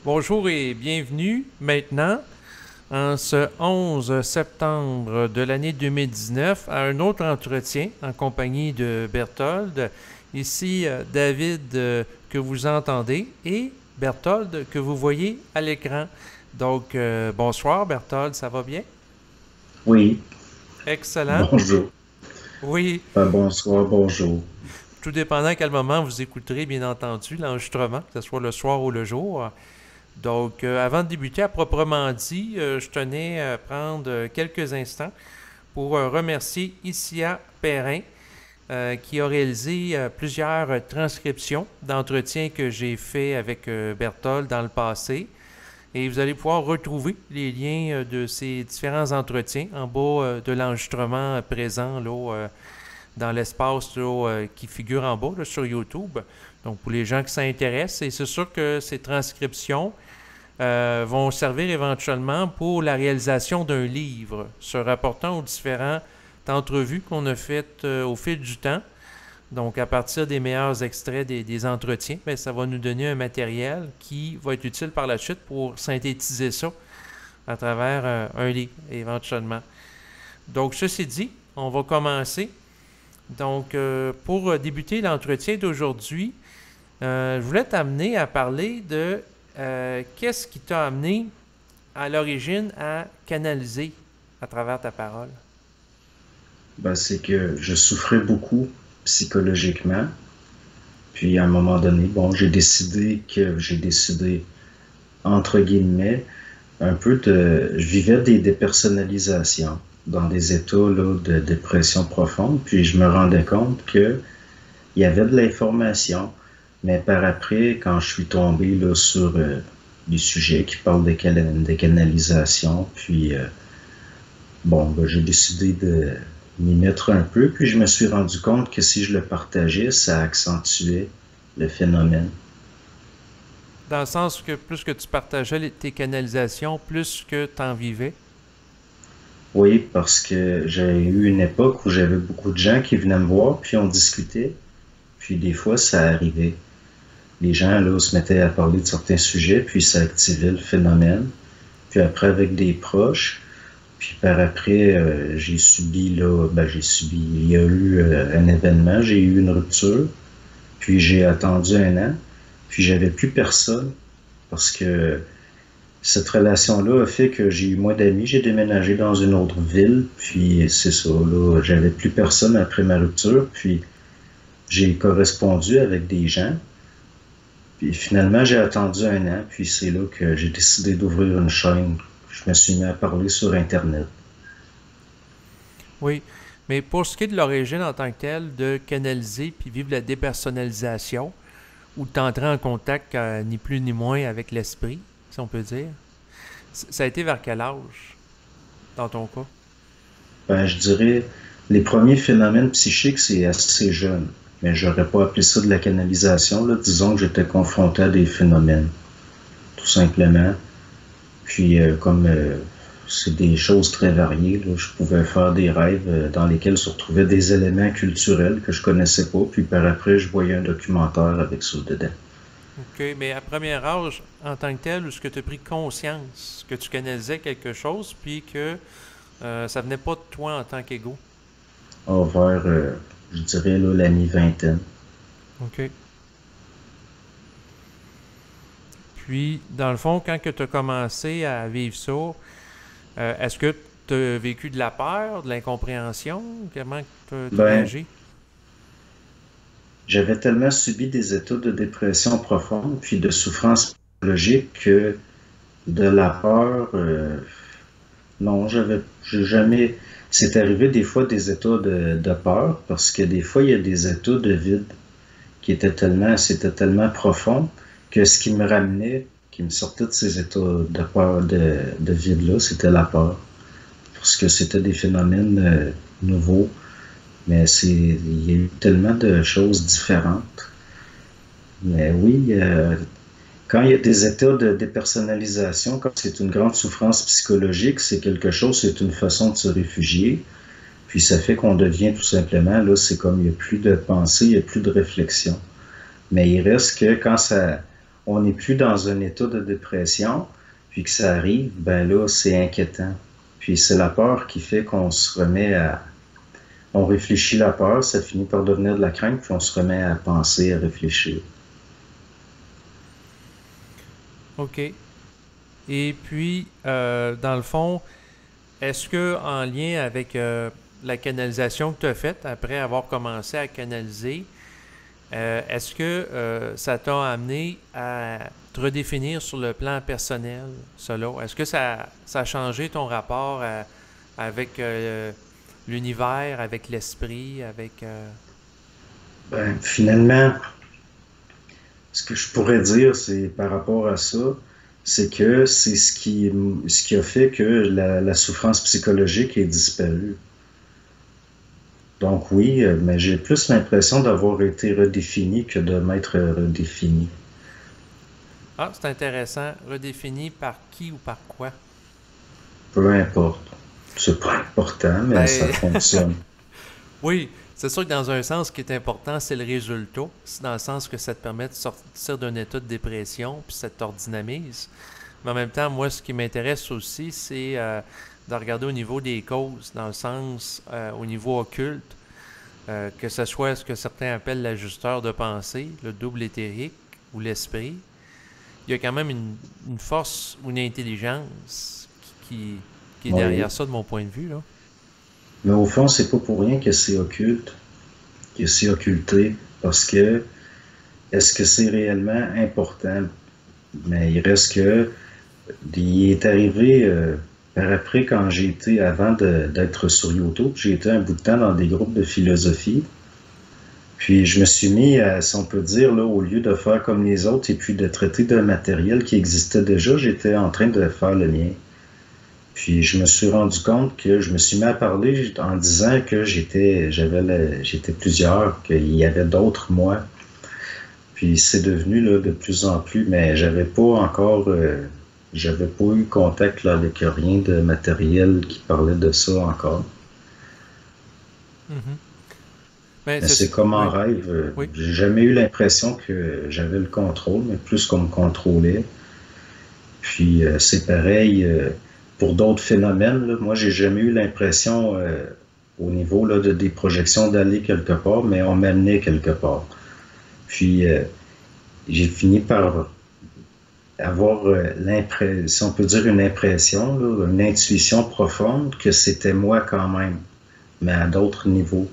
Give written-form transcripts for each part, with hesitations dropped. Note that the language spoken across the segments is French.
Bonjour et bienvenue maintenant, en ce 11 septembre de l'année 2019, à un autre entretien en compagnie de Berthold. Ici David que vous entendez et Berthold que vous voyez à l'écran. Donc, bonsoir Berthold, ça va bien? Oui, Excellent. bonjour. Oui, Bonsoir, bonjour. tout dépendant à quel moment vous écouterez, bien entendu, l'enregistrement, que ce soit le soir ou le jour. Donc, avant de débuter à proprement dit, je tenais à prendre quelques instants pour remercier Isia Perrin, qui a réalisé plusieurs transcriptions d'entretiens que j'ai fait avec Berthold dans le passé. Et vous allez pouvoir retrouver les liens de ces différents entretiens en bas de l'enregistrement présent là, dans l'espace qui figure en bas là, sur YouTube. Donc, pour les gens qui s'intéressent, et c'est sûr que ces transcriptions vont servir éventuellement pour la réalisation d'un livre, se rapportant aux différentes entrevues qu'on a faites au fil du temps. Donc, à partir des meilleurs extraits des entretiens, bien, ça va nous donner un matériel qui va être utile par la suite pour synthétiser ça à travers un livre, éventuellement. Donc, ceci dit, on va commencer. Donc, pour débuter l'entretien d'aujourd'hui, je voulais t'amener à parler de qu'est-ce qui t'a amené à l'origine à canaliser à travers ta parole. C'est que je souffrais beaucoup psychologiquement. Puis à un moment donné, j'ai décidé, entre guillemets, je vivais des dépersonnalisations dans des états là, de dépression profonde. Puis je me rendais compte que il y avait de l'information. Mais par après, quand je suis tombé là, sur des sujets qui parlent des canalisations, puis j'ai décidé de m'y mettre un peu, puis je me suis rendu compte que si je le partageais, ça accentuait le phénomène. Dans le sens que plus que tu partageais tes canalisations, plus que tu en vivais. Oui, parce que j'ai eu une époque où j'avais beaucoup de gens qui venaient me voir, puis on discutait, puis des fois ça arrivait. Les gens là se mettaient à parler de certains sujets, puis ça activait le phénomène. Puis après avec des proches, puis par après il y a eu un événement, j'ai eu une rupture, puis j'ai attendu un an, puis j'avais plus personne parce que cette relation-là a fait que j'ai eu moins d'amis, j'ai déménagé dans une autre ville, puis c'est ça, là, j'avais plus personne après ma rupture, puis j'ai correspondu avec des gens, puis finalement j'ai attendu un an, puis c'est là que j'ai décidé d'ouvrir une chaîne. Je me suis mis à parler sur Internet. Oui. Mais pour ce qui est de l'origine en tant que telle, de canaliser puis vivre la dépersonnalisation, ou d'entrer en contact ni plus ni moins avec l'esprit, si on peut dire, ça a été vers quel âge, dans ton cas? Je dirais, les premiers phénomènes psychiques, c'est assez jeune. Mais j'aurais pas appelé ça de la canalisation, là. Disons que j'étais confronté à des phénomènes, tout simplement. Puis, c'est des choses très variées, là. Je pouvais faire des rêves dans lesquels se retrouvaient des éléments culturels que je connaissais pas. Puis par après, je voyais un documentaire avec ça dedans. OK, mais à premier âge, en tant que tel, est-ce que tu as pris conscience que tu canalisais quelque chose, puis que ça venait pas de toi en tant qu'ego? Vers, je dirais, là, la mi-vingtaine. OK. Puis, dans le fond, quand tu as commencé à vivre ça, est-ce que tu as vécu de la peur, de l'incompréhension? Comment tu as Ben, réagi? J'avais tellement subi des états de dépression profonde, puis de souffrance psychologique que de la peur, non, j'ai jamais. C'est arrivé des fois des états de peur, parce que des fois il y a des états de vide c'était tellement profond que ce qui me ramenait, qui me sortait de ces états de peur, de vide-là, c'était la peur. Parce que c'était des phénomènes nouveaux, mais il y a eu tellement de choses différentes. Mais oui, quand il y a des états de dépersonnalisation, quand c'est une grande souffrance psychologique, c'est quelque chose, c'est une façon de se réfugier. Puis ça fait qu'on devient tout simplement, là, c'est comme il n'y a plus de pensée, il n'y a plus de réflexion. Mais il reste que quand ça, on n'est plus dans un état de dépression, puis que ça arrive, ben là, c'est inquiétant. Puis c'est la peur qui fait qu'on se remet à... On réfléchit la peur, ça finit par devenir de la crainte, puis on se remet à penser, à réfléchir. OK. Et puis, dans le fond, est-ce que en lien avec la canalisation que tu as faite, après avoir commencé à canaliser, est-ce que ça t'a amené à te redéfinir sur le plan personnel, cela? Est-ce que ça a changé ton rapport avec l'univers, avec l'esprit, avec... Ben, finalement, ce que je pourrais dire, c'est par rapport à ça, c'est que c'est ce qui a fait que la souffrance psychologique est disparue. Donc oui, mais j'ai plus l'impression d'avoir été redéfini que de m'être redéfini. Ah, c'est intéressant. Redéfini par qui ou par quoi? Peu importe. C'est pas important, mais ça Ben, fonctionne. oui, c'est sûr que dans un sens, ce qui est important, c'est le résultat. C'est dans le sens que ça te permet de sortir d'un état de dépression, puis ça te redynamise. Mais en même temps, moi, ce qui m'intéresse aussi, c'est de regarder au niveau des causes, dans le sens, au niveau occulte, que ce soit ce que certains appellent l'ajusteur de pensée, le double éthérique ou l'esprit. Il y a quand même une force ou une intelligence qui est Oui. derrière ça, de mon point de vue, là. Mais au fond, c'est pas pour rien que c'est occulte, que c'est occulté, parce que est-ce que c'est réellement important? Mais il reste que il est arrivé par après quand j'ai été, d'être sur YouTube, j'ai été un bout de temps dans des groupes de philosophie. Puis je me suis mis à, si on peut dire, là, au lieu de faire comme les autres et puis de traiter d'un matériel qui existait déjà, j'étais en train de faire le mien. Puis je me suis rendu compte que je me suis mis à parler en disant que j'étais plusieurs, qu'il y avait d'autres moi. Puis c'est devenu là, de plus en plus, mais j'avais pas eu contact là, avec rien de matériel qui parlait de ça encore. Mhm. Mais Mais c'est comme oui, en rêve. oui. J'ai jamais eu l'impression que j'avais le contrôle, mais plus qu'on me contrôlait. Puis c'est pareil pour d'autres phénomènes. Là. Moi, j'ai jamais eu l'impression au niveau là, des projections d'aller quelque part, mais on m'amenait quelque part. Puis j'ai fini par avoir l'impression, si on peut dire une impression, là, une intuition profonde que c'était moi quand même, mais à d'autres niveaux.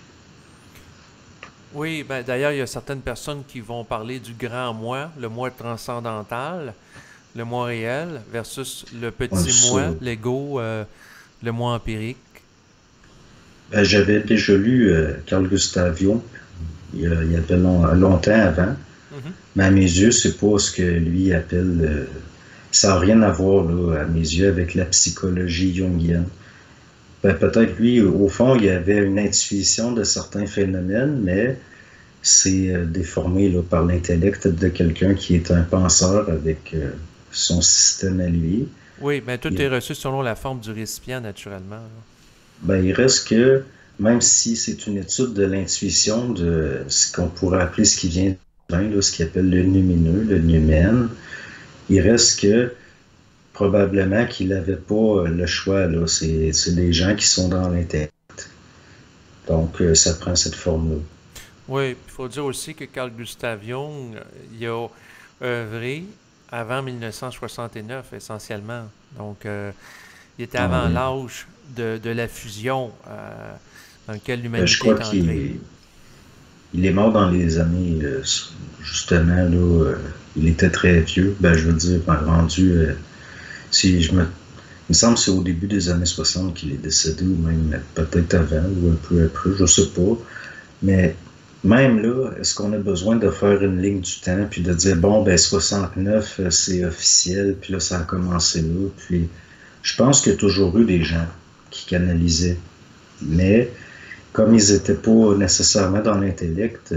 Oui, ben, d'ailleurs, il y a certaines personnes qui vont parler du grand moi, le moi transcendantal, le moi réel, versus le Ouais, petit ça, moi, l'ego, le moi empirique. ben, j'avais déjà lu Carl Gustav Jung il y avait longtemps avant, Mhm. mais à mes yeux, c'est pas ce que lui appelle. Ça n'a rien à voir, là, à mes yeux, avec la psychologie jungienne. Ben, peut-être lui, au fond, il y avait une intuition de certains phénomènes, mais c'est déformé là, par l'intellect de quelqu'un qui est un penseur avec son système à lui. Oui, ben tout est Il, reçu selon la forme du récipient, naturellement, là. ben, il reste que, même si c'est une étude de l'intuition, de ce qu'on pourrait appeler ce qui vient du divin, là, ce qu'il appelle le numineux, le numen, il reste que probablement qu'il n'avait pas le choix. Là. C'est des gens qui sont dans l'intellect. Donc, ça prend cette forme-là. Oui, il faut dire aussi que Carl Gustav Jung, il a œuvré avant 1969, essentiellement. Donc, il était Ah avant oui. l'âge de la fusion dans lequel Ben, je l'humanité crois est entrée. il est mort dans les années, justement, là, il était très vieux. Ben, je veux dire, ben, rendu, si je me, il me semble que c'est au début des années 60 qu'il est décédé, ou même peut-être avant, ou un peu après, je sais pas. Mais même là, est-ce qu'on a besoin de faire une ligne du temps, puis de dire, bon, ben 69, c'est officiel, puis là, ça a commencé là. Puis je pense qu'il y a toujours eu des gens qui canalisaient. Mais comme ils n'étaient pas nécessairement dans l'intellect,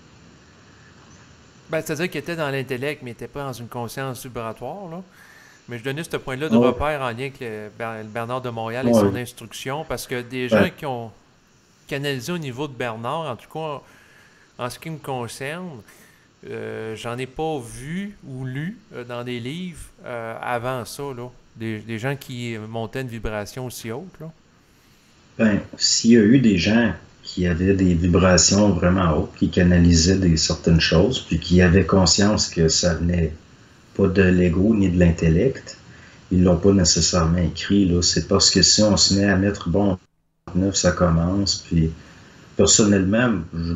Ben, c'est-à-dire qu'il était dans l'intellect, mais il n'était pas dans une conscience vibratoire, là. Mais je donnais ce point-là de oh, repère en lien avec le Bernard de Montréal et son ouais, instruction, parce que des gens ben, qui ont canalisé au niveau de Bernard, en tout cas en ce qui me concerne, J'en ai pas vu ou lu dans des livres avant ça, là. Des gens qui montaient une vibration aussi haute, là. Ben, s'il y a eu des gens qui avaient des vibrations vraiment hautes, qui canalisaient certaines choses, puis qui avaient conscience que ça venait pas de l'ego ni de l'intellect, ils l'ont pas nécessairement écrit, là. C'est parce que si on se met à mettre, bon, 9, ça commence, puis personnellement,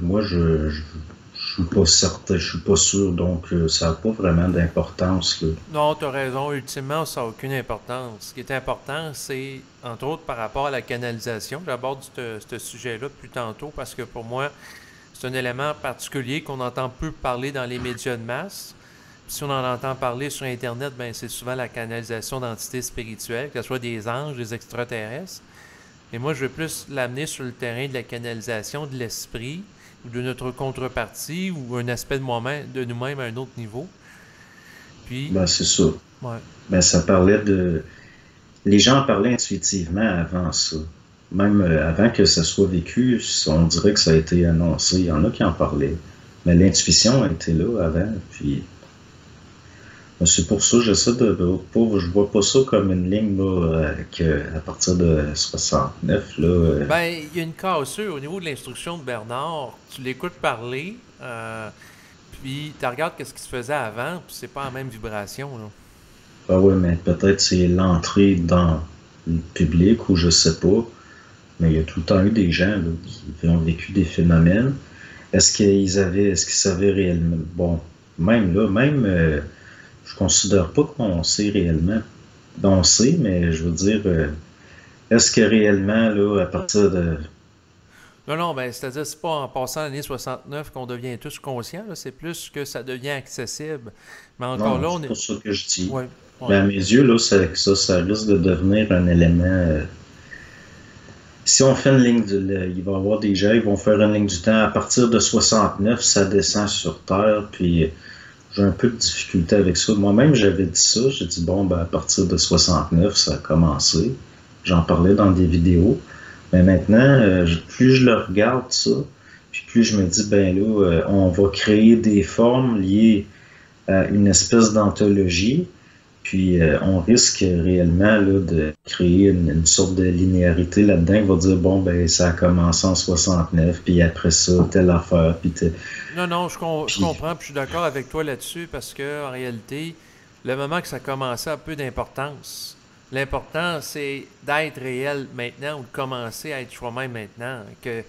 je suis pas certain, je suis pas sûr, donc ça n'a pas vraiment d'importance, là. Non, tu as raison. Ultimement, ça n'a aucune importance. Ce qui est important, c'est, entre autres, par rapport à la canalisation. J'aborde ce sujet-là plus tantôt parce que pour moi, c'est un élément particulier qu'on entend peu parler dans les médias de masse. Puis si on en entend parler sur Internet, ben c'est souvent la canalisation d'entités spirituelles, que ce soit des anges, des extraterrestres. Et moi, je veux plus l'amener sur le terrain de la canalisation de l'esprit ou de notre contrepartie ou un aspect de moi-même, de nous-mêmes à un autre niveau. Puis, Ben, c'est ça. ouais. Ben, ça parlait de... Les gens parlaient intuitivement avant ça. Même avant que ça soit vécu, on dirait que ça a été annoncé. Il y en a qui en parlaient. Mais l'intuition a été là avant. Puis, ben, c'est pour ça que j'essaie de... Je vois pas ça comme une ligne là, à partir de 69. Là, Ben, il y a une cassure au niveau de l'instruction de Bernard. Tu l'écoutes parler, puis tu regardes qu'est-ce qui se faisait avant, puis c'est pas la même vibration, là. ah ouais, mais peut-être c'est l'entrée dans le public ou je sais pas. Mais il y a tout le temps eu des gens là, qui ont vécu des phénomènes. Est-ce qu'ils savaient réellement? Bon, même là, je considère pas qu'on sait réellement. On sait, mais je veux dire, est-ce que réellement, là, à partir de... Non, non, ben, c'est-à-dire, c'est pas en passant l'année 69 qu'on devient tous conscients, là, c'est plus que ça devient accessible. Mais encore Non, là, on c'est est. pas ça que je dis. Ouais, ouais. Mais à mes yeux, là, ça risque de devenir un élément... si on fait une ligne, il va y avoir des gens, ils vont faire une ligne du temps. À partir de 69, ça descend sur Terre, puis j'ai un peu de difficulté avec ça. Moi-même, j'avais dit ça. J'ai dit, bon, ben, à partir de 69, ça a commencé. J'en parlais dans des vidéos. Mais maintenant, plus je le regarde, ça, puis plus je me dis, ben là, on va créer des formes liées à une espèce d'anthologie. Puis on risque réellement là, de créer une sorte de linéarité là-dedans. Il va dire, bon, ben ça a commencé en 69, puis après ça, telle affaire, Non, non, je puis comprends, puis je suis d'accord avec toi là-dessus parce que en réalité, le moment que ça commençait a peu d'importance. L'important, c'est d'être réel maintenant ou de commencer à être soi-même maintenant. Que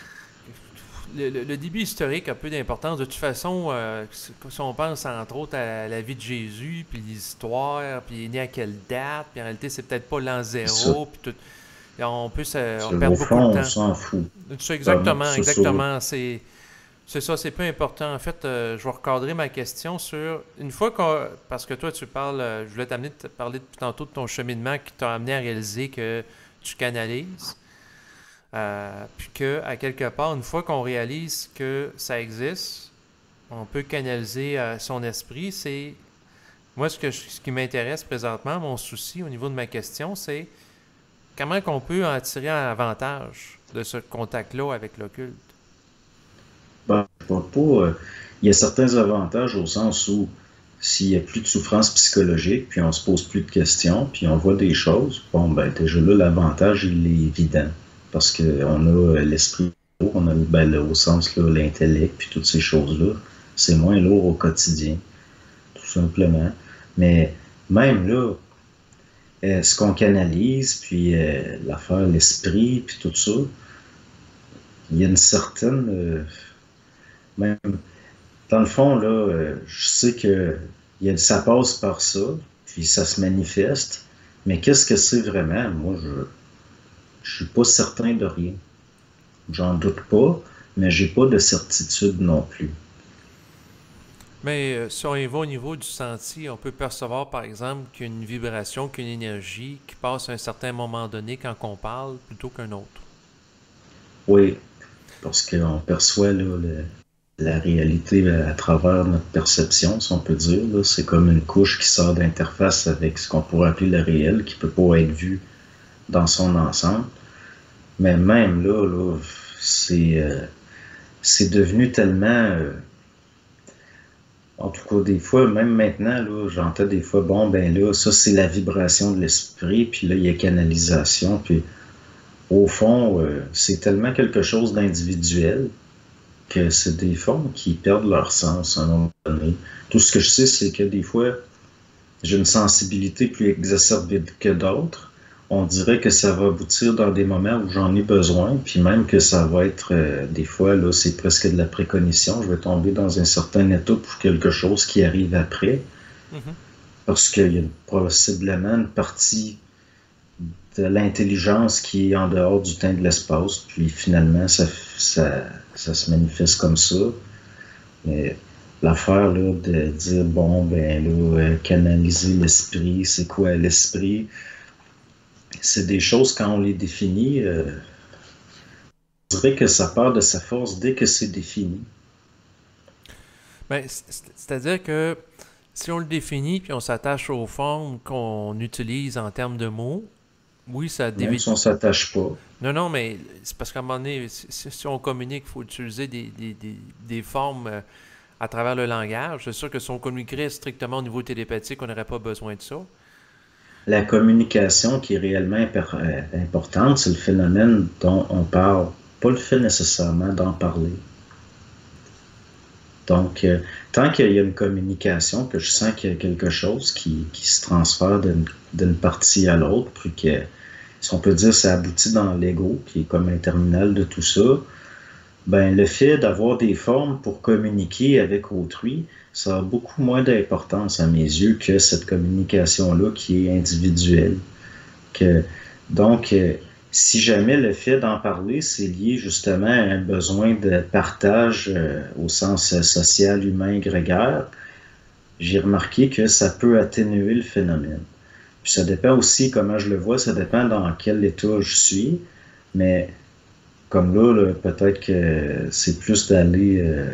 le début historique a peu d'importance. De toute façon, si on pense entre autres à la vie de Jésus, puis l'histoire, puis il est né à quelle date, puis en réalité, c'est peut-être pas l'an c'est ça. zéro, puis tout. Et on Au perd beaucoup de fond, on temps. s'en fout. C'est Vraiment, exactement, c'est ça. exactement. C'est ça, c'est peu important. En fait, je vais recadrer ma question sur une fois qu'on. Parce que toi, tu parles. Je voulais t'amener de parler tantôt de ton cheminement qui t'a amené à réaliser que tu canalises. Puis que, à quelque part, une fois qu'on réalise que ça existe, on peut canaliser son esprit. C'est. Moi, ce qui m'intéresse présentement, mon souci au niveau de ma question, c'est comment qu'on peut en tirer un avantage de ce contact-là avec l'occulte. Ben, je vois pas, il y a certains avantages au sens où s'il y a plus de souffrance psychologique, puis on se pose plus de questions, puis on voit des choses, bon, ben déjà là, l'avantage, il est évident. Parce qu'on a l'esprit lourd, on a ben, là, au sens là, l'intellect, puis toutes ces choses-là. C'est moins lourd au quotidien, tout simplement. Mais même là, ce qu'on canalise, puis l'affaire, l'esprit, puis tout ça, il y a une certaine... même, dans le fond, là, je sais que ça passe par ça, puis ça se manifeste, mais qu'est-ce que c'est vraiment? Moi, je suis pas certain de rien. J'en doute pas, mais j'ai pas de certitude non plus. Mais si on y va au niveau du senti, on peut percevoir par exemple qu'une vibration, qu'une énergie qui passe à un certain moment donné quand on parle plutôt qu'un autre. Oui, parce qu'on perçoit là, la réalité à travers notre perception, si on peut dire. Là. C'est comme une couche qui sort d'interface avec ce qu'on pourrait appeler le réel, qui peut pas être vu dans son ensemble. Mais même là, c'est devenu tellement... En tout cas, des fois, même maintenant, là, j'entends des fois, bon, ben là, ça c'est la vibration de l'esprit, puis là, il y a canalisation, puis au fond, c'est tellement quelque chose d'individuel que c'est des formes qui perdent leur sens à un moment donné. Tout ce que je sais, c'est que des fois, j'ai une sensibilité plus exacerbée que d'autres. On dirait que ça va aboutir dans des moments où j'en ai besoin, puis même que ça va être, des fois, là, c'est presque de la précognition. Je vais tomber dans un certain état pour quelque chose qui arrive après, Mhm. parce qu'il y a possiblement une partie de l'intelligence qui est en dehors du temps et de l'espace, puis finalement, ça se manifeste comme ça. Mais l'affaire là, de dire, bon, ben là, canaliser l'esprit, c'est quoi l'esprit? C'est des choses, quand on les définit, on dirait que ça part de sa force dès que c'est défini. Ben, c'est-à-dire que si on le définit puis on s'attache aux formes qu'on utilise en termes de mots, oui, ça Même dévie. si on s'attache pas. Non, non, mais c'est parce qu'à un moment donné, si on communique, il faut utiliser des formes à travers le langage. C'est sûr que si on communiquerait strictement au niveau télépathique, on n'aurait pas besoin de ça. La communication qui est réellement importante, c'est le phénomène dont on parle, pas le fait nécessairement d'en parler. Donc, tant qu'il y a une communication, que je sens qu'il y a quelque chose qui se transfère d'une partie à l'autre, puis que, si on peut dire, ça aboutit dans l'ego, qui est comme un terminal de tout ça, ben, le fait d'avoir des formes pour communiquer avec autrui, ça a beaucoup moins d'importance à mes yeux que cette communication-là qui est individuelle. Que, donc, si jamais le fait d'en parler, c'est lié justement à un besoin de partage au sens social, humain, grégaire, j'ai remarqué que ça peut atténuer le phénomène. Puis ça dépend aussi comment je le vois, ça dépend dans quel état je suis, mais comme là, peut-être que c'est plus d'aller...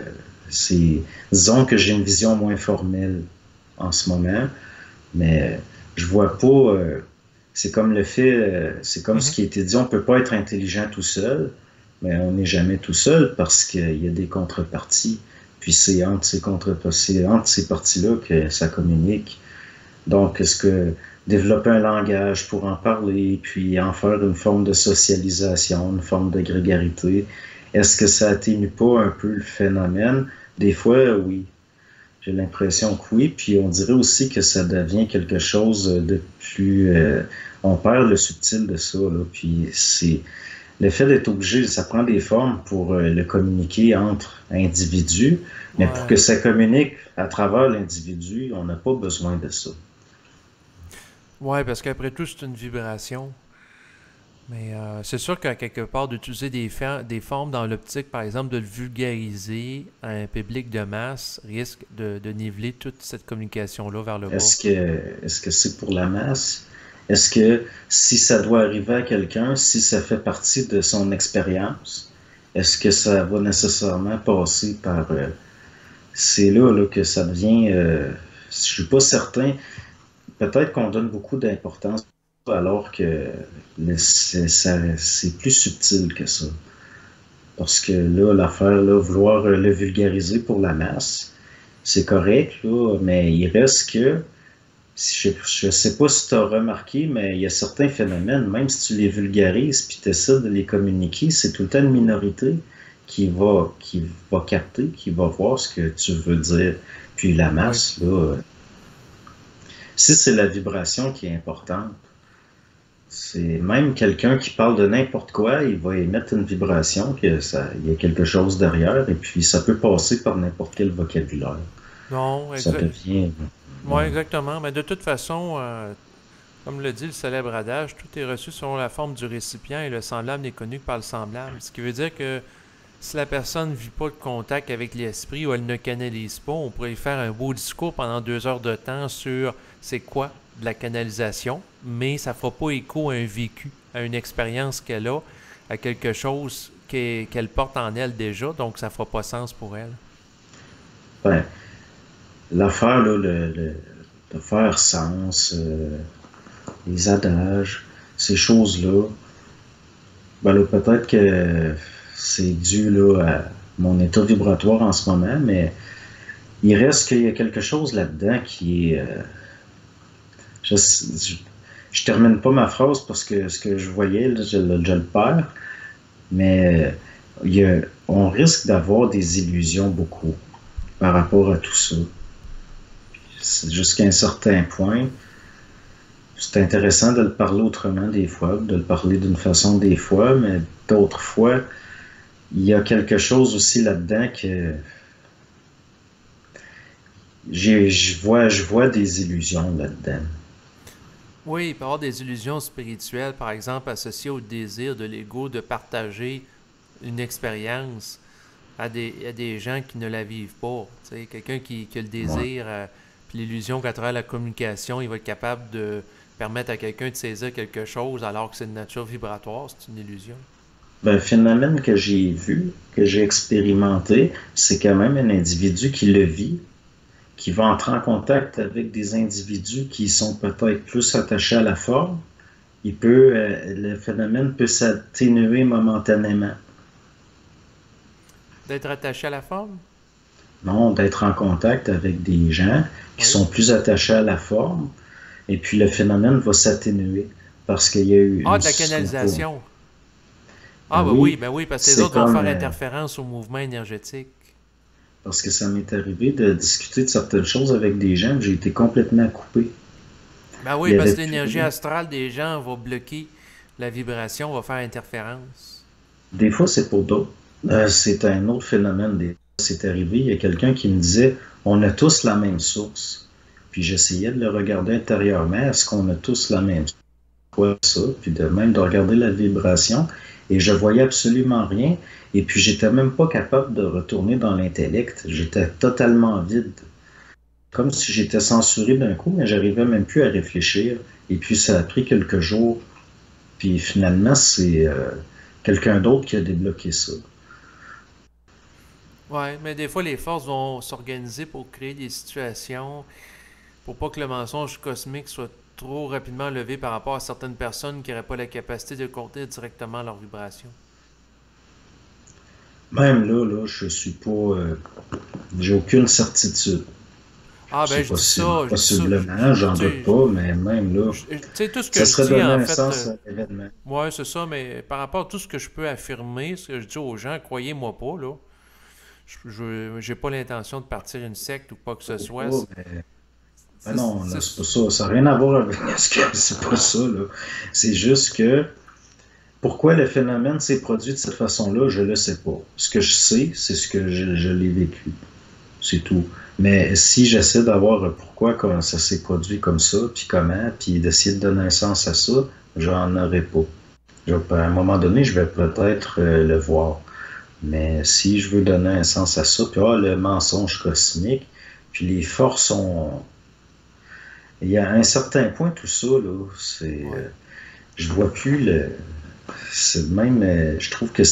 disons que j'ai une vision moins formelle en ce moment, mais je vois pas... c'est comme le fait... c'est comme ce Mhm. qui a été dit, on peut pas être intelligent tout seul, mais on n'est jamais tout seul parce qu'il y a des contreparties. Puis c'est entre ces contreparties, c'est entre ces parties-là que ça communique. Donc, est-ce que développer un langage pour en parler, puis en faire une forme de socialisation, une forme de grégarité, est-ce que ça atténue pas un peu le phénomène? Des fois, oui. J'ai l'impression que oui, puis on dirait aussi que ça devient quelque chose de plus... on perd le subtil de ça, là, puis c'est... Le fait d'être obligé, ça prend des formes pour le communiquer entre individus, mais pour Ouais. que ça communique à travers l'individu, on n'a pas besoin de ça. Ouais, parce qu'après tout, c'est une vibration. Mais c'est sûr qu'à quelque part, d'utiliser des formes dans l'optique, par exemple, de le vulgariser à un public de masse, risque de niveler toute cette communication-là vers le bas. Est-ce que c'est pour la masse? Est-ce que si ça doit arriver à quelqu'un, si ça fait partie de son expérience, est-ce que ça va nécessairement passer par... c'est là que ça devient... je suis pas certain. Peut-être qu'on donne beaucoup d'importance alors que c'est plus subtil que ça. Parce que là, l'affaire, là, vouloir le vulgariser pour la masse, c'est correct, là, mais il reste que, je sais pas si tu as remarqué, mais il y a certains phénomènes, même si tu les vulgarises puis tu essaies de les communiquer, c'est tout le temps une minorité qui va capter, qui va voir ce que tu veux dire. Puis la Ouais. masse, là, si c'est la vibration qui est importante, c'est même quelqu'un qui parle de n'importe quoi, il va émettre une vibration, que ça, il y a quelque chose derrière, et puis ça peut passer par n'importe quel vocabulaire. Non, Ça devient... ouais, exactement. Mais de toute façon, comme le dit le célèbre adage, tout est reçu selon la forme du récipient et le semblable n'est connu que par le semblable. Ce qui veut dire que si la personne ne vit pas de contact avec l'esprit ou elle ne canalise pas, on pourrait faire un beau discours pendant 2 heures de temps sur c'est quoi de la canalisation, mais ça ne fera pas écho à un vécu, à une expérience qu'elle a, à quelque chose qu'elle porte en elle déjà, donc ça ne fera pas sens pour elle. Ben, l'affaire, là, de faire sens, les adages, ces choses-là, ben là, peut-être que c'est dû là, à mon état vibratoire en ce moment, mais il reste qu'il y a quelque chose là-dedans qui est... je termine pas ma phrase parce que ce que je voyais, là, je le perds, mais on risque d'avoir des illusions beaucoup par rapport à tout ça. Jusqu'à un certain point, c'est intéressant de le parler autrement des fois, de le parler d'une façon des fois, mais d'autres fois, il y a quelque chose aussi là-dedans que je vois des illusions là-dedans. Oui, il peut y avoir des illusions spirituelles, par exemple, associées au désir de l'ego de partager une expérience à des gens qui ne la vivent pas. Tu sais, quelqu'un qui a le Ouais. désir, puis l'illusion qu'à travers la communication, il va être capable de permettre à quelqu'un de saisir quelque chose alors que c'est de nature vibratoire, c'est une illusion. Ben, le phénomène que j'ai vu, que j'ai expérimenté, c'est quand même un individu qui le vit, qui va entrer en contact avec des individus qui sont peut-être plus attachés à la forme. Le phénomène peut s'atténuer momentanément. D'être attaché à la forme? Non, d'être en contact avec des gens qui Oui. sont plus attachés à la forme, et puis le phénomène va s'atténuer parce qu'il y a eu Ah, une... de la canalisation. Ah, Oui, ben oui, parce que les c'est autres vont comme... faire interférence au mouvement énergétique. parce que ça m'est arrivé de discuter de certaines choses avec des gens, j'ai été complètement coupé. Ben Il oui, y parce avait que l'énergie plus... astrale des gens va bloquer la vibration, va faire interférence. Des fois, c'est pour d'autres. C'est un autre phénomène. C'est arrivé, il y a quelqu'un qui me disait, on a tous la même source. Puis j'essayais de le regarder intérieurement, est-ce qu'on a tous la même source? Quoi ça? Puis même de regarder la vibration, et je voyais absolument rien. Et puis j'étais même pas capable de retourner dans l'intellect. J'étais totalement vide. Comme si j'étais censuré d'un coup, mais j'arrivais même plus à réfléchir. Et puis ça a pris quelques jours. Puis finalement, c'est quelqu'un d'autre qui a débloqué ça. Ouais, mais des fois, les forces vont s'organiser pour créer des situations, pour pas que le mensonge cosmique soit trop rapidement levé par rapport à certaines personnes qui n'auraient pas la capacité de contenir directement leur vibration. Même là, je suis pas. J'ai aucune certitude. Ah ben C'est je dis possible. ça, je dis ça, Possiblement, j'en doute tu pas, mais même là, sais, tout ce que ça je serait dis donner en un fait, sens à l'événement. ouais c'est ça, mais par rapport à tout ce que je peux affirmer, ce que je dis aux gens, croyez-moi pas là, j'ai pas l'intention de partir une secte ou quoi que ce soit. Oh, ben C'est- non, là, c'est- c'est pas ça. Ça n'a rien à voir avec ce que c'est pas ça, là. C'est juste que pourquoi le phénomène s'est produit de cette façon-là, je le sais pas. Ce que je sais, c'est ce que je l'ai vécu. C'est tout. Mais si j'essaie d'avoir pourquoi comment ça s'est produit comme ça, puis comment, puis d'essayer de donner un sens à ça, j'en aurais pas. À un moment donné, je vais peut-être le voir. Mais si je veux donner un sens à ça, puis le mensonge cosmique, puis les forces sont... Il y a un certain point, tout ça, là, c'est... ouais. je vois plus le... C'est même... je trouve que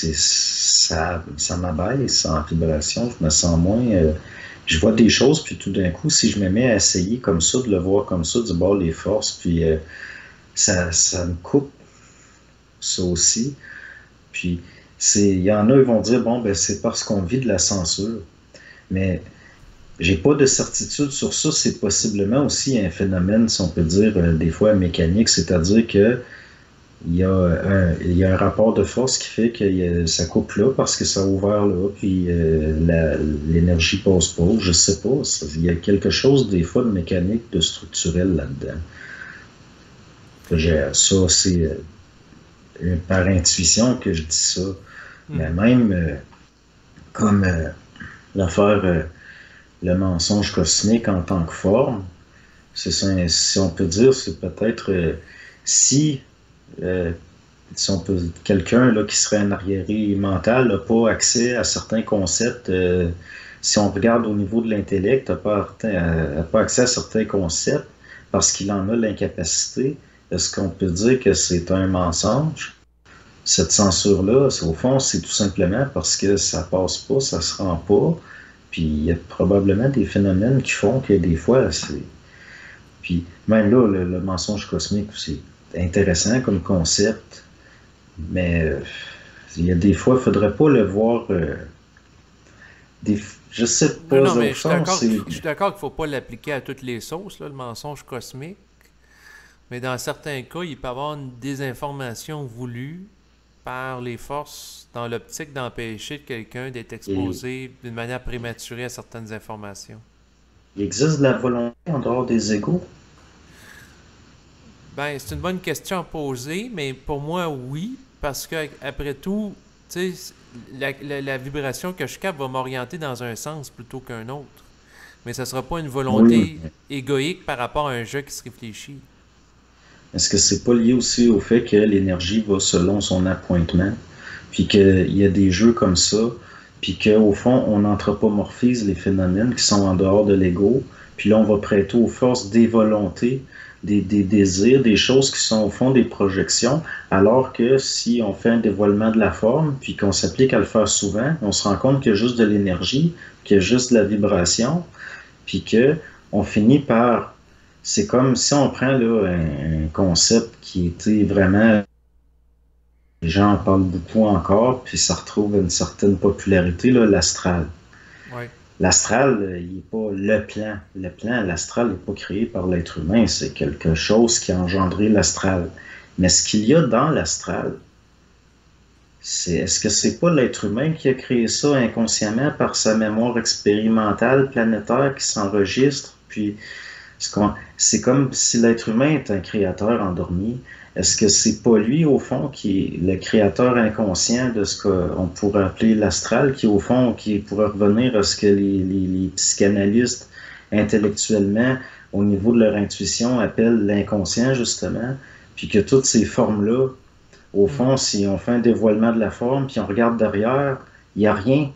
ça m'abaisse en vibration, je me sens moins... je vois des choses, puis tout d'un coup, si je me mets à essayer comme ça, de le voir comme ça, du bord les forces, puis ça me coupe, ça aussi. Puis, il y en a, ils vont dire, bon, ben, c'est parce qu'on vit de la censure. Mais j'ai pas de certitude sur ça. C'est possiblement aussi un phénomène, si on peut dire, des fois mécanique, c'est-à-dire que il y a un rapport de force qui fait que ça coupe là parce que ça a ouvert là, puis l'énergie passe pas. Je sais pas. Il y a quelque chose, des fois, de mécanique, de structurel là-dedans. Ça, c'est par intuition que je dis ça. Mais Mhm. même comme l'affaire, le mensonge cosmique en tant que forme, c'est ça, si on peut dire, c'est peut-être si, euh, si on peut, quelqu'un là, qui serait un arriéré mental n'a pas accès à certains concepts. Si on regarde au niveau de l'intellect, n'a pas accès à certains concepts parce qu'il en a l'incapacité. Est-ce qu'on peut dire que c'est un mensonge? Cette censure-là, au fond, c'est tout simplement parce que ça passe pas, ça se rend pas. Puis il y a probablement des phénomènes qui font que des fois, c'est. Puis même là, le mensonge cosmique, c'est intéressant comme concept, mais il y a des fois, il ne faudrait pas le voir des, je sais Non, pas, non, au mais fond, c'est, je suis d'accord qu'il ne faut pas l'appliquer à toutes les sauces, là, le mensonge cosmique. Mais dans certains cas, il peut y avoir une désinformation voulue par les forces dans l'optique d'empêcher quelqu'un d'être il, exposé d'une manière prématurée à certaines informations. il existe de la volonté en dehors des égaux. Ben, c'est une bonne question à poser, mais pour moi, oui, parce que après tout, tu sais, la vibration que je capte va m'orienter dans un sens plutôt qu'un autre. Mais ça ne sera pas une Oui. volonté égoïque par rapport à un jeu qui se réfléchit. Est-ce que c'est pas lié aussi au fait que l'énergie va selon son appointement, puis qu'il y a des jeux comme ça, puis qu'au fond, on anthropomorphise les phénomènes qui sont en dehors de l'ego, puis là, on va prêter aux forces des volontés, des désirs, des choses qui sont au fond des projections, alors que si on fait un dévoilement de la forme, puis qu'on s'applique à le faire souvent, on se rend compte qu'il y a juste de l'énergie, qu'il y a juste de la vibration, puis que on finit par c'est comme si on prend là, un concept qui était vraiment, les gens en parlent beaucoup encore, puis ça retrouve une certaine popularité, là, l'astral. Oui. L'astral, il n'est pas le plan. Le plan, l'astral n'est pas créé par l'être humain, c'est quelque chose qui a engendré l'astral. Mais ce qu'il y a dans l'astral, c'est est-ce que c'est pas l'être humain qui a créé ça inconsciemment par sa mémoire expérimentale planétaire qui s'enregistre, puis c'est comme si l'être humain est un créateur endormi. Est-ce que c'est pas lui, au fond, qui est le créateur inconscient de ce qu'on pourrait appeler l'astral, qui, au fond, qui pourrait revenir à ce que les psychanalystes, intellectuellement, au niveau de leur intuition, appellent l'inconscient, justement, puis que toutes ces formes-là, au Mhm. fond, si on fait un dévoilement de la forme, puis on regarde derrière, il n'y a rien.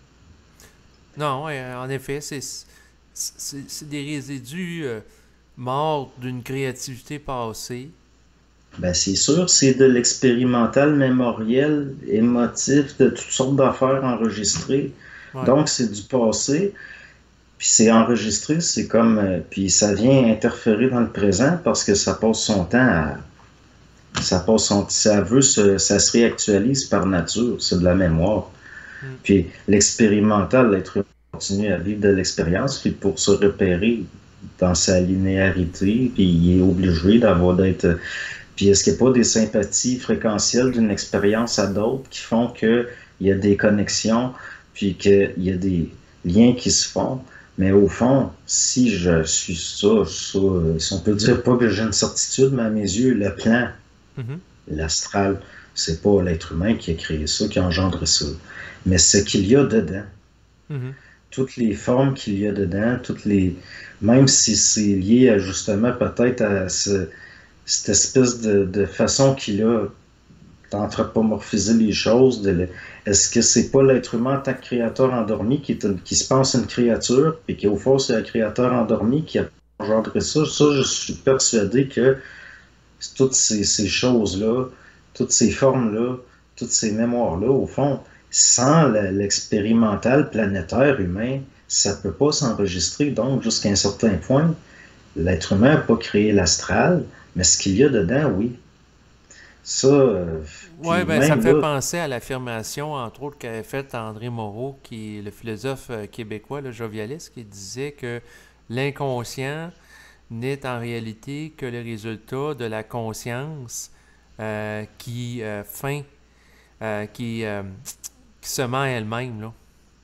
Non, ouais, en effet, c'est des résidus morts d'une créativité passée. Ben, c'est sûr, c'est de l'expérimental mémoriel, émotif, de toutes sortes d'affaires enregistrées. Ouais. Donc, c'est du passé, puis c'est enregistré, c'est comme, puis ça vient interférer dans le présent parce que ça passe son temps à, ça passe son, ça veut ça se réactualise par nature, c'est de la mémoire. Mm. Puis l'expérimental, l'être humain continue à vivre de l'expérience, puis pour se repérer dans sa linéarité, puis il est obligé d'avoir d'être. Puis est-ce qu'il n'y a pas des sympathies fréquentielles d'une expérience à d'autres qui font qu'il y a des connexions, puis qu'il y a des liens qui se font? Mais au fond, si je suis ça, si on peut dire pas que j'ai une certitude, mais à mes yeux, le plan, Mhm. l'astral, c'est pas l'être humain qui a créé ça, qui a engendré ça. Mais ce qu'il y a dedans, Mhm. toutes les formes qu'il y a dedans, même si c'est lié à justement peut-être à cette espèce de façon qu'il a d'anthropomorphiser les choses, est-ce que c'est pas l'être humain en tant que créateur endormi qui se pense une créature, et qu'au fond c'est un créateur endormi qui a engendré ça? Ça, je suis persuadé que toutes ces choses-là, toutes ces formes-là, toutes ces mémoires-là, au fond, sans l'expérimental planétaire humain, ça ne peut pas s'enregistrer. Donc, jusqu'à un certain point, l'être humain n'a pas créé l'astral, mais ce qu'il y a dedans, oui. Ça, Ouais, puis ben ça me même fait là, penser à l'affirmation, entre autres, qu'avait faite André Moreau, qui est le philosophe québécois, le jovialiste, qui disait que l'inconscient n'est en réalité que le résultat de la conscience qui feint, euh, qui, euh, qui se ment elle-même, là.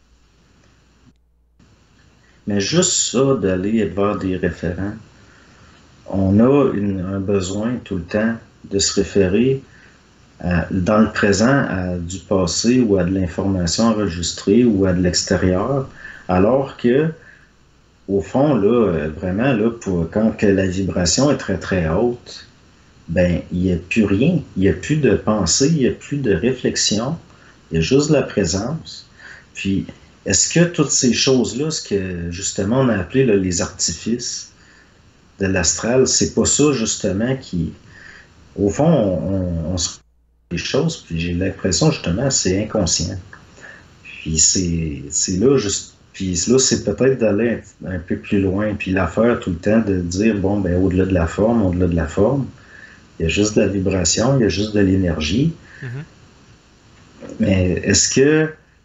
mais juste ça, d'aller vers des référents, on a un besoin tout le temps de se référer dans le présent à du passé ou à de l'information enregistrée ou à de l'extérieur, alors que au fond, là, vraiment, là, quand que la vibration est très très haute, ben, il n'y a plus rien. Il n'y a plus de pensée, il n'y a plus de réflexion. Il y a juste de la présence. Puis, est-ce que toutes ces choses-là, ce que justement on a appelé là, les artifices de l'astral, c'est pas ça justement qui. Au fond, on se fait des choses, puis j'ai l'impression justement c'est inconscient. Puis c'est là juste. Puis là, c'est peut-être d'aller un peu plus loin, puis l'affaire tout le temps de dire, bon, ben au-delà de la forme, il y a juste de la vibration, il y a juste de l'énergie. Mhm. Mais est-ce que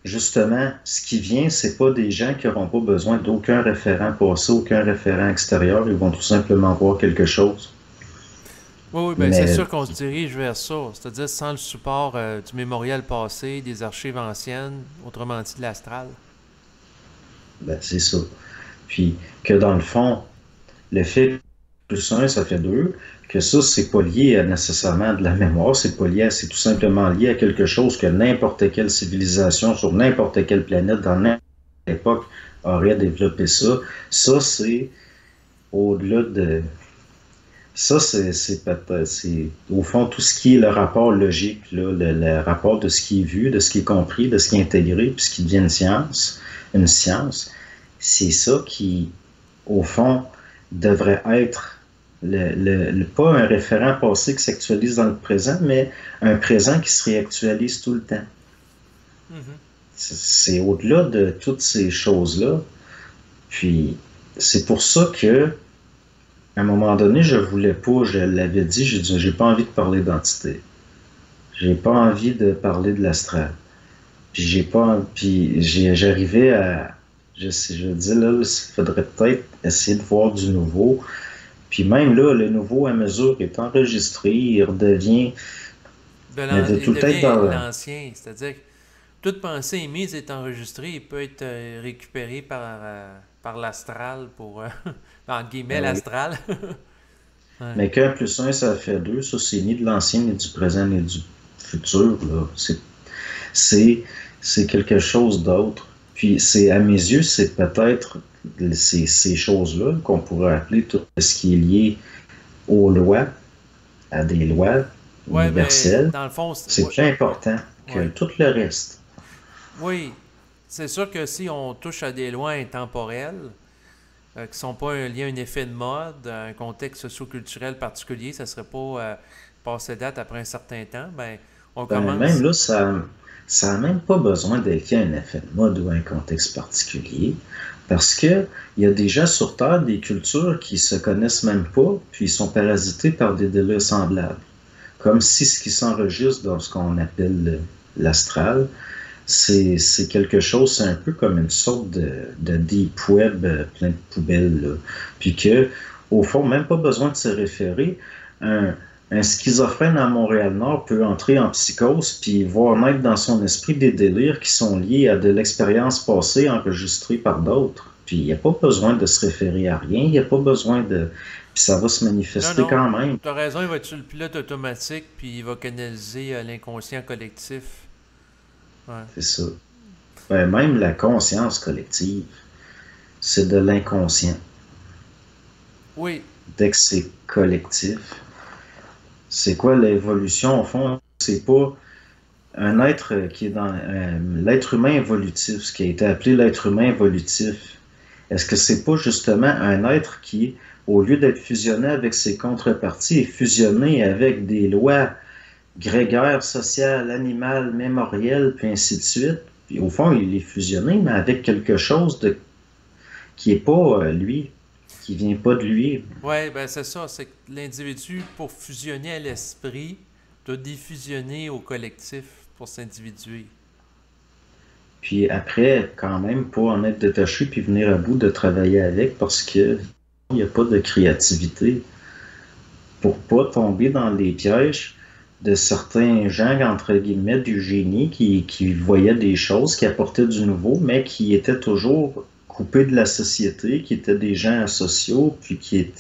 justement, ce qui vient, c'est pas des gens qui n'auront pas besoin d'aucun référent passé, aucun référent extérieur. Ils vont tout simplement voir quelque chose. Oui, oui, ben c'est Mais sûr qu'on se dirige vers ça. C'est-à-dire sans le support du mémorial passé, des archives anciennes, autrement dit de l'astral. ben, c'est ça. Puis que dans le fond, le fait que plus un, ça fait deux, que ça, c'est pas lié à nécessairement de la mémoire, c'est pas lié à, c'est tout simplement lié à quelque chose que n'importe quelle civilisation sur n'importe quelle planète dans n'importe quelle époque aurait développé ça. Ça, c'est au-delà de. Ça, c'est peut-être, c'est au fond tout ce qui est le rapport logique, là, le rapport de ce qui est vu, de ce qui est compris, de ce qui est intégré, puis ce qui devient une science, c'est ça qui, au fond, devrait être pas un référent passé qui s'actualise dans le présent, mais un présent qui se réactualise tout le temps. Mhm. C'est au-delà de toutes ces choses-là. Puis, c'est pour ça que, à un moment donné, je voulais pas, je l'avais dit, j'ai dit, j'ai pas envie de parler d'entité. J'ai pas envie de parler de l'astral. J'arrivais à, je dis là, il faudrait peut-être essayer de voir du nouveau. Puis même là, le nouveau, à mesure qu'il est enregistré, il redevient, mais de Il tout le temps devient dans, l'ancien. C'est-à-dire que toute pensée émise est enregistrée et peut être récupérée par l'astral pour, en guillemets, ben oui. l'astral. Ouais. Mais qu'un plus un, ça fait deux, ça c'est ni de l'ancien, ni du présent, ni du futur, là. C'est, c'est quelque chose d'autre. Puis c'est, à mes yeux, c'est peut-être ces choses-là qu'on pourrait appeler tout ce qui est lié aux lois, à des lois Ouais, ben, universelles. dans le fond, C'est plus important que ouais. tout le reste. Oui, c'est sûr que si on touche à des lois intemporelles, qui ne sont pas un lien, un effet de mode, un contexte socio-culturel particulier, ça ne serait pas passé date après un certain temps, ben, on Ben, même commence. là, ça a même pas besoin d'être un effet de mode ou un contexte particulier. Parce que il y a des gens sur Terre, des cultures qui se connaissent même pas, puis ils sont parasités par des délires semblables. Comme si ce qui s'enregistre dans ce qu'on appelle l'astral, c'est quelque chose, c'est un peu comme une sorte de deep web plein de poubelles, là. Puis que, au fond, même pas besoin de se référer. Un, un schizophrène à Montréal-Nord peut entrer en psychose puis voir naître dans son esprit des délires qui sont liés à de l'expérience passée enregistrée par d'autres. Puis il n'y a pas besoin de se référer à rien, il n'y a pas besoin de. Puis ça va se Non, manifester non, quand même. tu as raison, il va être sur le pilote automatique, puis il va canaliser l'inconscient collectif. Ouais. C'est ça. Ben, même la conscience collective, c'est de l'inconscient. Oui, Dès que c'est collectif, c'est quoi l'évolution au fond? C'est pas un être qui est dans l'être humain évolutif, ce qui a été appelé l'être humain évolutif. Est-ce que c'est pas justement un être qui, au lieu d'être fusionné avec ses contreparties, est fusionné avec des lois grégaires, sociales, animales, mémorielles, puis ainsi de suite? Puis au fond, il est fusionné, mais avec quelque chose de qui est pas lui, qui vient pas de lui. ouais, ben c'est ça, c'est que l'individu, pour fusionner à l'esprit, doit diffusionner au collectif pour s'individuer. Puis après, quand même, pas en être détaché puis venir à bout de travailler avec parce que il n'y a pas de créativité pour pas tomber dans les pièges de certains gens, entre guillemets, du génie qui voyaient des choses, qui apportaient du nouveau, mais qui étaient toujours coupés de la société, qui étaient des gens asociaux, puis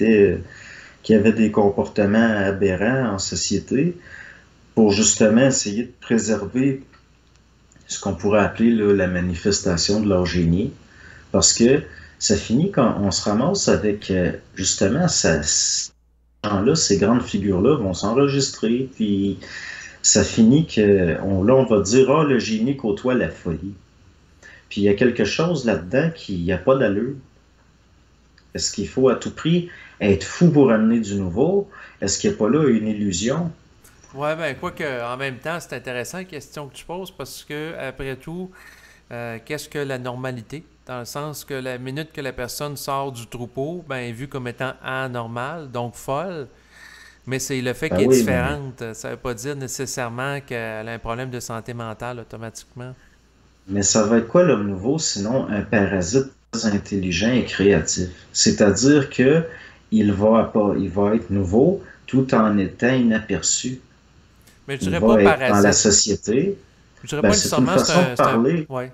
qui avaient des comportements aberrants en société, pour justement essayer de préserver ce qu'on pourrait appeler là, la manifestation de leur génie. Parce que ça finit quand on se ramasse avec justement ces gens-là, ces grandes figures-là vont s'enregistrer, puis ça finit que là on va dire ah le génie côtoie la folie. Puis il y a quelque chose là-dedans qui n'y a pas d'allure. Est-ce qu'il faut à tout prix être fou pour amener du nouveau? Est-ce qu'il n'y a pas là une illusion? Ouais, ben, quoi que, en même temps, c'est intéressant la question que tu poses parce que, après tout, qu'est-ce que la normalité? Dans le sens que la minute que la personne sort du troupeau, ben, elle est vue comme étant anormale, donc folle, mais c'est le fait Ben qu'elle est oui, mais différente. Ça veut pas dire nécessairement qu'elle a un problème de santé mentale automatiquement. Mais ça va être quoi l'homme nouveau, sinon un parasite très intelligent et créatif? C'est-à-dire que il va être nouveau tout en étant inaperçu. Mais je Il dirais pas va être dans la parasite. société. Je dirais Ben, pas c'est une nécessairement façon de c'est un... parler. Ouais.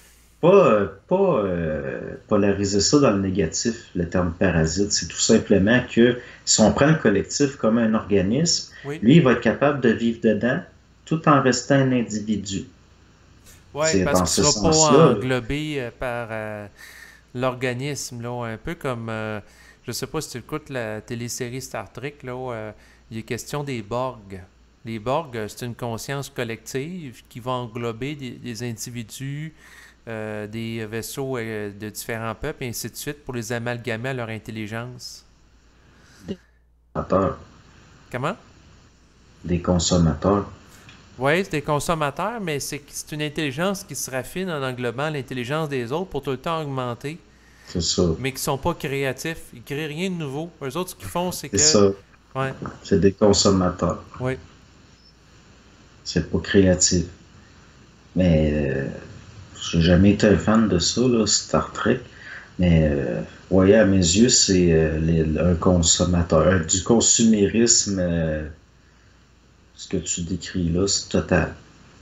Pas polariser ça dans le négatif, le terme parasite. C'est tout simplement que si on prend le collectif comme un organisme, Oui. lui, il va être capable de vivre dedans tout en restant un individu. Ouais, C'est parce dans qu'il ce sera pas sens-là. Là. englobé par l'organisme, là, un peu comme, je sais pas si tu écoutes la télésérie Star Trek, là, il est question des Borg. Les Borg, c'est une conscience collective qui va englober des individus, des vaisseaux de différents peuples, et ainsi de suite, pour les amalgamer à leur intelligence. Consommateurs, Comment? des consommateurs, Oui, c'est des consommateurs, mais c'est une intelligence qui se raffine en englobant l'intelligence des autres pour tout le temps augmenter, c'est ça. mais qui sont pas créatifs. Ils créent rien de nouveau. Eux autres, ce qu'ils font, c'est C'est que... ça. Ouais, C'est des consommateurs. ouais. C'est pas créatif. Mais j'ai jamais été un fan de ça, là, Star Trek. Mais voyez, à mes yeux, c'est un consommateur, du consumérisme. Ce que tu décris là, c'est total.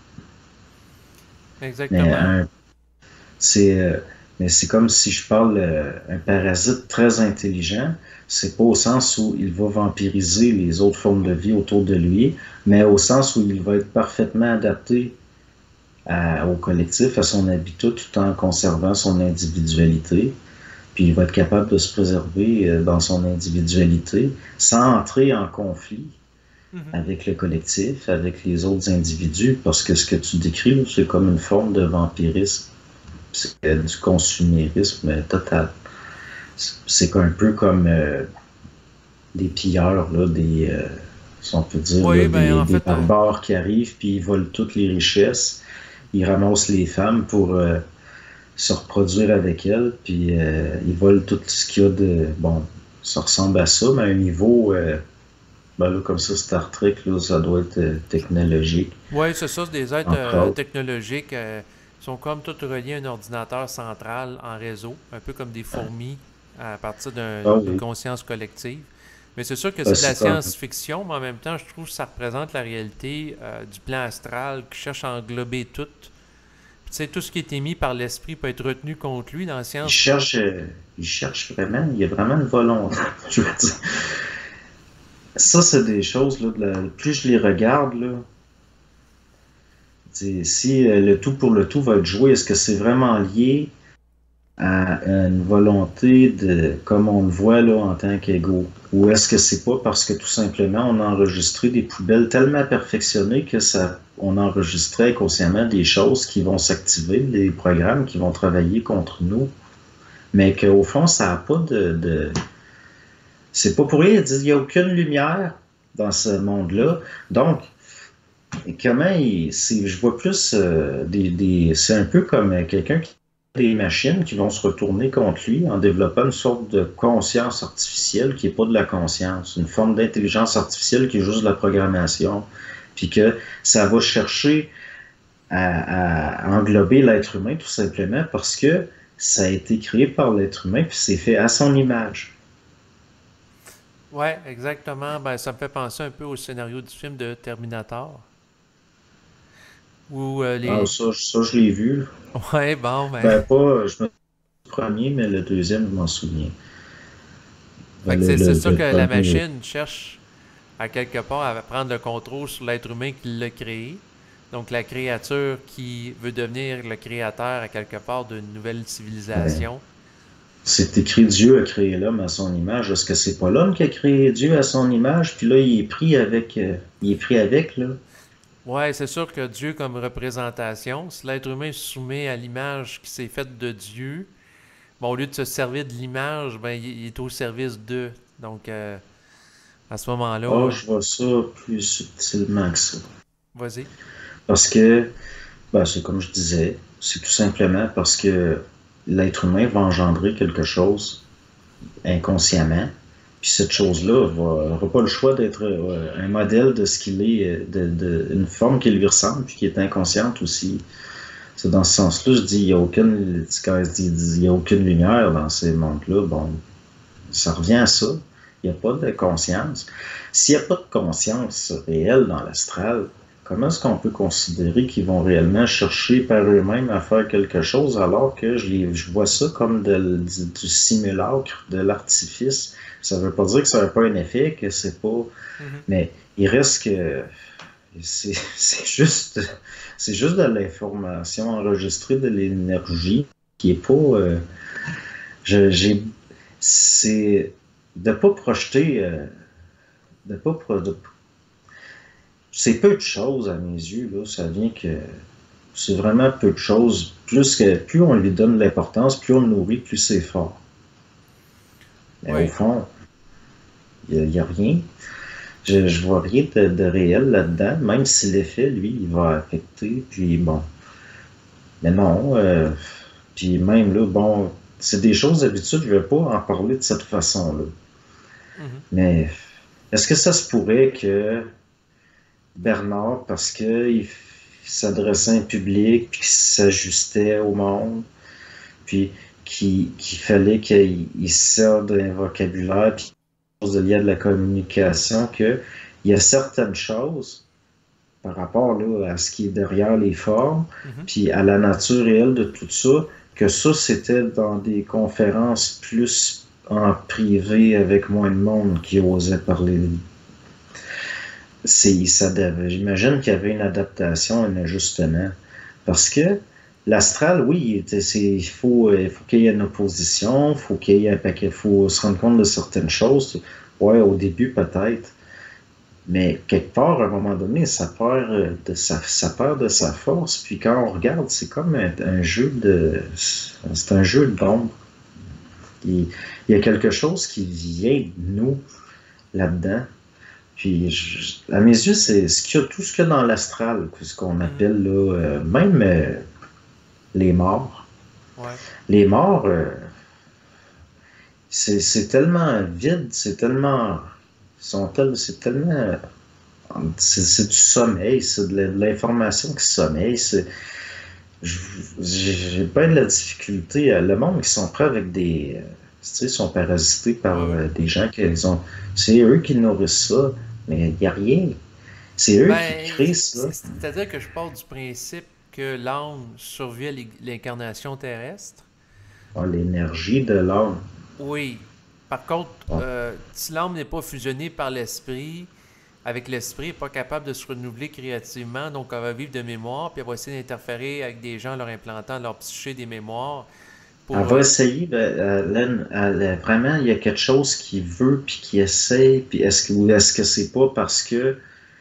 Mais Exactement. c'est mais c'est comme si je parle un parasite très intelligent. C'est pas au sens où il va vampiriser les autres formes de vie autour de lui, mais au sens où il va être parfaitement adapté au collectif, à son habitat, tout en conservant son individualité. Puis il va être capable de se préserver dans son individualité sans entrer en conflit Mhm. avec le collectif, avec les autres individus, parce que ce que tu décris, c'est comme une forme de vampirisme. C'est du consumérisme total. C'est un peu comme des pilleurs, là, si on peut dire, là, Oui, ben en des fait, barbares qui arrivent, puis ils volent toutes les richesses. Ils ramassent les femmes pour se reproduire avec elles, puis ils volent tout ce qu'il y a de... Bon, ça ressemble à ça, mais à un niveau... ben là, comme ça, Star Trek, là, ça doit être technologique, oui, c'est ça, c'est des êtres entre autres. technologiques. Sont comme tous reliés à un ordinateur central en réseau, un peu comme des fourmis à partir Ah d'une oui, conscience collective. Mais c'est sûr que ben, c'est de la c'est comme... science-fiction, mais en même temps, je trouve que ça représente la réalité du plan astral qui cherche à englober tout. Puis, tu sais, tout ce qui est émis par l'esprit peut être retenu contre lui dans la Il science. cherche, euh, il cherche vraiment, il y a vraiment une volonté. Je veux dire. Ça, c'est des choses, là, plus je les regarde, là, si le tout pour le tout va être joué, est-ce que c'est vraiment lié à une volonté de, comme on le voit là en tant qu'ego? Ou est-ce que c'est pas parce que tout simplement on a enregistré des poubelles tellement perfectionnées que ça, on enregistrait consciemment des choses qui vont s'activer, des programmes qui vont travailler contre nous, mais qu'au fond, ça n'a pas c'est pas pour rien, ils disent, il n'y a aucune lumière dans ce monde-là. Donc, comment je vois plus c'est un peu comme quelqu'un qui a des machines qui vont se retourner contre lui en développant une sorte de conscience artificielle qui n'est pas de la conscience, une forme d'intelligence artificielle qui est juste de la programmation, puis que ça va chercher à englober l'être humain tout simplement parce que ça a été créé par l'être humain puis c'est fait à son image. Ouais, exactement. Ben, ça me fait penser un peu au scénario du film de Terminator. Où Ah, les. ça je l'ai vu. Là. Ouais, bon, ben. Ben, pas, je me le premier, mais le deuxième, je m'en souviens. Fait que c'est sûr Le que la premier, machine cherche à quelque part à prendre le contrôle sur l'être humain qui l'a créé. Donc la créature qui veut devenir le créateur à quelque part d'une nouvelle ben, civilisation. c'est écrit Dieu a créé l'homme à son image. Est-ce que c'est pas l'homme qui a créé Dieu à son image? Puis là, il est pris avec, là. Ouais, c'est sûr que Dieu comme représentation, si l'être humain se soumet à l'image qui s'est faite de Dieu, bon, au lieu de se servir de l'image, ben il est au service d'eux. Donc à ce moment-là, Ah, je vois ça plus subtilement que ça. vas-y. Parce que, ben, c'est comme je disais, c'est tout simplement parce que l'être humain va engendrer quelque chose inconsciemment. Puis cette chose-là n'aura pas le choix d'être un modèle de ce qu'il est, une forme qui lui ressemble, puis qui est inconsciente aussi. C'est dans ce sens-là, je dis, il n'y a aucune, quand je dis, il y a aucune lumière dans ces mondes-là. Bon, ça revient à ça. Il n'y a pas de conscience. S'il n'y a pas de conscience réelle dans l'astral, comment est-ce qu'on peut considérer qu'ils vont réellement chercher par eux-mêmes à faire quelque chose alors que je vois ça comme du simulacre, de l'artifice? Ça ne veut pas dire que ça n'a pas un effet, que c'est pas... Mhm. Mais il reste que... C'est juste, c'est juste de l'information enregistrée de l'énergie qui est pas... j'ai, c'est de pas projeter... de pas pro- de- c'est peu de choses à mes yeux, là. Ça vient que c'est vraiment peu de choses. Plus on lui donne de l'importance, plus on le nourrit, plus c'est fort. Mais au Oui. fond, y a rien. Je vois rien de réel là-dedans, même si l'effet, lui, il va affecter, puis bon. Mais non, puis même là, bon, c'est des choses d'habitude, je ne vais pas en parler de cette façon-là. Mhm. Mais est-ce que ça se pourrait que Bernard, parce qu'il s'adressait à un public, puis qu'il s'ajustait au monde, puis qu'il fallait qu'il sorte d'un vocabulaire, puis de lié à de la communication, qu'il y a certaines choses par rapport là, à ce qui est derrière les formes, Mhm. puis à la nature réelle de tout ça, que ça, c'était dans des conférences plus en privé avec moins de monde qui osait parler. J'imagine qu'il y avait une adaptation, un ajustement. Parce que l'astral, oui, il faut qu'il y ait une opposition, il faut qu'il y ait un paquet, il faut se rendre compte de certaines choses. Ouais, au début peut-être. Mais quelque part, à un moment donné, ça perd de sa force. Puis quand on regarde, c'est comme un jeu c'est un jeu d'ombre. Il y a quelque chose qui vient de nous là-dedans. Puis, à mes yeux, c'est tout ce qu'il y a dans l'astral, ce qu'on Mhm. appelle là, même les morts. Ouais. Les morts, c'est tellement vide, c'est tellement, c'est du sommeil, c'est de l'information qui sommeille. J'ai pas de la difficulté. Le monde qui sont prêts avec des, tu sais, sont parasités par Ouais, ouais. des gens qui ont, c'est eux qui nourrissent ça, mais il n'y a rien. C'est eux qui Ben, créent ça. c'est-à-dire que je pars du principe que l'âme survit à l'incarnation terrestre. Ah, l'énergie de l'âme. Oui. Par contre, Ah, si l'âme n'est pas fusionnée par l'esprit, avec l'esprit, n'est pas capable de se renouveler créativement, donc elle va vivre de mémoire, puis elle va essayer d'interférer avec des gens en leur implantant leur psyché des mémoires elle pour... va essayer, vraiment, il y a quelque chose qui veut puis qui essaie, puis est-ce que c'est pas parce que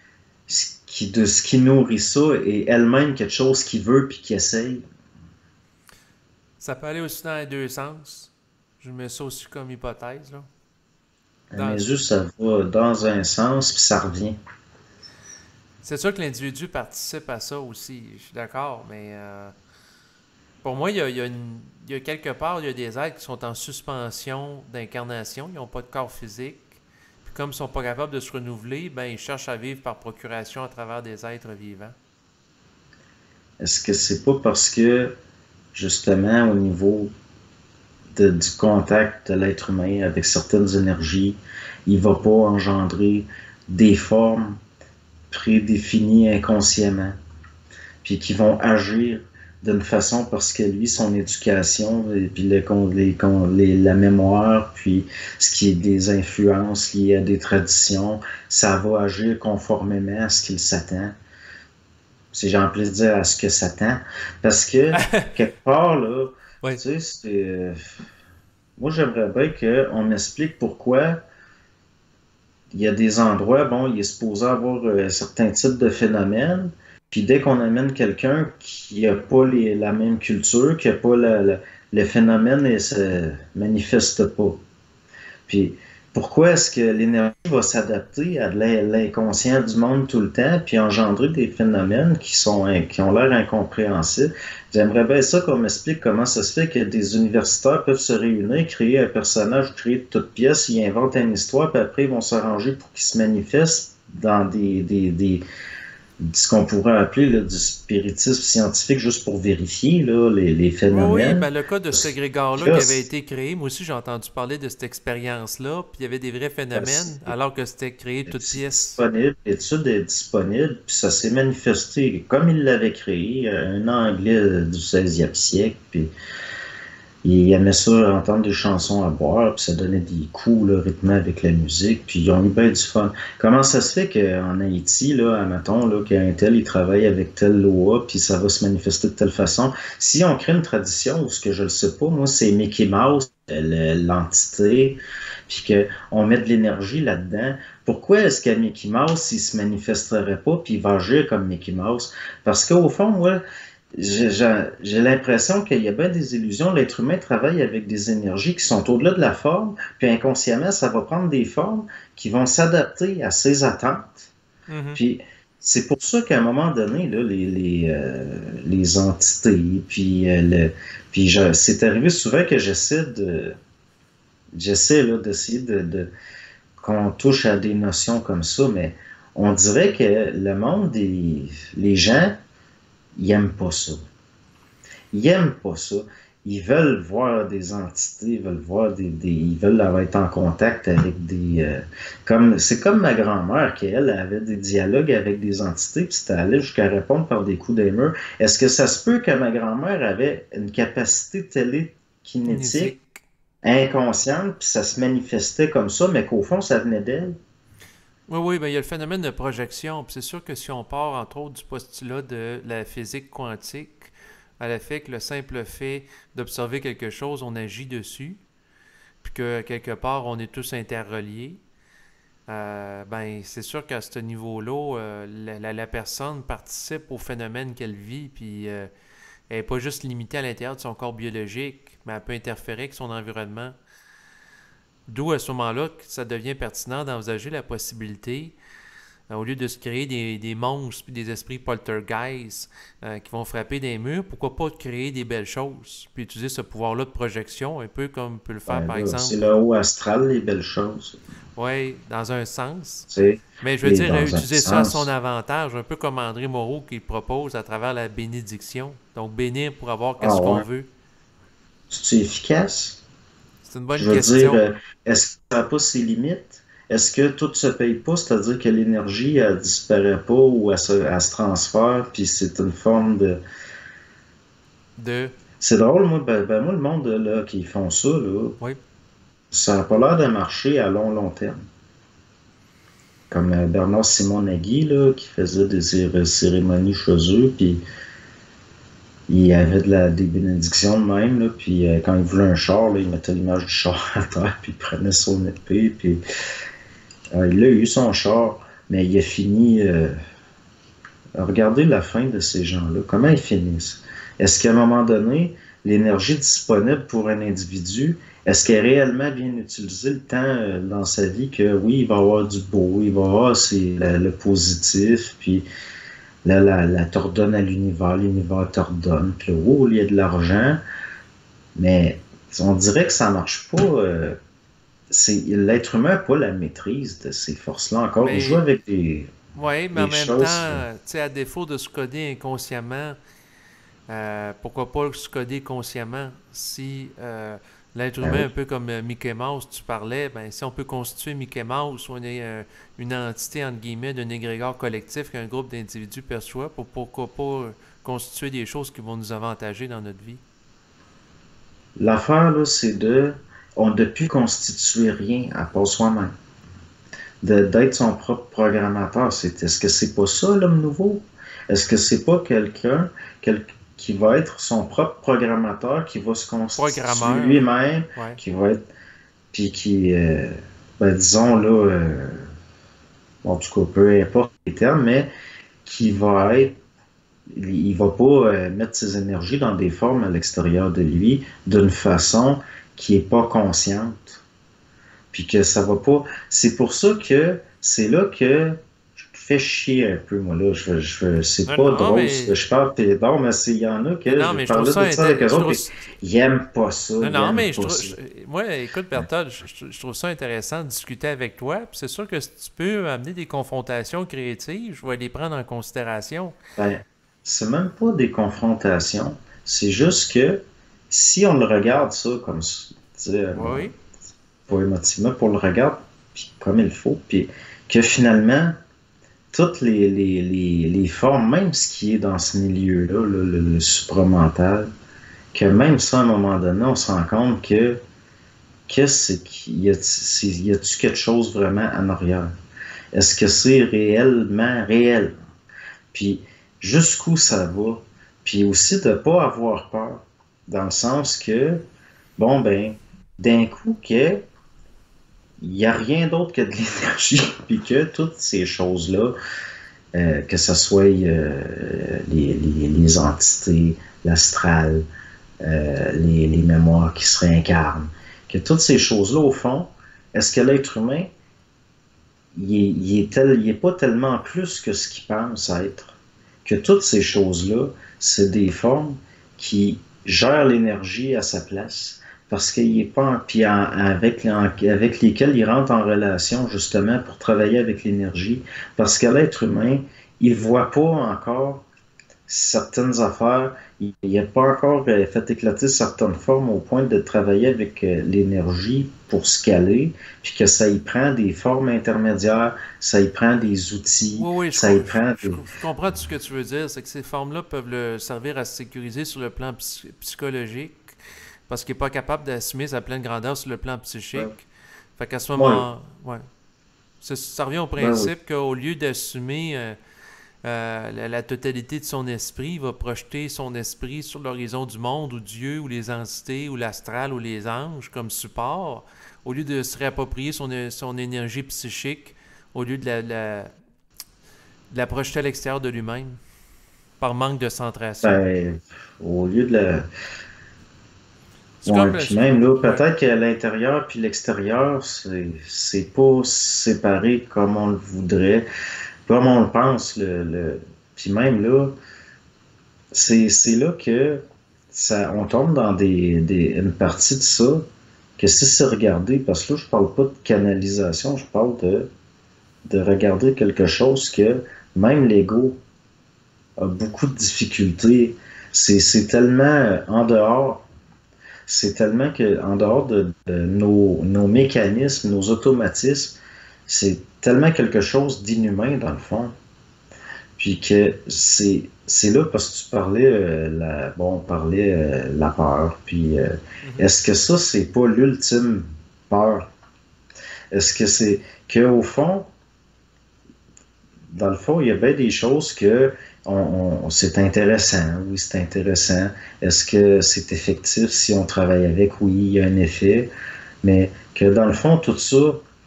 ce qui nourrit ça est elle-même quelque chose qui veut puis qui essaye? Ça peut aller aussi dans les deux sens. Je mets ça aussi comme hypothèse, là. À mes Dans- yeux, ça va dans un sens puis ça revient. C'est sûr que l'individu participe à ça aussi, je suis d'accord, mais pour moi, il y a quelque part, il y a des êtres qui sont en suspension d'incarnation, ils n'ont pas de corps physique, puis comme ils sont pas capables de se renouveler, ben ils cherchent à vivre par procuration à travers des êtres vivants. Est-ce que c'est pas parce que, justement, au niveau du contact de l'être humain avec certaines énergies, il va pas engendrer des formes prédéfinies inconsciemment, puis qui vont agir d'une façon parce que lui, son éducation, et puis la mémoire, puis ce qui est des influences liées à des traditions, ça va agir conformément à ce qu'il s'attend. Si j'ai envie de dire à ce que s'attend. Parce que, quelque part, là, Oui. tu sais, moi, j'aimerais bien qu'on m'explique pourquoi il y a des endroits, bon, il est supposé avoir un certain type de phénomène, puis dès qu'on amène quelqu'un qui n'a pas la même culture, qui n'a pas le phénomène ne se manifeste pas. Puis pourquoi est-ce que l'énergie va s'adapter à l'inconscient du monde tout le temps, puis engendrer des phénomènes qui ont l'air incompréhensibles? J'aimerais bien ça qu'on m'explique comment ça se fait que des universitaires peuvent se réunir, créer un personnage créé de toutes pièces, ils inventent une histoire, puis après ils vont s'arranger pour qu'il se manifeste dans ce qu'on pourrait appeler là, du spiritisme scientifique juste pour vérifier là, les Oui, oui, phénomènes. ben le cas de cet Parce égrégore-là que qui là, avait été créé, moi aussi j'ai entendu parler de cette expérience-là, puis il y avait des vrais phénomènes, alors que c'était créé de toutes c'est pièces. disponible, l'étude est disponible, puis ça s'est manifesté comme il l'avait créé, un Anglais du 16e siècle, puis il aimait ça, entendre des chansons à boire, puis ça donnait des coups, là, rythmés avec la musique, puis ils ont eu bien du fun. Comment ça se fait qu'en Haïti, là, admettons, là, qu'un tel, il travaille avec telle loi, puis ça va se manifester de telle façon? Si on crée une tradition, ou ce que je le sais pas, moi, c'est Mickey Mouse, l'entité, puis qu'on met de l'énergie là-dedans, pourquoi est-ce qu'à Mickey Mouse, il se manifesterait pas, puis il va agir comme Mickey Mouse? Parce qu'au fond, moi, j'ai l'impression qu'il y a bien des illusions. L'être humain travaille avec des énergies qui sont au-delà de la forme, puis inconsciemment, ça va prendre des formes qui vont s'adapter à ses attentes. Mhm. Puis c'est pour ça qu'à un moment donné, là, les entités, c'est arrivé souvent que j'essaie là, d'essayer qu'on touche à des notions comme ça, mais on dirait que le monde les gens, ils aiment pas ça. Ils aiment pas ça. Ils veulent voir des entités, ils veulent voir ils veulent être en contact avec c'est comme ma grand-mère qui, elle, avait des dialogues avec des entités, puis c'était allé jusqu'à répondre par des coups d'émeu. Est-ce que ça se peut que ma grand-mère avait une capacité télékinétique Kinésique. inconsciente, puis ça se manifestait comme ça, mais qu'au fond, ça venait d'elle? Oui, oui, ben il y a le phénomène de projection, puis c'est sûr que si on part entre autres du postulat de la physique quantique, à l'effet que le simple fait d'observer quelque chose, on agit dessus, puis que quelque part on est tous interreliés, ben c'est sûr qu'à ce niveau-là, la personne participe au phénomène qu'elle vit, puis elle n'est pas juste limitée à l'intérieur de son corps biologique, mais elle peut interférer avec son environnement. D'où à ce moment-là que ça devient pertinent d'envisager la possibilité, au lieu de se créer des monstres puis des esprits poltergeist qui vont frapper des murs, pourquoi pas créer des belles choses, puis utiliser ce pouvoir-là de projection, un peu comme peut le faire Ben par là, c'est exemple, le haut astral, les belles choses. ouais, dans un sens, Tu sais, mais je veux et dire, dans un utiliser ça à son sens. avantage, un peu comme André Moreau qui propose à travers la bénédiction. Donc bénir pour avoir Ah qu'est-ce qu'on ouais. veut. C'est efficace? C'est une bonne Je veux dire, question. est-ce que ça n'a pas ses limites? Est-ce que tout se paye pas, c'est-à-dire que l'énergie, elle disparaît pas ou elle se transfère, puis c'est une forme de... De, C'est drôle, moi, moi, le monde là, qui font ça, là, oui, ça n'a pas l'air de marcher à long terme. Comme Bernard-Simon Nagui, là, qui faisait des cérémonies chez eux, puis il y avait des bénédictions de même, là, puis quand il voulait un char, là, il mettait l'image du char à terre, puis il prenait son épée, puis il a eu son char, mais il a fini. Regardez la fin de ces gens-là. Comment ils finissent? Est-ce qu'à un moment donné, l'énergie disponible pour un individu, est-ce qu'elle est réellement bien utilisée le temps dans sa vie que oui, il va y avoir du beau, il va y avoir le positif, puis là, t'ordonne à l'univers t'ordonne, puis là, oh, il y a de l'argent, mais on dirait que ça marche pas. L'être humain n'a pas la maîtrise de ces forces-là encore. Il joue mais avec oui, mais en des même choses. temps, tu sais, à défaut de se coder inconsciemment, pourquoi pas se coder consciemment? Si l'être Ben humain, un oui. peu comme Mickey Mouse, tu parlais, ben si on peut constituer Mickey Mouse, on est une entité, entre guillemets, d'un égrégore collectif qu'un groupe d'individus perçoit, pourquoi pas constituer des choses qui vont nous avantager dans notre vie? L'affaire, là, c'est on ne plus constituer rien à part soi-même. D'être son propre programmateur. Est-ce que c'est pas ça, l'homme nouveau? Est-ce que c'est pas quelqu'un qui va être son propre programmateur, qui va se constituer Programmeur, lui-même, ouais. qui va être, puis qui, disons là, en tout cas, peu importe les termes, mais qui va être, il va pas mettre ses énergies dans des formes à l'extérieur de lui d'une façon qui est pas consciente. Puis que ça va pas. C'est pour ça que c'est là que fais chier un peu, moi, là. C'est Non, pas non, drôle ce que mais je parle, puis bon, mais il y en a que non, je mais je trouve parlais ça de ça avec eux je autres, trouve puis ils aiment pas ça, non, ils non, aiment mais pas ça. moi, écoute, Berthold, je trouve ça intéressant de discuter avec toi. Puis c'est sûr que si tu peux amener des confrontations créatives, je vais les prendre en considération. Ben, c'est même pas des confrontations, c'est juste que si on le regarde ça comme ça, tu sais, Oui, pas émotivement, pour le regarder puis comme il faut, puis que finalement, toutes les formes, même ce qui est dans ce milieu-là, le supramental, que même ça, à un moment donné, on se rend compte que c'est qu'il y a-tu quelque chose vraiment en arrière? Est-ce que c'est réellement réel? Puis jusqu'où ça va? Puis aussi de ne pas avoir peur, dans le sens que, bon, ben, d'un coup, que il n'y a rien d'autre que de l'énergie, puis que toutes ces choses-là, que ce soit les entités, l'astral, les mémoires qui se réincarnent, que toutes ces choses-là, au fond, est-ce que l'être humain, il est pas tellement plus que ce qu'il pense être? Que toutes ces choses-là, c'est des formes qui gèrent l'énergie à sa place, parce qu'il est pas avec lesquelles il rentre en relation justement pour travailler avec l'énergie, parce que l'être humain, il voit pas encore certaines affaires, il n'a pas encore fait éclater certaines formes au point de travailler avec l'énergie pour se caler, puis que ça y prend des formes intermédiaires, ça y prend des outils, oui, oui, ça y prend des... je comprends tout ce que tu veux dire. C'est que ces formes-là peuvent le servir à se sécuriser sur le plan psychologique, parce qu'il n'est pas capable d'assumer sa pleine grandeur sur le plan Ouais, psychique. Fait qu'à ce ouais, moment, ouais. Ça revient au ben oui. principe qu'au lieu d'assumer la totalité de son esprit, il va projeter son esprit sur l'horizon du monde, ou Dieu, ou les entités, ou l'astral, ou les anges comme support, au lieu de se réapproprier son énergie psychique, au lieu de la projeter à l'extérieur de lui-même, par manque de centration. Ben, au lieu de la... C'est Ouais, comme le... puis même là, Ouais. peut-être qu'à l'intérieur puis l'extérieur, c'est pas séparé comme on le voudrait, comme on le pense. Puis même là, c'est là que on tombe dans une partie de ça, que si c'est regardé, parce que là, je parle pas de canalisation, je parle de regarder quelque chose que même l'ego a beaucoup de difficultés. C'est tellement en dehors. C'est tellement que en dehors de nos mécanismes, nos automatismes, c'est tellement quelque chose d'inhumain dans le fond. Puis que c'est là parce que tu parlais bon, on parlait la peur. Puis Mhm. est-ce que ça c'est pas l'ultime peur? Est-ce que c'est que au fond, dans le fond, il y a bien des choses que c'est intéressant. Oui, c'est intéressant. Est-ce que c'est effectif si on travaille avec? Oui, il y a un effet. Mais que dans le fond, tout ça,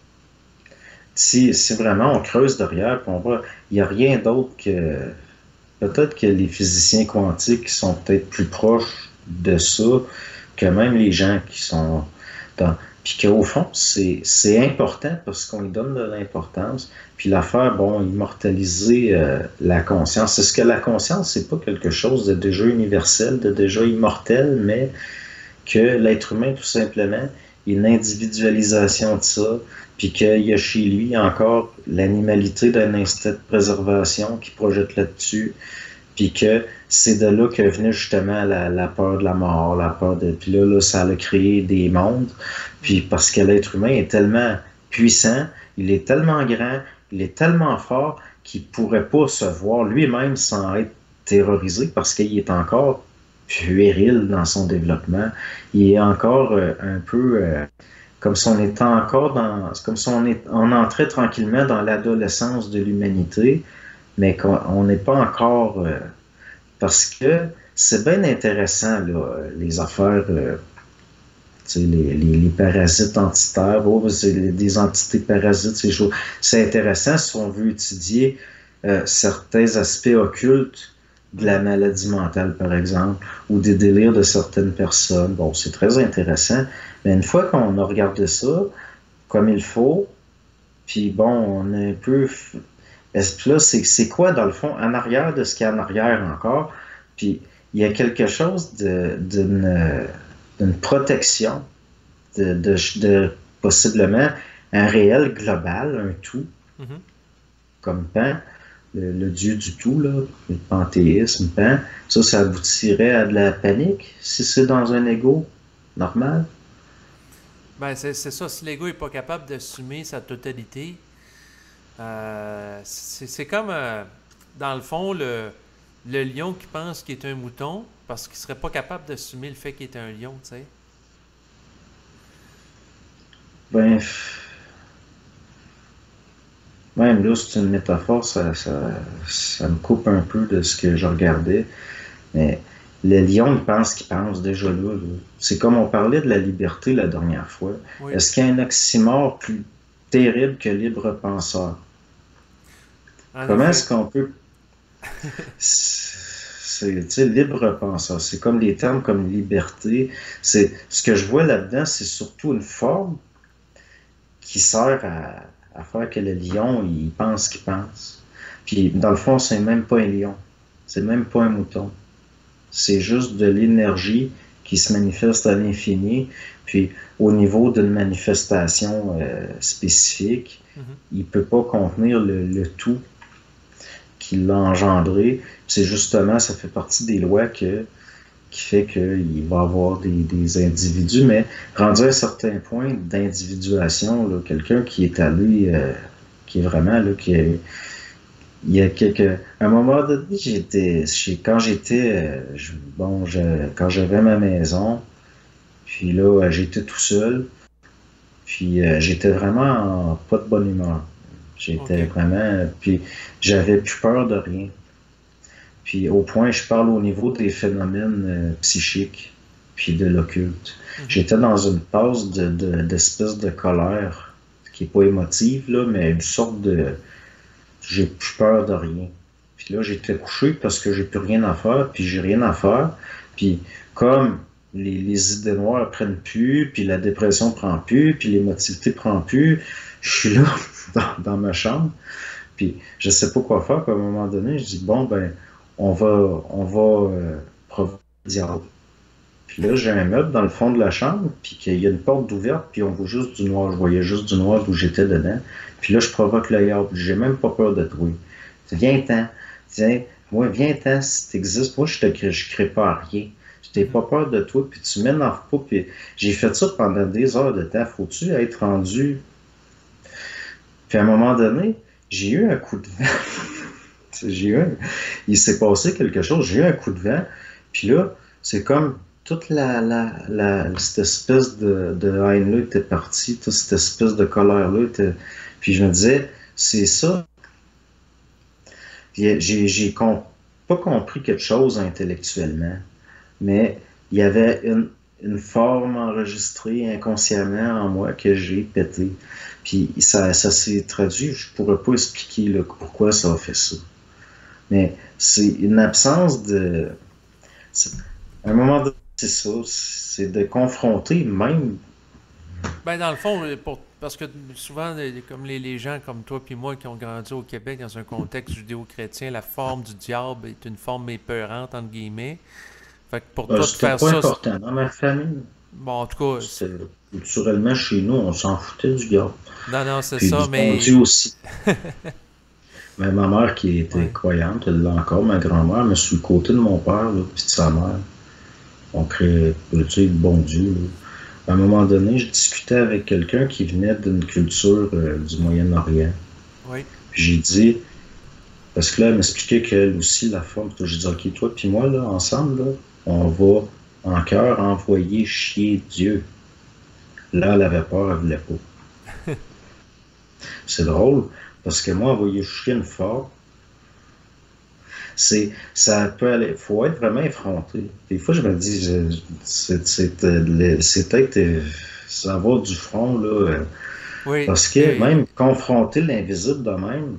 si vraiment on creuse derrière, puis on voit, il n'y a rien d'autre que peut-être que les physiciens quantiques sont peut-être plus proches de ça que même les gens qui sont dans. Puis qu'au fond, c'est important parce qu'on lui donne de l'importance. Puis l'affaire, bon, immortaliser la conscience. Est-ce que la conscience, c'est pas quelque chose de déjà universel, de déjà immortel, mais que l'être humain, tout simplement, une individualisation de ça, puis qu'il y a chez lui encore l'animalité d'un instinct de préservation qui projette là-dessus, puis que c'est de là que venait justement la peur de la mort, la peur de... Puis là, ça a créé des mondes, puis parce que l'être humain est tellement puissant, il est tellement grand, il est tellement fort qu'il ne pourrait pas se voir lui-même sans être terrorisé parce qu'il est encore puéril dans son développement. Il est encore un peu comme si on était encore comme si on entrait tranquillement dans l'adolescence de l'humanité, mais qu'on n'est pas encore, parce que c'est bien intéressant, là, les affaires, les parasites entitaires, oh, c'est des entités parasites, ces choses. C'est intéressant si on veut étudier certains aspects occultes de la Mhm. maladie mentale, par exemple, ou des délires de certaines personnes. Bon, c'est très intéressant. Mais une fois qu'on a regardé ça comme il faut, puis bon, on a un peu Puis là, c'est quoi, dans le fond, en arrière de ce qu'il y a en arrière encore? Puis il y a quelque chose d'une protection, de possiblement un réel global, un tout, Mhm. comme Pan, le dieu du tout, là, le panthéisme, Pan. Ça aboutirait à de la panique si c'est dans un ego normal. Ben, c'est ça. Si l'ego n'est pas capable d'assumer sa totalité, c'est comme, dans le fond, le lion qui pense qu'il est un mouton parce qu'il serait pas capable d'assumer le fait qu'il est un lion, tu sais. Ben, même là, c'est une métaphore, ça me coupe un peu de ce que je regardais. Mais le lion, il pense déjà là, là. C'est comme on parlait de la liberté la dernière fois. Oui, Est-ce qu'il y a un oxymore plus terrible que libre penseur? en Comment effet. est-ce qu'on peut... C'est, tu sais, libre penseur, c'est comme des termes comme liberté. C'est, ce que je vois là-dedans, c'est surtout une forme qui sert à faire que le lion, il pense qu'il pense. Puis, dans le fond, c'est même pas un lion. C'est même pas un mouton. C'est juste de l'énergie qui se manifeste à l'infini. Puis, au niveau d'une manifestation spécifique, Mhm. il ne peut pas contenir le tout qui l'a engendré. C'est justement, ça fait partie des lois qui fait qu'il va y avoir des individus, mais rendu à un certain point d'individuation, là, quelqu'un qui est allé, qui est vraiment, là, il y a quelques, à un moment donné, quand j'étais, quand j'avais ma maison, puis là, j'étais tout seul, puis j'étais vraiment en pas de bonne humeur. J'étais OK. vraiment, puis j'avais plus peur de rien. Puis au point, je parle au niveau des phénomènes psychiques, puis de l'occulte. Mhm. J'étais dans une phase d'espèce de colère, qui est pas émotive, là, mais une sorte de... J'ai plus peur de rien. Puis là, j'étais couché parce que j'ai plus rien à faire, puis j'ai rien à faire. Puis comme les idées noires prennent plus, puis la dépression prend plus, puis l'émotivité prend plus, je suis là, dans ma chambre, puis je sais pas quoi faire. Puis à un moment donné, je dis, bon, ben, on va provoquer le diable. Puis là, j'ai un meuble dans le fond de la chambre, puis qu'il y a une porte ouverte, puis on voit juste du noir. Je voyais juste du noir d'où j'étais dedans. Puis là, je provoque le diable. J'ai même pas peur de toi. Viens-t'en. Tiens, moi, viens-t'en si t'existes. Moi, je crée pas à rien. Je n'ai Mhm. pas peur de toi, puis tu m'énerves pas. Puis j'ai fait ça pendant des heures de temps. Faut-tu être rendu? Puis à un moment donné, j'ai eu un coup de vent. J'ai eu un- Il s'est passé quelque chose, j'ai eu un coup de vent, puis là, c'est comme toute cette espèce de haine-là était partie, toute cette espèce de colère-là était... Puis je me disais, c'est ça. Puis pas compris quelque chose intellectuellement, mais il y avait une forme enregistrée inconsciemment en moi que j'ai pété. Puis ça s'est traduit, je pourrais pas expliquer là, pourquoi ça a fait ça. Mais c'est une absence de. À un moment donné, c'est ça. C'est de confronter même. Ben, dans le fond, parce que souvent, comme les gens comme toi puis moi qui ont grandi au Québec dans un contexte judéo-chrétien, la forme du diable est une forme épeurante, entre guillemets. Fait que pour toi, de C'était faire pas ça, important dans ma famille. bon, en tout cas, C'était culturellement chez nous, on s'en foutait du gars. non, non, c'est Puis ça, du bon mais Dieu aussi. Mais ma mère qui était ouais. croyante, elle l'a encore, ma grand-mère, mais sur le côté de mon père, là, puis de sa mère, on crée, tu sais, le bon Dieu. Là. À un moment donné, je discutais avec quelqu'un qui venait d'une culture du Moyen-Orient. Oui. Puis j'ai dit, parce que là, elle m'expliquait qu'elle aussi, la forme, j'ai dit, OK, toi puis moi, là, ensemble, là, on va en cœur envoyer chier Dieu. Là, elle avait peur, elle voulait pas. C'est drôle, parce que moi, envoyer chier une forme, ça peut aller, faut être vraiment effronté. Des fois, je me dis, c'est peut-être avoir du front, là, Oui, parce que même confronter l'invisible de même,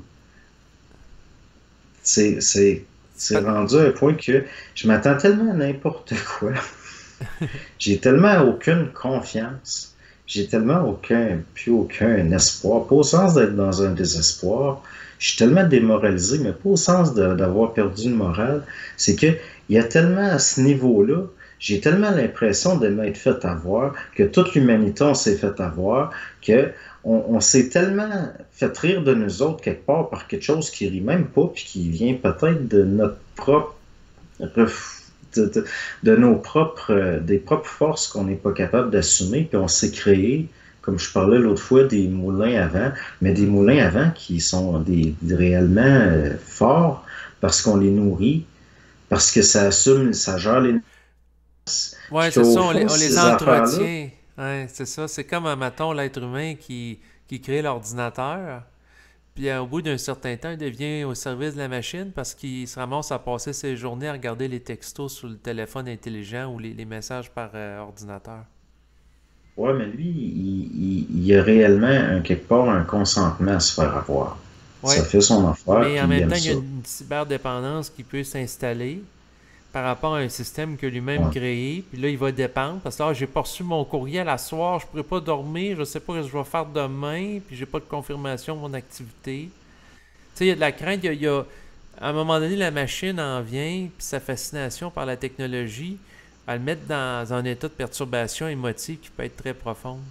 c'est, c'est, c'est c'est pas- rendu à un point que je m'attends tellement à n'importe quoi. J'ai tellement aucune confiance. j'ai tellement plus aucun espoir. Pas au sens d'être dans un désespoir. Je suis tellement démoralisé, mais pas au sens d'avoir perdu le moral. C'est que il y a tellement à ce niveau-là, j'ai tellement l'impression de m'être fait avoir, que toute l'humanité, on s'est fait avoir, que on s'est tellement fait rire de nous autres quelque part par quelque chose qui rit même pas, puis qui vient peut-être de notre propre de, de- de nos propres, des propres forces qu'on n'est pas capable d'assumer, puis on s'est créé, comme je parlais l'autre fois, des moulins avant, mais des Mhm. moulins avant qui sont réellement forts parce qu'on les nourrit, parce que ça assume, ça gère les masses, Ouais, puis c'est qu'au ça, fond, on les ces affaires-là, entretient. Ouais, c'est ça. C'est comme, mettons, l'être humain qui crée l'ordinateur. Puis au bout d'un certain temps, il devient au service de la machine parce qu'il se ramasse à passer ses journées à regarder les textos sur le téléphone intelligent ou les messages par ordinateur. ouais, mais lui, il y a réellement quelque part un consentement à se faire avoir. Ça Ouais. fait son affaire, Mais en puis il même aime temps, il y a ça. une cyberdépendance qui peut s'installer par rapport à un système que lui-même Ouais. créé. Puis là, il va dépendre. Parce que là, j'ai pas reçu mon courriel à soir, je pourrais pas dormir, je sais pas ce que je vais faire demain, puis j'ai pas de confirmation de mon activité. Tu sais, il y a de la crainte, à un moment donné, la machine en vient, puis sa fascination par la technologie, à le mettre dans un état de perturbation émotive qui peut être très profonde.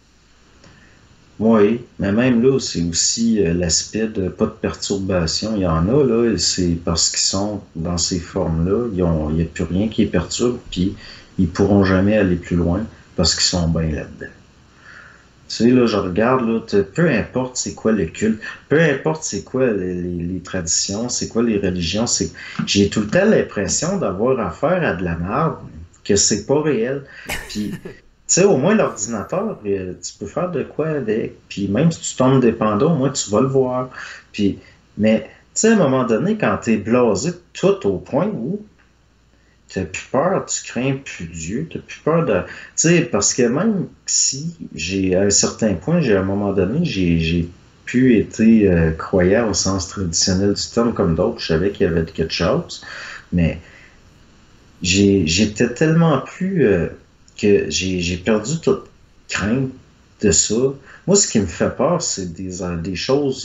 Oui, mais même là, c'est aussi l'aspect de pas de perturbation. Il y en a, là, et c'est parce qu'ils sont dans ces formes-là, il n'y a plus rien qui les perturbe, puis ils pourront jamais aller plus loin parce qu'ils sont bien là-dedans. Tu sais, là, je regarde, là, peu importe c'est quoi le culte, peu importe c'est quoi les traditions, c'est quoi les religions, j'ai tout le temps l'impression d'avoir affaire à de la merde, que c'est pas réel. Puis, tu sais, au moins l'ordinateur, tu peux faire de quoi avec. Puis même si tu tombes dépendant, au moins tu vas le voir. Puis, mais, tu sais, à un moment donné, quand t'es blasé tout au point où t'as plus peur, tu crains plus Dieu, t'as plus peur de... Tu sais, parce que même si à un certain point, à un moment donné, j'ai pu être croyant au sens traditionnel du terme comme d'autres, je savais qu'il y avait quelque chose, mais j'étais tellement plus que j'ai perdu toute crainte de ça. Moi, ce qui me fait peur, c'est des choses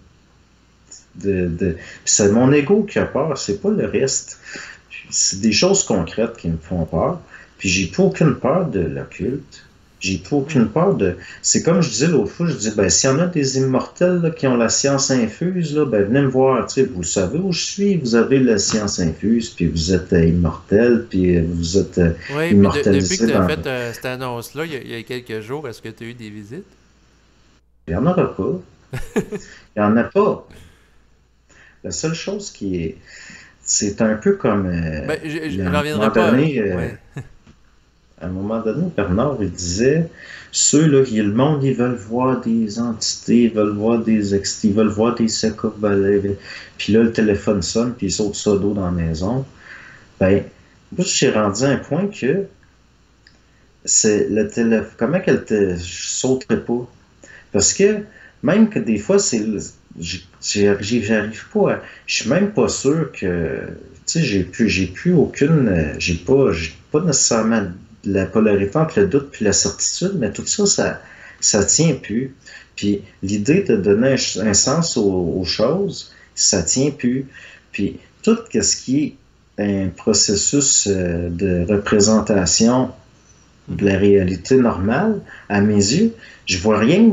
c'est mon ego qui a peur, c'est pas le reste. C'est des choses concrètes qui me font peur. Puis j'ai plus aucune peur de l'occulte. J'ai plus Hmm. aucune peur de. C'est comme je disais l'autre fois, je dis, ben, s'il y en a des immortels là, qui ont la science infuse, là, ben, venez me voir. Tu sais, vous savez où je suis, vous avez la science infuse, puis vous êtes immortel, puis vous êtes Oui, puis depuis que immortalisé tu as dans. fait cette annonce-là, il y a quelques jours, est-ce que tu as eu des visites? Il n'y en aura pas. Il n'y en a pas. La seule chose qui est. C'est un peu comme. Ben, Il y a je un moment reviendrai pas. donné. Ouais. À un moment donné, Bernard, il disait, ceux là, qui le monde, ils veulent voir des entités, ils veulent voir ils veulent voir des secours. Puis là, le téléphone sonne, puis il saute ça d'eau dans la maison. Ben, moi, j'ai rendu à un point que c'est le téléphone. Comment qu'elle te je sauterais pas? Parce que même que des fois, j'arrive pas à, je suis même pas sûr que, tu sais, j'ai plus aucune, j'ai pas nécessairement de la polarité entre le doute puis la certitude, mais tout ça, ça tient plus. Puis l'idée de donner un sens aux choses, ça tient plus. Puis tout ce qui est un processus de représentation de Mhm. la réalité normale, à mes yeux, je vois rien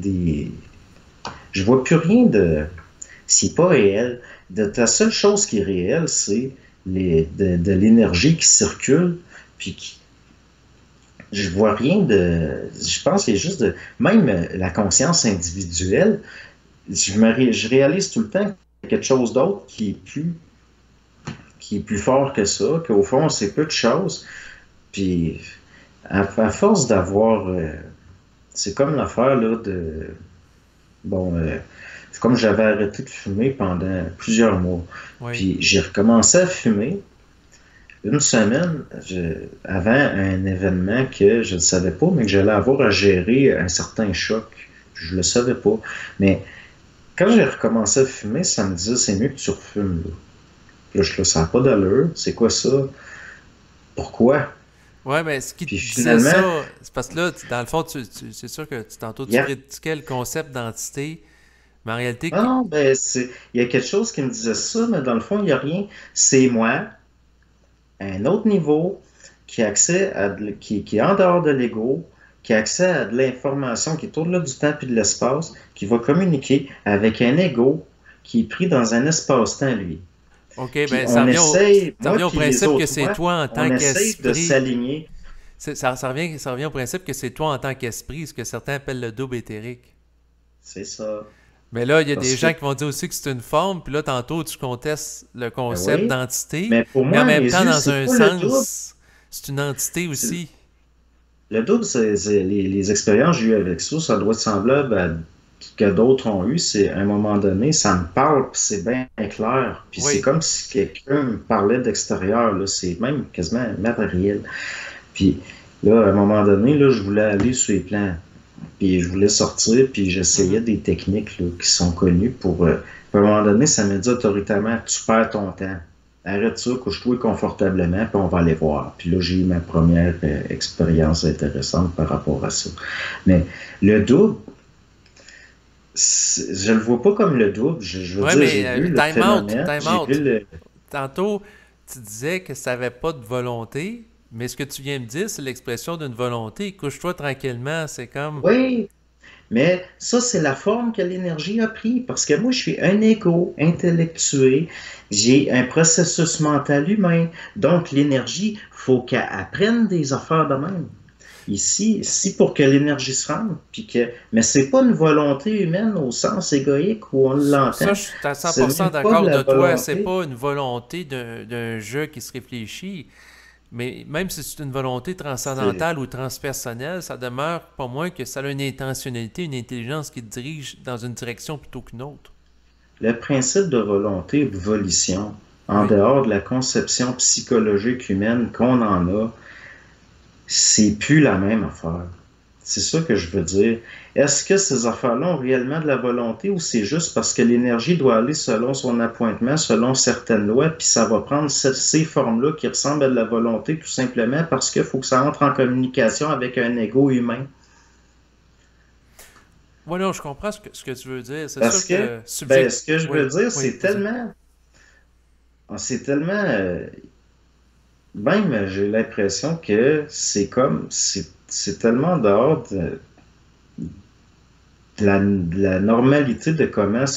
je vois plus rien de, c'est pas réel. La seule chose qui est réelle, c'est de l'énergie qui circule, puis je vois rien de, je pense qu'il y a juste de, même la conscience individuelle, je réalise tout le temps qu'il y a quelque chose d'autre qui est plus fort que ça, qu'au fond, c'est peu de choses. Puis, à force d'avoir, c'est comme l'affaire là de, bon, c'est comme j'avais arrêté de fumer pendant plusieurs mois. Oui. Puis j'ai recommencé à fumer une semaine avant un événement que je ne savais pas, mais que j'allais avoir à gérer un certain choc. Je ne le savais pas. Mais quand j'ai recommencé à fumer, ça me disait c'est mieux que tu refumes. Là, je ne sens pas d'allure. C'est quoi ça? Pourquoi? Ouais, mais ce qui te Puis disait finalement, ça, c'est parce que là, dans le fond, c'est sûr que tantôt tu il y a, critiquais le concept d'entité, mais en réalité, non, ben, il y a quelque chose qui me disait ça, mais dans le fond, il n'y a rien. C'est moi, à un autre niveau, qui a accès qui est en dehors de l'ego, qui a accès à de l'information qui est au-delà du temps et de l'espace, qui va communiquer avec un ego qui est pris dans un espace-temps, lui. OK, Puis ben on essaye, ça moi revient au puis les principe que autres, c'est moi, toi en on tant essaye de qu'esprit. s'aligner. Ça revient au principe que c'est toi en tant qu'esprit, ce que certains appellent le double éthérique. C'est ça. Mais là, il y a des Parce que, gens qui vont dire aussi que c'est une forme, puis là, tantôt, tu contestes le ben concept oui, d'entité, mais pour mais en moi, à mes même temps, yeux, dans c'est un pas le double. sens, c'est une entité C'est- aussi. Le double, les expériences que j'ai eues avec ça doit être semblable à que d'autres ont eu. C'est à un moment donné, ça me parle, puis c'est bien clair. Puis c'est Oui. comme si quelqu'un me parlait d'extérieur, là. C'est même quasiment matériel. Puis là, à un moment donné, là, je voulais aller sur les plans. Puis je voulais sortir, puis j'essayais Mhm. des techniques là, qui sont connues pour. Puis à un moment donné, ça me dit autoritairement, tu perds ton temps. Arrête ça, couche-toi confortablement, puis on va aller voir. Puis là, j'ai eu ma première expérience intéressante par rapport à ça. Mais le double, je le vois pas comme le double. Je veux Ouais, dire, mais j'ai vu le time out, phénomène, time j'ai vu out. le. Tantôt, tu disais que ça n'avait pas de volonté, mais ce que tu viens de dire, c'est l'expression d'une volonté. Couche-toi tranquillement, c'est comme... Oui, mais ça, c'est la forme que l'énergie a pris. Parce que moi, je suis un égo intellectué. J'ai un processus mental humain. Donc, l'énergie, faut qu'elle apprenne des affaires de même. Ici, pour que l'énergie se rende, puis que, mais c'est pas une volonté humaine au sens égoïque où on Ça, l'entend. je suis à Ce 100% n'est pas de d'accord la de toi. C'est volonté. pas une volonté d'un jeu qui se réfléchit. Mais même si c'est une volonté C'est transcendantale ou transpersonnelle, ça demeure pas moins que ça a une intentionnalité, une intelligence qui te dirige dans une direction plutôt qu'une autre. le principe de volonté et de volition, en Oui. dehors de la conception psychologique humaine qu'on en a, c'est plus la même affaire. C'est ça que je veux dire. Est-ce que ces affaires-là ont réellement de la volonté ou c'est juste parce que l'énergie doit aller selon son appointement, selon certaines lois, puis ça va prendre ces formes-là qui ressemblent à de la volonté tout simplement parce qu'il faut que ça entre en communication avec un ego humain. Oui, non, je comprends ce que tu veux dire. C'est Parce sûr que, que ben, subject... ce que je Oui, veux dire, oui, vas-y. c'est tellement, même j'ai l'impression que c'est tellement dehors de la normalité de comment est-ce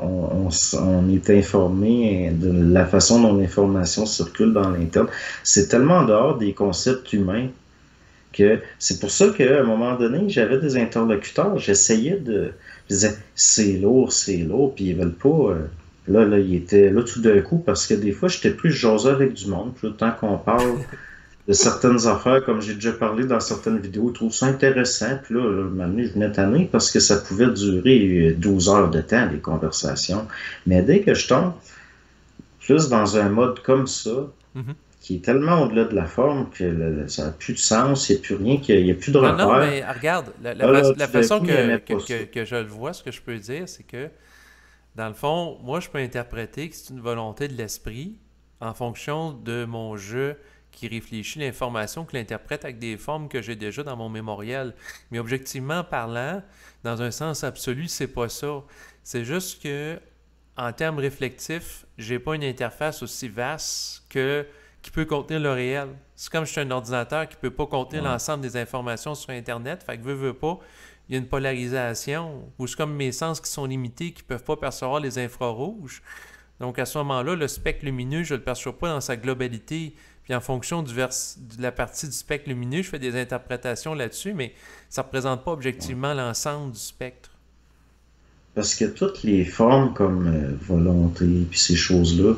on est informé, de la façon dont l'information circule dans l'Internet. C'est tellement en dehors des concepts humains que c'est pour ça qu'à un moment donné, j'avais des interlocuteurs, je disais, c'est lourd, puis ils veulent pas. Là, il était là tout d'un coup, parce que des fois, j'étais plus jaseux avec du monde, puis là, tant qu'on parle de certaines affaires, comme j'ai déjà parlé dans certaines vidéos, je trouve ça intéressant. Puis là, un moment donné, je venais tanner parce que ça pouvait durer 12 heures de temps, les conversations. Mais dès que je tombe plus dans un mode comme ça, Mhm. qui est tellement au-delà de la forme que ça n'a plus de sens, il n'y a plus rien, il n'y a plus de Non, non, repère. mais regarde, Là, là, la tout d'un façon coup, il n'aimait pas ça. que je le vois, ce que je peux dire, c'est que, dans le fond, moi, je peux interpréter que c'est une volonté de l'esprit en fonction de mon jeu qui réfléchit l'information, qui l'interprète avec des formes que j'ai déjà dans mon mémorial. Mais objectivement parlant, dans un sens absolu, c'est pas ça. C'est juste que, en termes réflectifs, j'ai pas une interface aussi vaste que qui peut contenir le réel. C'est comme je suis un ordinateur qui peut pas contenir Ouais. l'ensemble des informations sur Internet. Fait que veux pas, il y a une polarisation. Ou c'est comme mes sens qui sont limités, qui peuvent pas percevoir les infrarouges. Donc à ce moment-là, le spectre lumineux, je ne le perçois pas dans sa globalité. Puis en fonction de la partie du spectre lumineux, je fais des interprétations là-dessus, mais ça ne représente pas objectivement l'ensemble du spectre. Parce que toutes les formes comme volonté, puis ces choses-là,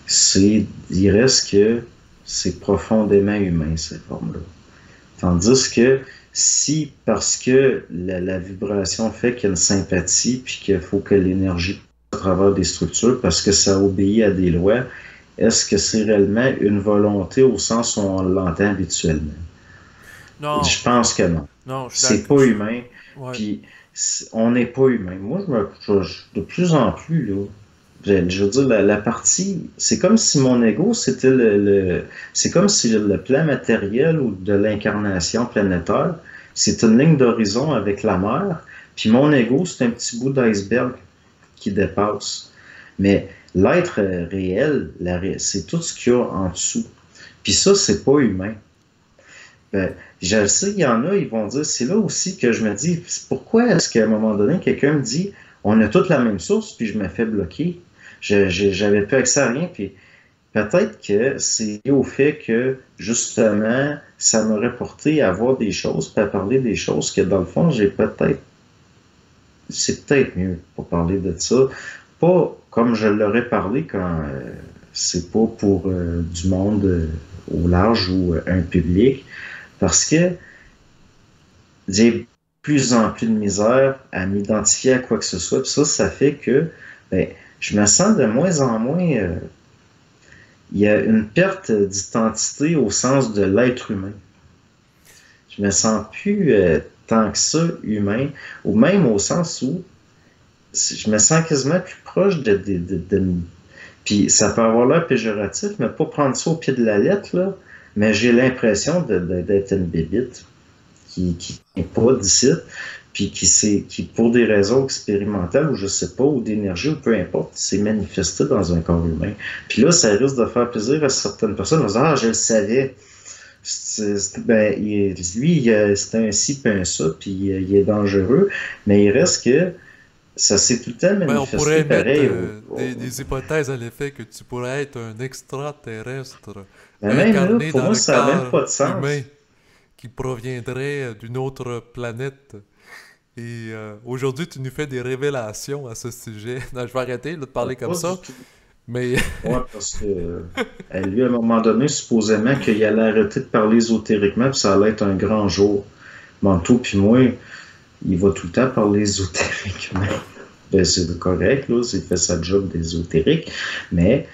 il reste que c'est profondément humain, ces formes-là. Tandis que si, parce que la vibration fait qu'il y a une sympathie, puis qu'il faut que l'énergie passe à travers des structures, parce que ça obéit à des lois, est-ce que c'est réellement une volonté au sens où on l'entend habituellement? Non, Je pense que non. non, je suis C'est d'accord. pas humain, Ouais. puis on n'est pas humain. Moi, de plus en plus, là, je veux dire, la partie, c'est comme si mon ego, c'était c'est comme si le plan matériel ou de l'incarnation planétaire, c'est une ligne d'horizon avec la mer, puis mon ego, c'est un petit bout d'iceberg qui dépasse. Mais l'être réel, c'est tout ce qu'il y a en dessous. Puis ça, c'est pas humain. Ben, je le sais, il y en a, ils vont dire, c'est là aussi que je me dis, pourquoi est-ce qu'à un moment donné, quelqu'un me dit, on a toute la même source, puis je me fais bloquer. J'avais plus accès à rien, puis peut-être que c'est lié au fait que, justement, ça m'aurait porté à voir des choses, puis à parler des choses que, dans le fond, c'est peut-être mieux pour parler de ça. Pas comme je l'aurais parlé quand c'est pas pour du monde au large ou un public, parce que j'ai de plus en plus de misère à m'identifier à quoi que ce soit. Puis ça fait que ben, je me sens de moins en moins. Il y a une perte d'identité au sens de l'être humain. Je me sens plus tant que ça humain, ou même au sens où je me sens quasiment plus proche puis ça peut avoir l'air péjoratif, mais pas prendre ça au pied de la lettre, là, mais j'ai l'impression d'être une bébite qui n'est pas d'ici, puis qui, pour des raisons expérimentales, ou je sais pas, ou d'énergie, ou peu importe, s'est manifesté dans un corps humain. Puis là, ça risque de faire plaisir à certaines personnes. On se dit, ah, je le savais. Ben, lui, c'est un ci, puis un ça, puis il est dangereux, mais il reste que ça s'est tout le temps Ben, on pourrait manifesté mettre pareil. des hypothèses à l'effet que tu pourrais être un extraterrestre Mais même là, incarné pour dans moi, le ça n'a même corps pas de humain sens. qui proviendrait d'une autre planète. Et aujourd'hui, tu nous fais des révélations à ce sujet. Non, je vais arrêter là, de parler comme Pas ça, du tout. mais Ouais, parce que lui, à un moment donné, supposément qu'il allait arrêter de parler ésotériquement, puis ça allait être un grand jour. Manteau, puis moi, il va tout le temps parler ésotériquement. Ben, c'est correct, là, il fait sa job d'ésotérique, mais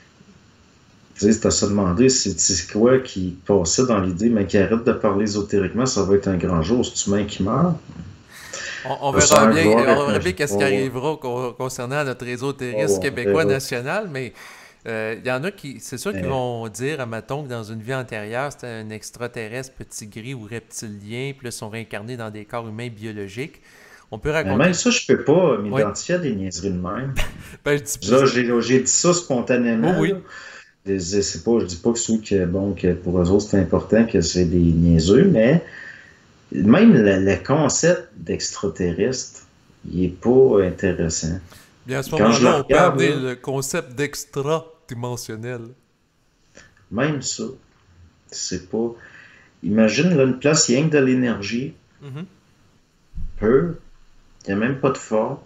tu sais, c'est à se demander c'est quoi qui passait dans l'idée, mais qui arrête de parler ésotériquement, ça va être un grand jour. C'est humain qui meurt. on Ça sert verra à bien, gloire on être verra un bien jour. qu'est-ce qui arrivera concernant notre réseau terrestre On québécois verra. national, mais il y en a qui, c'est sûr qu'ils Mais, vont dire, admettons, que dans une vie antérieure, c'était un extraterrestre petit gris ou reptilien, puis là, ils sont réincarnés dans des corps humains biologiques. On peut mais même raconter. ça, je peux pas Oui, m'identifier à des niaiseries de même. ben, je dis Là, plus. j'ai dit ça Oui, spontanément, là. oui. C'est pas, je dis pas que ceux que, bon, que pour eux autres, c'est important que c'est des niaiseux, mais même le concept d'extraterrestre, il est pas intéressant. Bien, à ce Quand je le moment-là, on peut regarde, amener là, le concept d'extra-dimensionnel. même ça, c'est pas. Imagine là, une place, il y a rien que de l'énergie, Mhm. peu, il n'y a même pas de forme,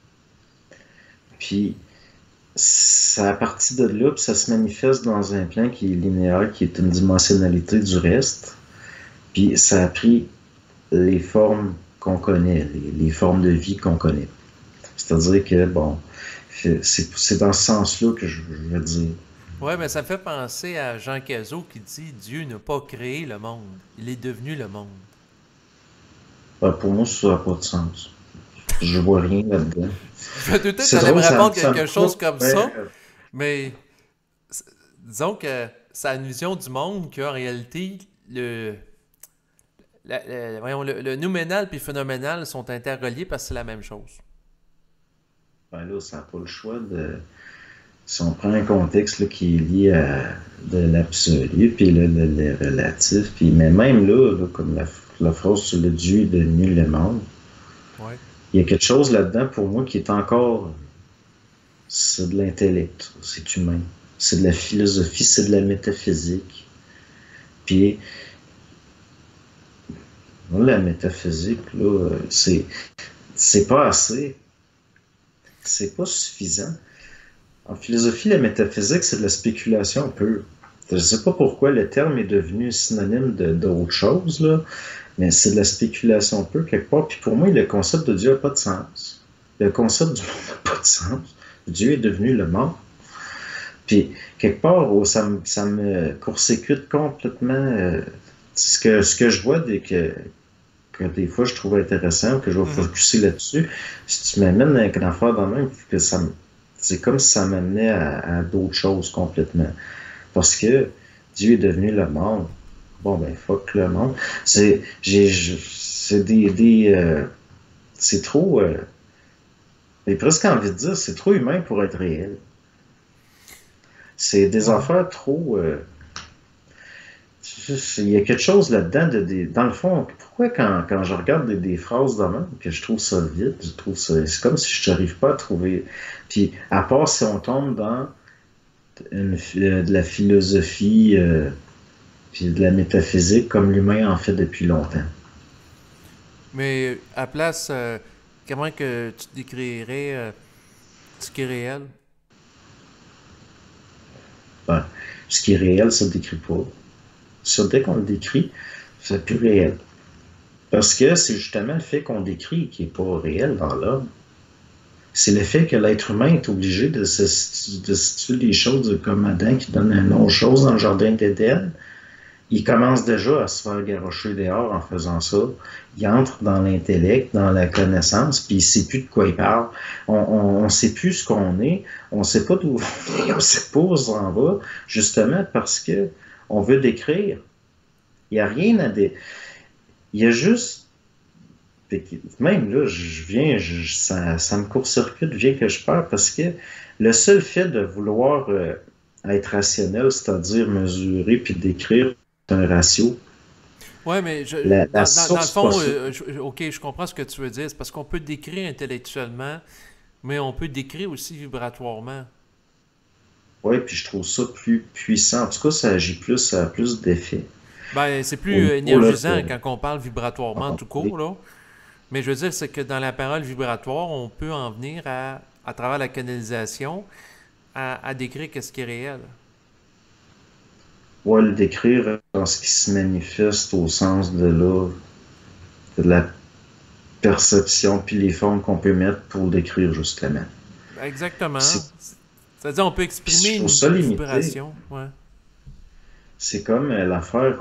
puis ça à partir de là, puis ça se manifeste dans un plan qui est linéaire, qui est une dimensionnalité du reste, puis ça a pris les formes qu'on connaît, les formes de vie qu'on connaît. C'est-à-dire que, bon, c'est dans ce sens-là que je veux dire. Ouais, mais ça me fait penser à Jean Cazot qui dit Dieu n'a pas créé le monde, il est devenu le monde. Ben, pour moi, ça n'a pas de sens. Je vois rien là-dedans. Je me doutais que tu C'est allais me drôle, répondre ça me quelque chose coupe. comme Ben, ça, mais disons que ça a une vision du monde qu'en réalité, voyons, le nouménal et le phénoménal sont interreliés parce que c'est la même chose. ben là, ça n'a pas le choix de. Si on prend un contexte là, qui est lié à de l'absolu, puis là, le relatif, puis, mais même là, comme la phrase sur le Dieu est devenu le monde, Ouais. il y a quelque chose là-dedans pour moi qui est encore. C'est de l'intellect, c'est humain. C'est de la philosophie, c'est de la métaphysique. Puis, moi, la métaphysique, là, c'est pas assez. C'est pas suffisant. En philosophie, la métaphysique, c'est de la spéculation pure. Je ne sais pas pourquoi le terme est devenu synonyme d'autre chose, là, mais c'est de la spéculation pure quelque part. Puis pour moi, le concept de Dieu n'a pas de sens. Le concept du monde n'a pas de sens. Dieu est devenu le monde. Puis quelque part, ça me court-circuite complètement ce que je vois que des fois je trouve intéressant, que je vais Mhm. focuser là-dessus. Si tu m'amènes avec une affaire dans le même, que c'est comme si ça m'amenait à d'autres choses complètement. Parce que Dieu est devenu le monde. Bon, ben, fuck le monde. C'est c'est trop, j'ai presque envie de dire, c'est trop humain pour être réel. C'est des Ouais. affaires trop, il y a quelque chose là-dedans dans le fond, pourquoi quand je regarde des phrases de même, que je trouve ça vide, je trouve ça, c'est comme si je n'arrive pas à trouver, puis à part si on tombe dans de la philosophie, puis de la métaphysique comme l'humain en fait depuis longtemps. Mais à place, comment que tu décrirais ce qui est réel? Ben, ce qui est réel, ça ne le décrit pas. Ça, dès qu'on le décrit, c'est plus réel. Parce que c'est justement le fait qu'on décrit qui n'est pas réel dans l'homme. C'est le fait que l'être humain est obligé de situer les choses comme Adam qui donne un nom aux choses dans le jardin d'Éden. Il commence déjà à se faire garrocher dehors en faisant ça. Il entre dans l'intellect, dans la connaissance, puis il ne sait plus de quoi il parle. On ne sait plus ce qu'on est, on ne sait pas d'où on est, on ne sait pas où on s'en va, justement parce que on veut décrire. Il n'y a rien à décrire. Il y a juste. Même là, ça me court-circuite, vient que je peur, parce que le seul fait de vouloir être rationnel, c'est-à-dire mesurer puis décrire un ratio, Ouais, mais la dans le source, pas fond, ça. ok, je comprends ce que tu veux dire. C'est parce qu'on peut décrire intellectuellement, mais on peut décrire aussi vibratoirement. Oui, puis je trouve ça plus puissant. En tout cas, ça a plus d'effet. Ben, c'est Au plus niveau là, énergisant quand on parle vibratoirement tout oui. court, là. Mais je veux dire, c'est que dans la parole vibratoire, on peut en venir à travers la canalisation, à décrire qu'est-ce qui est réel. Ouais, le décrire dans ce qui se manifeste au sens de la perception, puis les formes qu'on peut mettre pour le décrire justement. Exactement. C'est, C'est-à-dire, on peut puis exprimer je trouve une ça limité. vibration. Ouais. C'est comme l'affaire,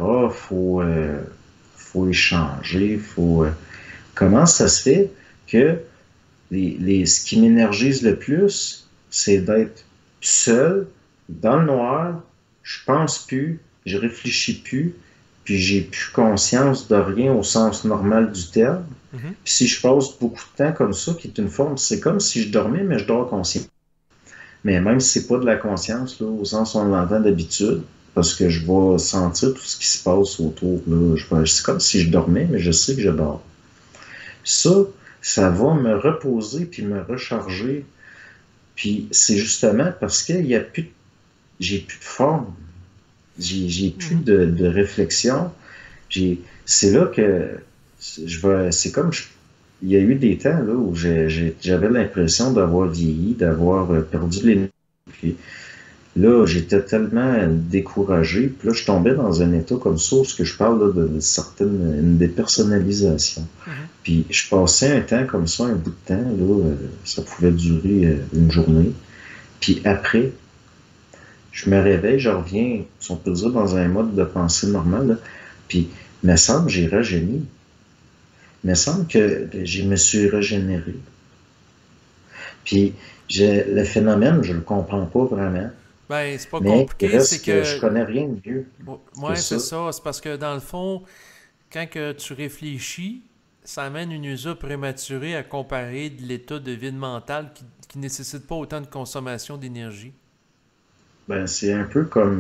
faut échanger, comment ça se fait que ce qui m'énergise le plus, c'est d'être seul, dans le noir, je pense plus, je réfléchis plus, puis j'ai plus conscience de rien au sens normal du terme. Mhm. Puis si je passe beaucoup de temps comme ça, qui est une forme, c'est comme si je dormais, mais je dors conscient. Mais même si c'est pas de la conscience, là, au sens où on l'entend d'habitude, parce que je vais sentir tout ce qui se passe autour, là, c'est comme si je dormais, mais je sais que je dors. Ça, ça va me reposer puis me recharger. Puis c'est justement parce qu'il y a plus, j'ai plus de forme, j'ai plus Mhm. de réflexion. C'est là que c'est comme il y a eu des temps là où j'avais l'impression d'avoir vieilli, d'avoir perdu l'énergie. Là, j'étais tellement découragé, puis là, je tombais dans un état comme ça, où ce que je parle là, de certaines, une dépersonnalisation. Mhm. Puis je passais un temps comme ça, un bout de temps, là, ça pouvait durer une journée. Puis après, je me réveille, je reviens, si on peut dire, dans un mode de pensée normal, là. Puis, il me semble que j'ai rajeuni. Il me semble que je me suis régénéré. Puis, le phénomène, je le comprends pas vraiment, Ben, c'est pas mais il compliqué, c'est reste que je que. connais rien de mieux que Ouais, c'est ça. ça. C'est parce que dans le fond, quand que tu réfléchis, ça amène une usure prématurée à comparer de l'état de vide mental qui nécessite pas autant de consommation d'énergie. Ben, c'est un peu comme,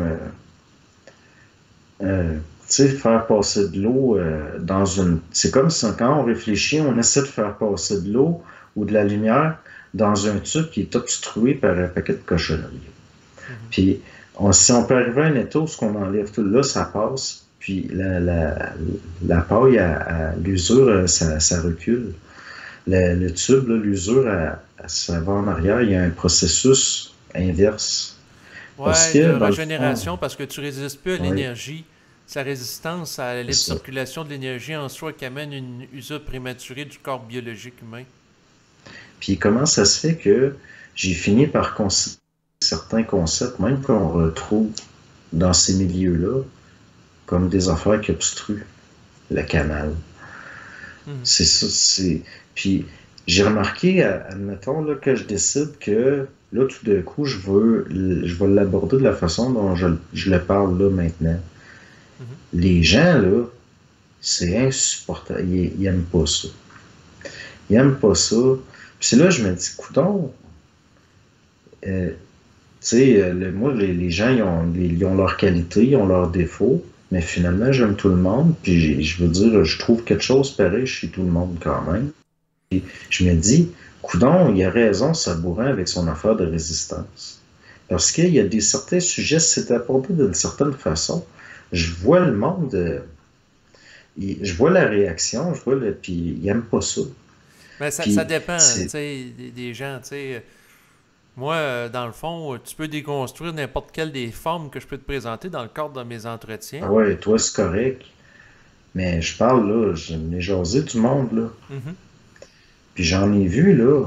tu sais, faire passer de l'eau dans une. C'est comme si quand on réfléchit, on essaie de faire passer de l'eau ou de la lumière dans un tube qui est obstrué par un paquet de cochonneries. Mhm. Puis, si on peut arriver à un état où ce qu'on enlève tout là, ça passe. Puis, la paille à l'usure, ça recule. Le tube, l'usure, ça va en arrière. Il y a un processus inverse. Parce Ouais, de que, dans le fond, régénération, parce que tu résistes plus à oui, l'énergie. Sa résistance à la c'est libre ça. circulation de l'énergie en soi qui amène une usure prématurée du corps biologique humain. Puis, comment ça se fait que j'ai fini par considérer certains concepts, même qu'on retrouve dans ces milieux-là, comme des affaires qui obstruent le canal. Mhm. C'est ça, c'est. Puis j'ai remarqué, admettons là, que je décide que là, tout d'un coup, je vais l'aborder de la façon dont je le parle là maintenant. Mhm. Les gens, là, c'est insupportable. Ils aiment pas ça. Ils aiment pas ça. Puis c'est là, je me dis, coudonc, tu sais, moi, les gens, ils ont leurs qualités, ils ont leurs défauts, mais finalement, j'aime tout le monde, puis je veux dire, je trouve quelque chose pareil chez tout le monde quand même. Je me dis, coudon, il a raison, Sabourin, avec son affaire de résistance. Parce qu'il y a certains sujets, si c'est abordé d'une certaine façon, je vois le monde, je vois la réaction, puis il aime pas ça. Mais ça Puis, dépend, tu c'est, sais, des gens, tu sais. Moi, dans le fond, tu peux déconstruire n'importe quelle des formes que je peux te présenter dans le cadre de mes entretiens. ah ouais, toi, c'est correct. Mais je parle, là, j'en ai jasé du monde, là. Mhm. Puis j'en ai vu, là.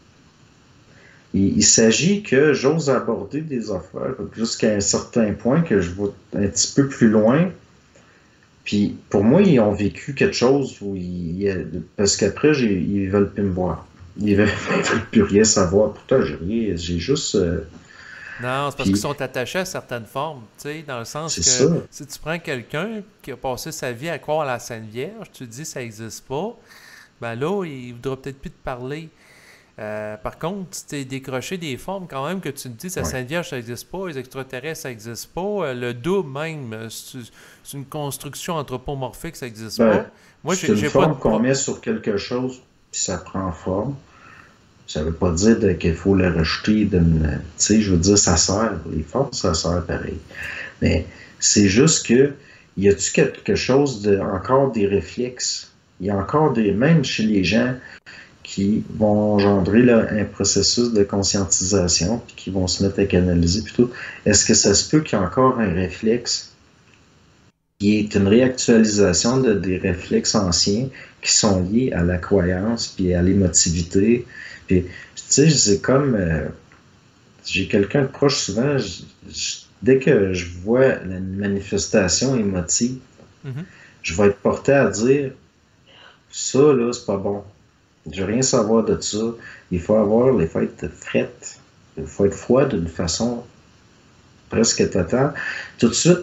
Il s'agit que j'ose aborder des affaires jusqu'à un certain point que je vais un petit peu plus loin. Puis pour moi, ils ont vécu quelque chose où parce qu'après, ils veulent plus me voir. Ils veulent plus rien savoir. Pourtant, j'ai rien. J'ai juste. Non, c'est parce qu'ils Puis sont attachés à certaines formes, tu sais, dans le sens c'est que ça. si tu prends quelqu'un qui a passé sa vie à croire à la Sainte Vierge, tu te dis ça n'existe pas, ben là, il voudra peut-être plus te parler. Par contre, si tu es décroché des formes quand même que tu te dis la Ouais. Sainte Vierge, ça n'existe pas, les extraterrestres, ça n'existe pas, le double même, c'est une construction anthropomorphique, ça n'existe pas. Ben, Moi, c'est une j'ai pas de forme qu'on pro... met sur quelque chose, puis ça prend forme. Ça veut pas dire qu'il faut le rejeter d'une. Tu sais, je veux dire, ça sert. Les formes, ça sert pareil. Mais c'est juste que, y a-tu quelque chose de, encore des réflexes? Il y a encore des, même chez les gens qui vont engendrer là, un processus de conscientisation, puis qui vont se mettre à canaliser, plutôt. Est-ce que ça se peut qu'il y ait encore un réflexe qui est une réactualisation des réflexes anciens qui sont liés à la croyance, puis à l'émotivité? Puis, tu sais, c'est comme, j'ai quelqu'un de proche souvent, dès que je vois une manifestation émotive, Mhm. je vais être porté à dire, ça, là, c'est pas bon. Je veux rien savoir de ça. Il faut être frette. Il faut être froid d'une façon presque totale. Tout de suite,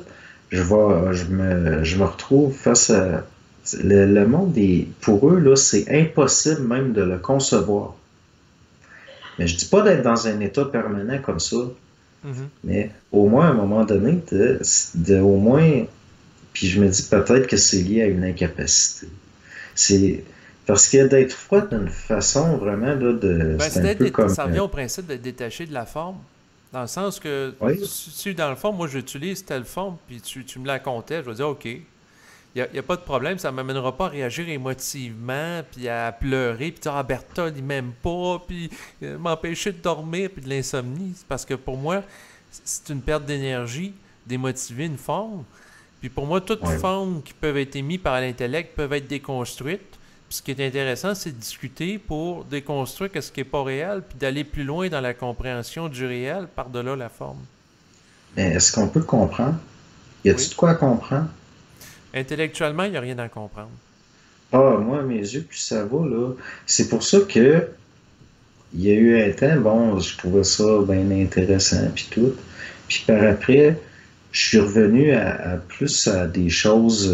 je me retrouve face à le monde pour eux, là, c'est impossible même de le concevoir. Mais je dis pas d'être dans un état permanent comme ça, Mhm. mais au moins à un moment donné, au moins, puis je me dis peut-être que c'est lié à une incapacité. C'est parce que d'être froid d'une façon vraiment là, Ben, c'est un peu comme ça revient au principe d'être détaché de la forme. Dans le sens que, oui, si dans le fond, moi j'utilise telle forme, puis tu me la contestes, je vais dire OK. Y a pas de problème, ça ne m'amènera pas à réagir émotivement, puis à pleurer, puis dire ah Berthold, il m'aime pas, puis m'empêcher de dormir, puis de l'insomnie. C'est parce que pour moi, c'est une perte d'énergie, démotiver une forme. Puis pour moi, toutes oui. formes qui peuvent être émises par l'intellect peuvent être déconstruites. Puis ce qui est intéressant, c'est de discuter pour déconstruire ce qui n'est pas réel, puis d'aller plus loin dans la compréhension du réel par-delà la forme. Mais est-ce qu'on peut comprendre? Y a-t-il Oui. de quoi comprendre? Intellectuellement, il n'y a rien à comprendre. Ah, moi, à mes yeux, puis ça va, là. C'est pour ça que il y a eu un temps, bon, je trouvais ça bien intéressant, puis tout. Puis par après, je suis revenu à plus à des choses.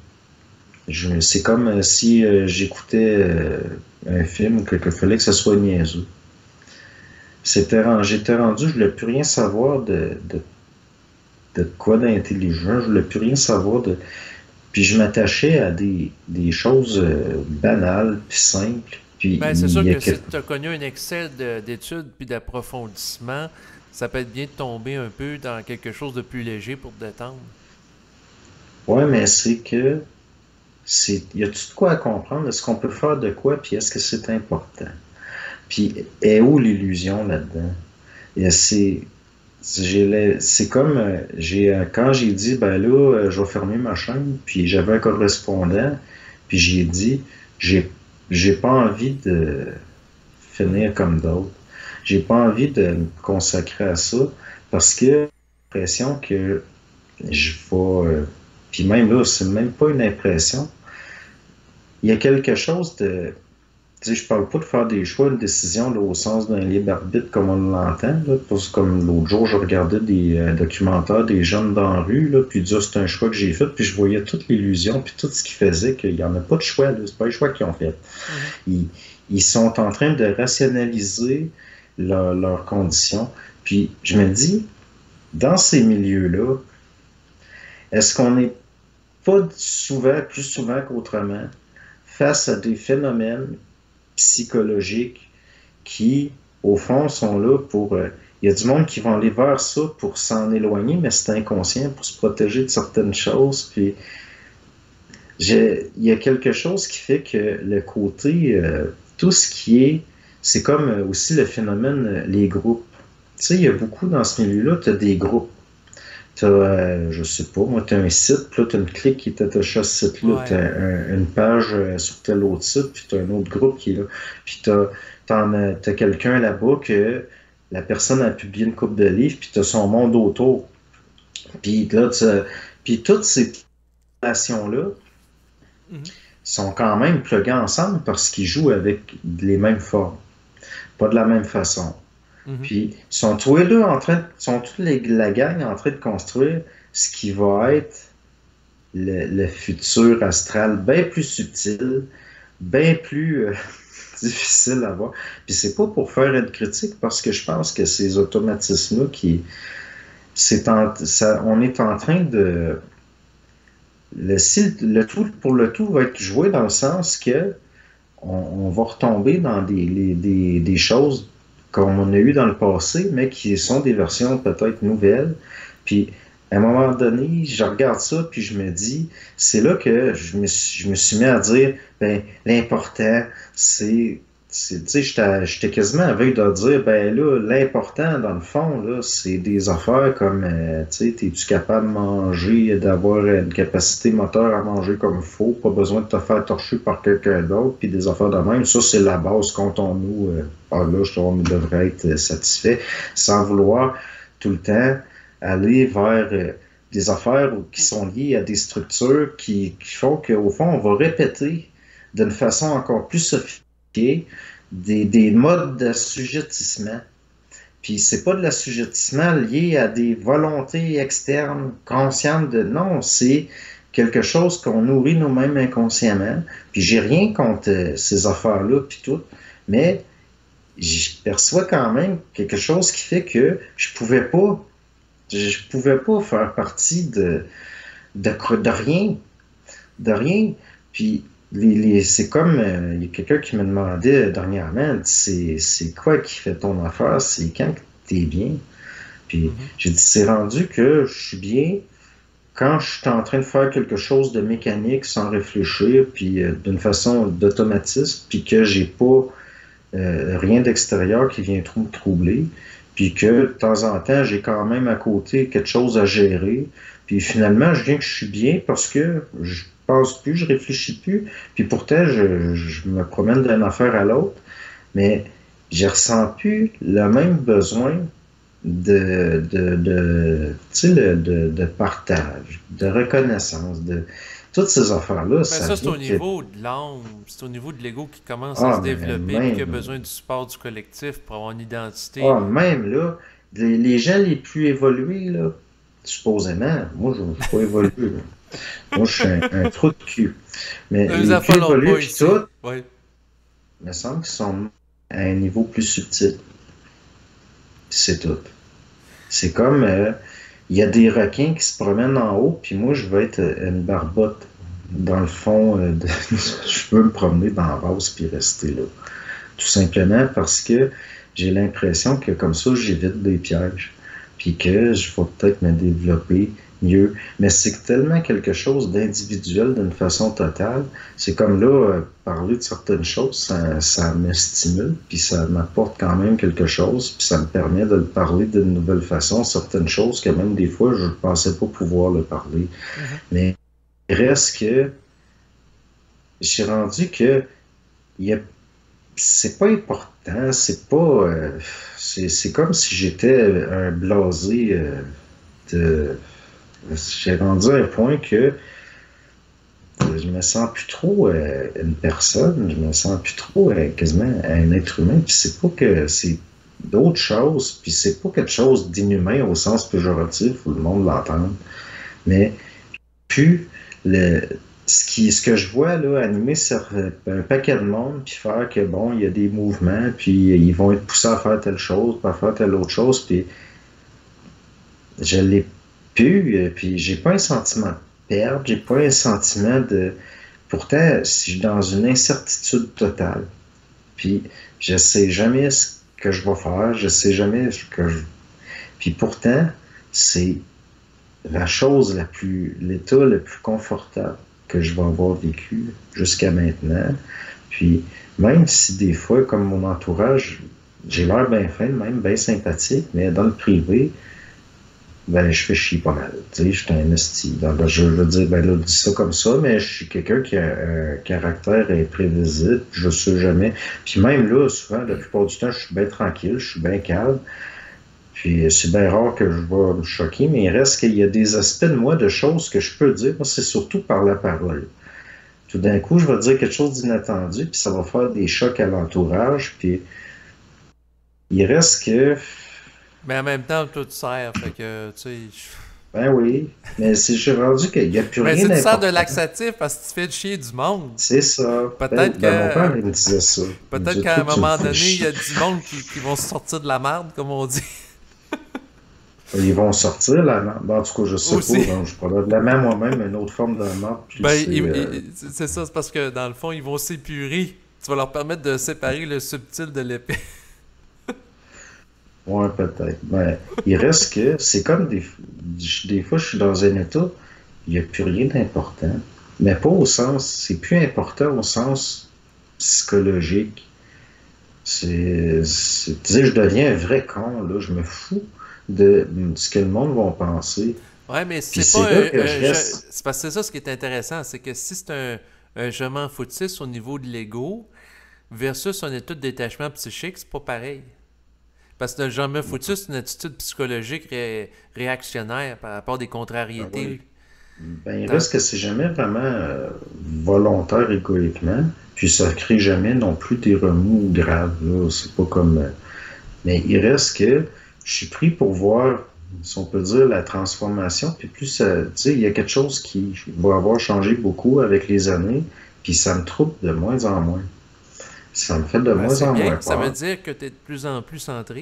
C'est comme si j'écoutais un film qu'il fallait que ce soit niaiseux. J'étais rendu, je voulais plus rien savoir de quoi d'intelligent, je voulais plus rien savoir de. Puis je m'attachais à des choses banales, puis simples. Puis Ben, c'est il sûr y a que si quelque. tu as connu un excès d'études puis d'approfondissement, ça peut être bien de tomber un peu dans quelque chose de plus léger pour te détendre. Ouais, mais c'est que y a-tu de quoi à comprendre? Est-ce qu'on peut faire de quoi? Puis est-ce que c'est important? Puis est où l'illusion là-dedans? Et c'est comme quand j'ai dit ben là, je vais fermer ma chaîne, puis j'avais un correspondant, puis j'ai dit j'ai j'ai pas envie de Mhm. finir comme d'autres. J'ai pas envie de me consacrer à ça parce que j'ai l'impression que je vais. Puis même là, c'est même pas une impression. Il y a quelque chose de. Tu sais, je parle pas de faire des choix, une décision là, au sens d'un libre arbitre comme on l'entend. Là, parce que comme l'autre jour, je regardais des documentaires des jeunes dans la rue, là, puis dire c'est un choix que j'ai fait, puis je voyais toute l'illusion, puis tout ce qui faisait qu'il n'y en a pas de choix, là, c'est pas un choix qu'ils ont fait. Mhm. Ils, ils sont en train de rationaliser leurs conditions. Puis je me dis, dans ces milieux-là, est-ce qu'on n'est pas souvent, plus souvent qu'autrement, face à des phénomènes psychologiques qui, au fond, sont là pour... il y a du monde qui vont aller vers ça pour s'en éloigner, mais c'est inconscient pour se protéger de certaines choses. Puis il y a quelque chose qui fait que le côté, tout ce qui est, c'est comme aussi le phénomène, les groupes. Tu sais, il y a beaucoup dans ce milieu-là, tu as des groupes. Tu as, je sais pas, moi, tu as un site, puis là, tu as une clique qui est attachée à ce site-là, tu Ouais. as une page sur tel autre site, puis tu as un autre groupe qui est là. Puis t'as quelqu'un là-bas que la personne a publié une coupe de livres, puis tu as son monde autour. Puis là, puis toutes ces relations-là Mhm. sont quand même pluguées ensemble parce qu'ils jouent avec les mêmes formes, pas de la même façon. Mhm. Puis, ils sont tous les deux en train, sont toute la gang en train de construire ce qui va être le futur astral bien plus subtil, bien plus difficile à voir. Puis, c'est pas pour faire une critique parce que je pense que ces automatismes-là on est en train de, le tout pour le tout va être joué dans le sens que on va retomber dans des choses comme on a eu dans le passé, mais qui sont des versions peut-être nouvelles. Puis, à un moment donné, je regarde ça, puis je me dis, c'est là que je me suis mis à dire, ben, l'important, tu sais, j'étais quasiment à veille de dire, ben là, l'important, dans le fond, là, c'est des affaires comme, tu sais, es-tu capable de manger, d'avoir une capacité moteur à manger comme il faut, pas besoin de te faire torcher par quelqu'un d'autre, puis des affaires de même. Ça, c'est la base, comptons-nous, là, on devrait être satisfait, sans vouloir tout le temps aller vers des affaires qui sont liées à des structures qui font qu'au fond, on va répéter d'une façon encore plus sophistiquée des modes d'assujettissement. Puis c'est pas de l'assujettissement lié à des volontés externes, conscientes de... Non, c'est quelque chose qu'on nourrit nous-mêmes inconsciemment. Puis j'ai rien contre ces affaires-là, puis tout, mais je perçois quand même quelque chose qui fait que je pouvais pas faire partie de rien, de rien. Puis c'est comme, il y a quelqu'un qui me demandait dernièrement, c'est quoi qui fait ton affaire? C'est quand que t'es bien? Puis Mhm. j'ai dit, c'est rendu que je suis bien quand je suis en train de faire quelque chose de mécanique sans réfléchir, puis d'une façon d'automatisme, puis que j'ai pas rien d'extérieur qui vient trop me troubler, puis que de temps en temps, j'ai quand même à côté quelque chose à gérer, puis finalement, je viens que je suis bien parce que je pense plus, je réfléchis plus, puis pourtant, je me promène d'une affaire à l'autre, mais je ressens plus le même besoin tu sais, de partage, de reconnaissance, de toutes ces affaires-là, Ben ça ça, c'est vient au que, niveau de l'âme, c'est au niveau de l'ego qui commence à se mais développer puis qui a même, besoin du support du collectif pour avoir une identité. même là, les gens les plus évolués, là, supposément, moi, je ne suis pas évolué, là. Moi, je suis un trou de cul. Mais Les les plus enfants l'ont évolués, pas puis ici. tout, Ouais. il me semble qu'ils sont à un niveau plus subtil. Puis c'est tout. C'est comme, il y a des requins qui se promènent en haut, puis moi, je veux être une barbotte. Dans le fond, je veux me promener dans la vase puis rester là. Tout simplement parce que j'ai l'impression que comme ça, j'évite des pièges. Puis que je vais peut-être me développer mieux. Mais c'est tellement quelque chose d'individuel d'une façon totale. C'est comme là, parler de certaines choses, ça me stimule, puis ça m'apporte quand même quelque chose, puis ça me permet de le parler d'une nouvelle façon, certaines choses que même des fois, je ne pensais pas pouvoir le parler. Mhm. Mais il reste que je suis rendu que il y a c'est pas important, c'est pas. C'est comme si j'étais un blasé de. J'ai rendu à un point que je me me sens plus trop une personne, je me sens plus trop quasiment un être humain, puis c'est pas que c'est d'autres choses, puis c'est pas quelque chose d'inhumain au sens péjoratif, où le monde l'entende, mais plus le ce que je vois là animer sur un paquet de monde puis faire que bon il y a des mouvements puis ils vont être poussés à faire telle chose pas à faire telle autre chose puis je l'ai plus puis j'ai pas un sentiment de perdre j'ai pas un sentiment de pourtant si je suis dans une incertitude totale puis je sais jamais ce que je vais faire je sais jamais ce que je puis pourtant c'est la chose l'état le plus confortable que je vais avoir vécu jusqu'à maintenant. Puis, même si des fois, comme mon entourage, j'ai l'air bien fin, même bien sympathique, mais dans le privé, ben, je fais chier pas mal. Tu sais, je suis un esti. Donc, je veux dire, ben là, je dis ça comme ça, mais je suis quelqu'un qui a un caractère imprévisible. Je sais jamais. Puis même là, souvent, la plupart du temps, je suis bien tranquille, je suis bien calme. Puis c'est bien rare que je vais me choquer, mais il reste qu'il y a des aspects de moi, de choses que je peux dire. Moi, c'est surtout par la parole. Tout d'un coup, je vais dire quelque chose d'inattendu, puis ça va faire des chocs à l'entourage. Puis il reste que, Mais en même temps, tout sert. Fait que, tu sais. ben oui, mais si je suis rendu qu'il n'y a plus Mais rien si tu sers de d'important. laxatif parce que tu fais chier du monde, C'est ça. Ben, peut-être ben, mon père, que. il me disait ça. Il me Peut-être disait, qu'à un toi, tu me moment fais donné, il y chier. a du monde qui vont se sortir de la merde, comme on dit. Ils vont sortir la marde. Ben, en tout cas, je sais pas. Aussi. Hein, je probablement moi-même une autre forme de marde. Puis Ben, c'est. c'est ça, c'est parce que dans le fond, ils vont s'épurer. Tu vas leur permettre de séparer le subtil de l'épais. Ouais, peut-être. Mais il reste que c'est comme des fois, je suis dans un état, il n'y a plus rien d'important. Mais pas au sens, c'est plus important au sens psychologique. Tu sais, je deviens un vrai con, là. Je me fous de ce que le monde va penser. Ouais, mais Puis c'est c'est pas là un, que je reste. c'est parce que c'est ça ce qui est intéressant, c'est que si c'est un je m'en foutiste au niveau de l'ego versus un état de détachement psychique, c'est pas pareil. Parce que le je m'en foutiste, c'est une attitude psychologique réactionnaire par rapport à des Ben oui. contrariétés. Ben, il Tant- reste que c'est jamais vraiment volontaire égoïquement. Puis ça crée jamais non plus des remous graves, là. C'est pas comme. Mais il reste que je suis pris pour voir, si on peut dire, la transformation. Puis plus, tu sais, il y a quelque chose qui va avoir changé beaucoup avec les années, puis ça me trouble de moins en moins. Ça me fait de Ben, moins c'est en bien, moins ça veut peur. dire que tu es de plus en plus centré.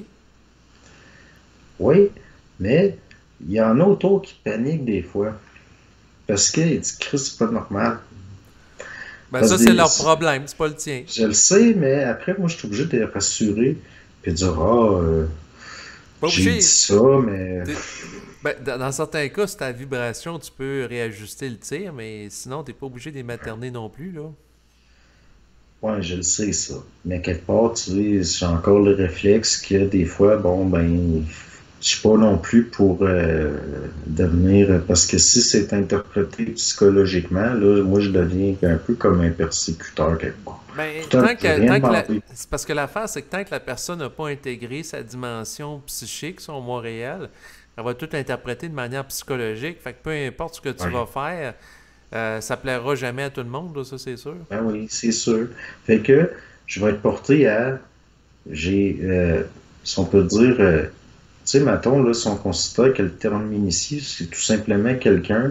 Oui, mais il y en a autour qui paniquent des fois. Parce qu'ils disent, Chris, c'est pas normal. Ben Parce ça, que c'est leur problème, c'est pas le tien. je le sais, mais après, moi, je suis obligé de les rassurer, puis de dire, ah, Pas j'ai dit obligé. ça, mais T'es- Ben, dans certains cas, c'est ta vibration, tu peux réajuster le tir, mais sinon, t'es pas obligé de les materner non plus, là. ouais, je le sais, ça. Mais quelque part, tu sais, j'ai encore le réflexe que des fois, bon, ben, je suis pas non plus pour devenir. Parce que si c'est interprété psychologiquement, là, moi, je deviens un peu comme un persécuteur quelque part. Ben, Pourtant, j'ai rien demandé. c'est parce que l'affaire, c'est que tant que la personne n'a pas intégré sa dimension psychique, son moi réel, elle va tout interpréter de manière psychologique. Fait que peu importe ce que tu Ouais. vas faire, ça plaira jamais à tout le monde, là, ça c'est sûr. Ben oui, c'est sûr. Fait que je vais être porté à. J'ai, si on peut dire, tu sais, mettons, là, si on considère que le terme initié, c'est tout simplement quelqu'un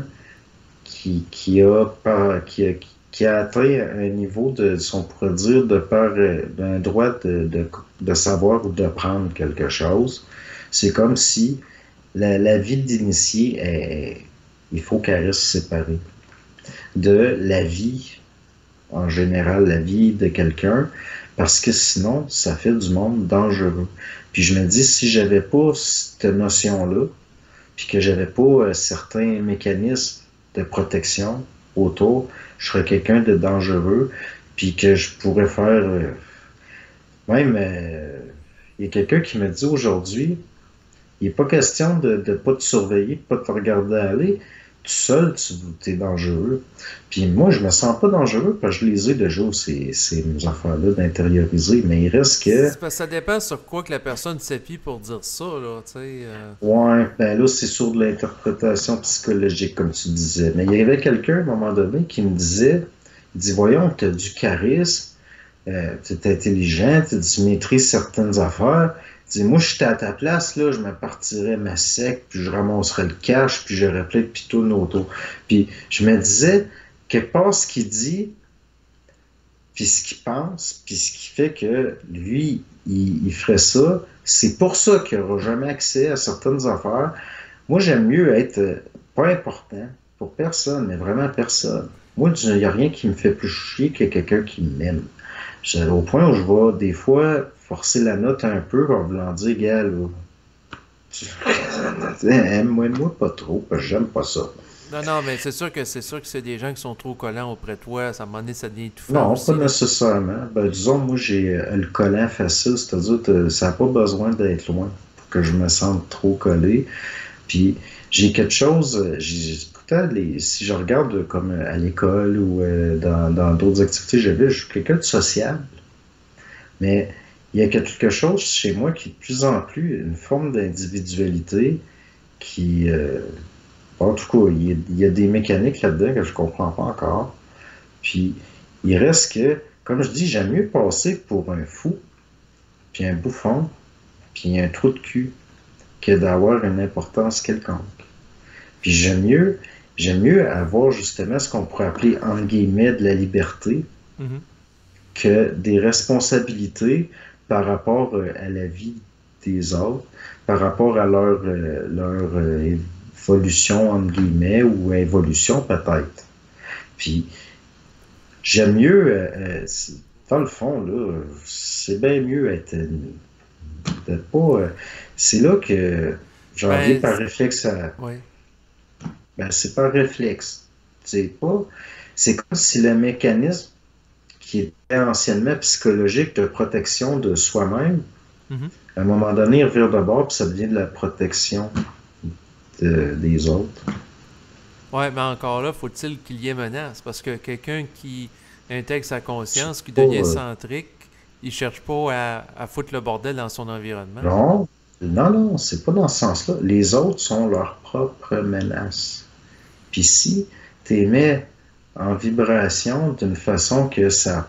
qui a atteint un niveau de, si on pourrait dire, de par d'un droit de savoir ou de prendre quelque chose. C'est comme si la vie d'initié, il faut qu'elle reste séparée de la vie, en général, la vie de quelqu'un, parce que sinon, ça fait du monde dangereux. Puis je me dis, si j'avais pas cette notion-là, puis que j'avais pas certains mécanismes de protection autour, je serais quelqu'un de dangereux, puis que je pourrais faire même il y a quelqu'un qui me dit aujourd'hui, il n'est pas question de ne pas te surveiller, de ne pas te regarder aller. Tout seul, tu es dangereux. Puis moi, je me sens pas dangereux parce que je les ai déjà, ces affaires-là d'intérioriser. Mais il reste que, C'est parce que ça dépend sur quoi que la personne s'appuie pour dire ça, là, tu sais. ouais, ben là, c'est sur de l'interprétation psychologique, comme tu disais. Mais il y avait quelqu'un, à un moment donné, qui me disait, Il dit, voyons, tu as du charisme, tu es intelligent, tu maîtrises certaines affaires. Il dit, moi, je suis à ta place, là, je me partirais ma sec, puis je ramasserais le cash, puis j'aurais plein de pitounes autour. Puis je me disais, quelque part, ce qu'il dit, puis ce qu'il pense, puis ce qui fait que lui, il ferait ça, c'est pour ça qu'il n'aura jamais accès à certaines affaires. Moi, j'aime mieux être pas important pour personne, mais vraiment personne. Moi, il n'y a rien qui me fait plus chier que quelqu'un qui m'aime. Au point où je vais, des fois, forcer la note un peu en voulant dire, gars, là, aime-moi pas trop, parce que j'aime pas ça. Non, non, mais c'est sûr que c'est des gens qui sont trop collants auprès de toi. À un moment donné, ça devient étouffant Non, pas aussi, là. nécessairement. Ben, disons, moi, j'ai le collant facile, c'est-à-dire que ça n'a pas besoin d'être loin pour que je me sente trop collé. Puis, j'ai quelque chose, écoutez, si je regarde comme à l'école ou dans d'autres activités que j'avais, je suis quelqu'un de sociable. Mais il y a quelque chose chez moi qui est de plus en plus une forme d'individualité qui, en tout cas, il y a des mécaniques là-dedans que je comprends pas encore. Puis, il reste que, comme je dis, j'aime mieux passer pour un fou, puis un bouffon, puis un trou de cul, que d'avoir une importance quelconque. Puis j'aime mieux avoir justement ce qu'on pourrait appeler, entre guillemets, de la liberté, Mhm. que des responsabilités par rapport à la vie des autres, par rapport à leur évolution, entre guillemets, ou évolution peut-être. Puis j'aime mieux, dans le fond, là, c'est bien mieux d'être pas. C'est là que j'en viens Ben, par réflexe à. oui. Ben, c'est par réflexe. C'est pas. C'est comme si le mécanisme qui était anciennement psychologique de protection de soi-même, Mhm. à un moment donné, il revient de bord, puis ça devient de la protection des autres. Ouais, mais encore là, faut-il qu'il y ait menace? Parce que quelqu'un qui intègre sa C'est conscience, qui pas. devient centrique, il cherche pas à foutre le bordel dans son environnement. Non, non, non, c'est pas dans ce sens-là. Les autres sont leur propre menace. Puis si tu les mets en vibration d'une façon que ça.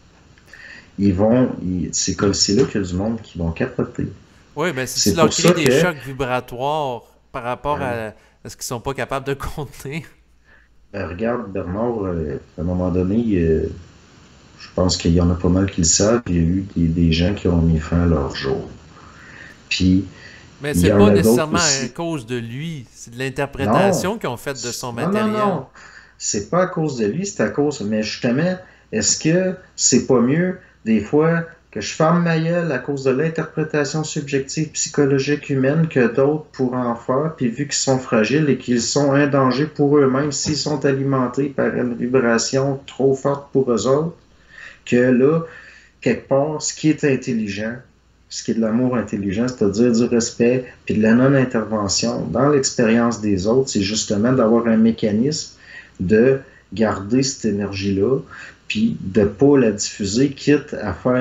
C'est là qu'il y a du monde qui vont capoter. Oui, ben si tu C'est leur pour crées ça des que. chocs vibratoires par rapport Ouais. à ce qu'ils sont pas capables de contenir. Ben, regarde, Bernard, à un moment donné, je pense qu'il y en a pas mal qui le savent. Il y a eu des gens qui ont mis fin à leur jour. Puis, Mais il c'est y en pas a d'autres nécessairement à aussi. cause de lui, c'est de Non, l'interprétation qu'ils ont faite de son non, non, matériel. non. C'est pas à cause de lui, c'est à cause. Mais justement, est-ce que c'est pas mieux, des fois, que je ferme ma gueule à cause de l'interprétation subjective psychologique humaine que d'autres pourraient en faire, puis vu qu'ils sont fragiles et qu'ils sont un danger pour eux-mêmes s'ils sont alimentés par une vibration trop forte pour eux autres, que là, quelque part, ce qui est intelligent, ce qui est de l'amour intelligent, c'est-à-dire du respect puis de la non-intervention dans l'expérience des autres, c'est justement d'avoir un mécanisme de garder cette énergie-là, puis de ne pas la diffuser, quitte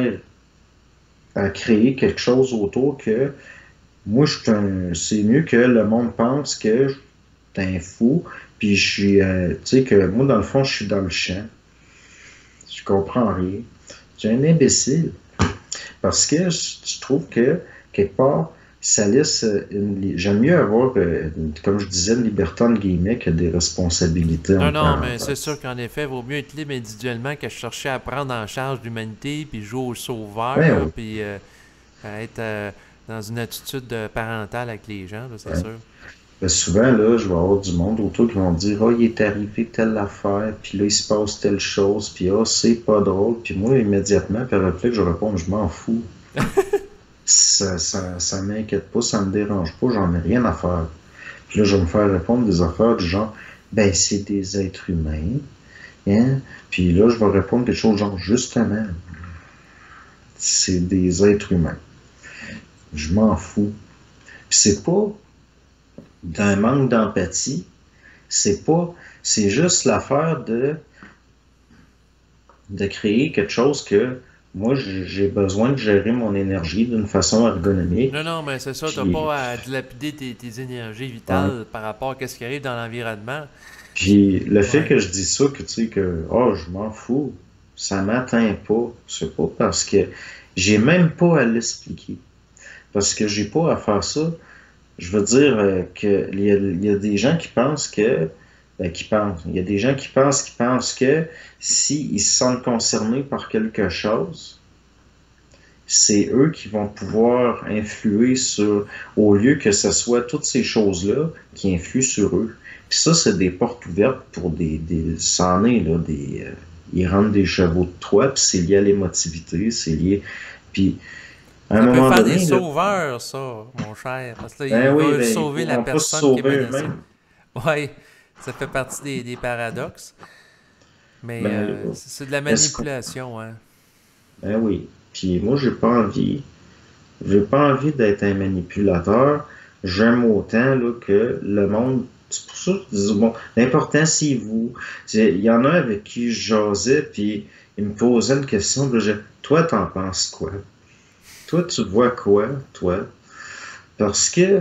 à créer quelque chose autour que moi, c'est mieux que le monde pense que je suis un fou, puis je suis, tu sais, que moi, dans le fond, je suis dans le champ, je comprends rien. J'ai un imbécile. Parce que je trouve que, quelque part, ça laisse j'aime mieux avoir, comme je disais, une liberté entre guillemets que des responsabilités Non, entre non, mais c'est parenthèses. sûr qu'en effet, il vaut mieux être libre individuellement que chercher à prendre en charge l'humanité, puis jouer au Ben sauveur, oui. puis à être dans une attitude parentale avec les gens, là, c'est Ouais. sûr. Ben, souvent, là, je vais avoir du monde autour qui vont me dire, oh, il est arrivé telle affaire, puis là, il se passe telle chose, puis oh, c'est pas drôle. Puis moi, immédiatement, par réflexe, je réponds, je m'en fous. Ça m'inquiète pas, ça me dérange pas, j'en ai rien à faire. Puis là, je vais me faire répondre des affaires du genre, ben, c'est des êtres humains, hein? Puis là, je vais répondre quelque chose genre, justement, c'est des êtres humains. Je m'en fous. Puis c'est pas d'un manque d'empathie, c'est juste l'affaire de créer quelque chose que moi, j'ai besoin de gérer mon énergie d'une façon Non, ergonomique. non, mais c'est ça, t'as Puis, pas à dilapider tes énergies ouais. vitales par rapport à ce qui arrive dans l'environnement. Puis le fait Ouais. que je dis ça, que tu sais, que oh, je m'en fous, ça m'atteint pas. C'est pas parce que j'ai même pas à l'expliquer. Parce que j'ai pas à faire ça. Je veux dire que il y a des gens qui pensent que qui pensent. Il y a des gens qui pensent que s'ils se sentent concernés par quelque chose, c'est eux qui vont pouvoir influer sur, au lieu que ce soit toutes ces choses-là qui influent sur eux. Puis ça, c'est des portes ouvertes pour c'en est, là, ils rentrent des chevaux de Troie, puis c'est lié à l'émotivité, c'est lié, puis à un Ça peut moment faire des donné, là, sauveurs, ça, mon cher. Parce que là, ben ils oui, veulent ben ils sauver la pourront pas se personne qui est sauver menacée. eux-mêmes. Ouais, ça fait partie des paradoxes. Mais Ben, c'est de la est-ce qu'on... manipulation, hein. Ben oui. Puis moi, j'ai pas envie d'être un manipulateur. J'aime autant là, que le monde. C'est pour ça que je dis, bon, l'important, c'est vous. Il y en a avec qui je jasais, puis il me posait une question, puis toi, t'en penses quoi? Toi, tu vois quoi, toi? Parce que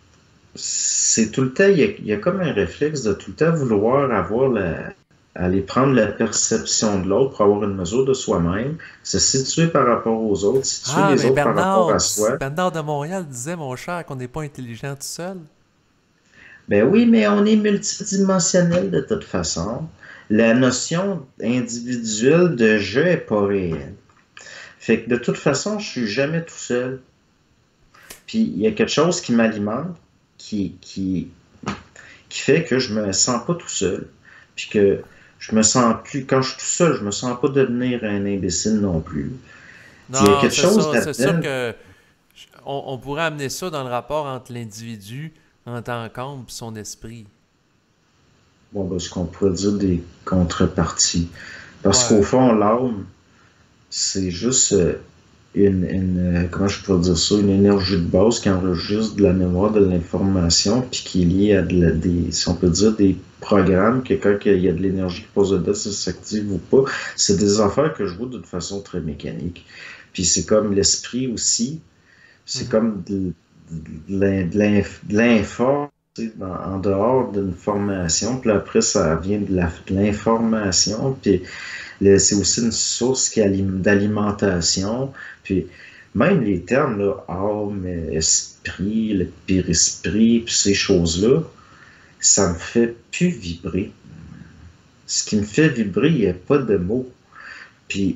c'est tout le temps, il y a comme un réflexe de tout le temps vouloir aller prendre la perception de l'autre pour avoir une mesure de soi-même, se situer par rapport aux autres, situer Ah, les mais autres par rapport à soi. Bernard de Montréal disait, mon cher, qu'on n'est pas intelligent tout seul. Ben oui, mais on est multidimensionnel de toute façon. La notion individuelle de je est pas réelle. Fait que de toute façon, je suis jamais tout seul. Puis il y a quelque chose qui m'alimente, qui, qui, qui fait que je me sens pas tout seul. Puis que je me sens plus, quand je suis tout seul, je me sens pas devenir un imbécile non plus. Puis il y a Non, quelque c'est chose ça. C'est sûr là-dedans. que on pourrait amener ça dans le rapport entre l'individu en tant qu'homme et son esprit. Bon, ben, ce qu'on pourrait dire des contreparties. Parce qu'au Ouais. fond, l'âme, c'est juste comment je pourrais dire ça, une énergie de base qui enregistre de la mémoire, de l'information, puis qui est liée à si on peut dire, des programmes, que quand il y a de l'énergie qui pose dedans, ça s'active ou pas. C'est des affaires que je vois d'une façon très mécanique. Puis c'est comme l'esprit aussi, c'est Mhm. comme de l'info, tu sais, en dehors d'une formation, puis après ça vient de l'information, puis c'est aussi une source d'alimentation. Puis même les termes, là, âme, esprit, le périsprit, puis ces choses-là, ça me fait plus vibrer. Ce qui me fait vibrer, il n'y a pas de mots. Puis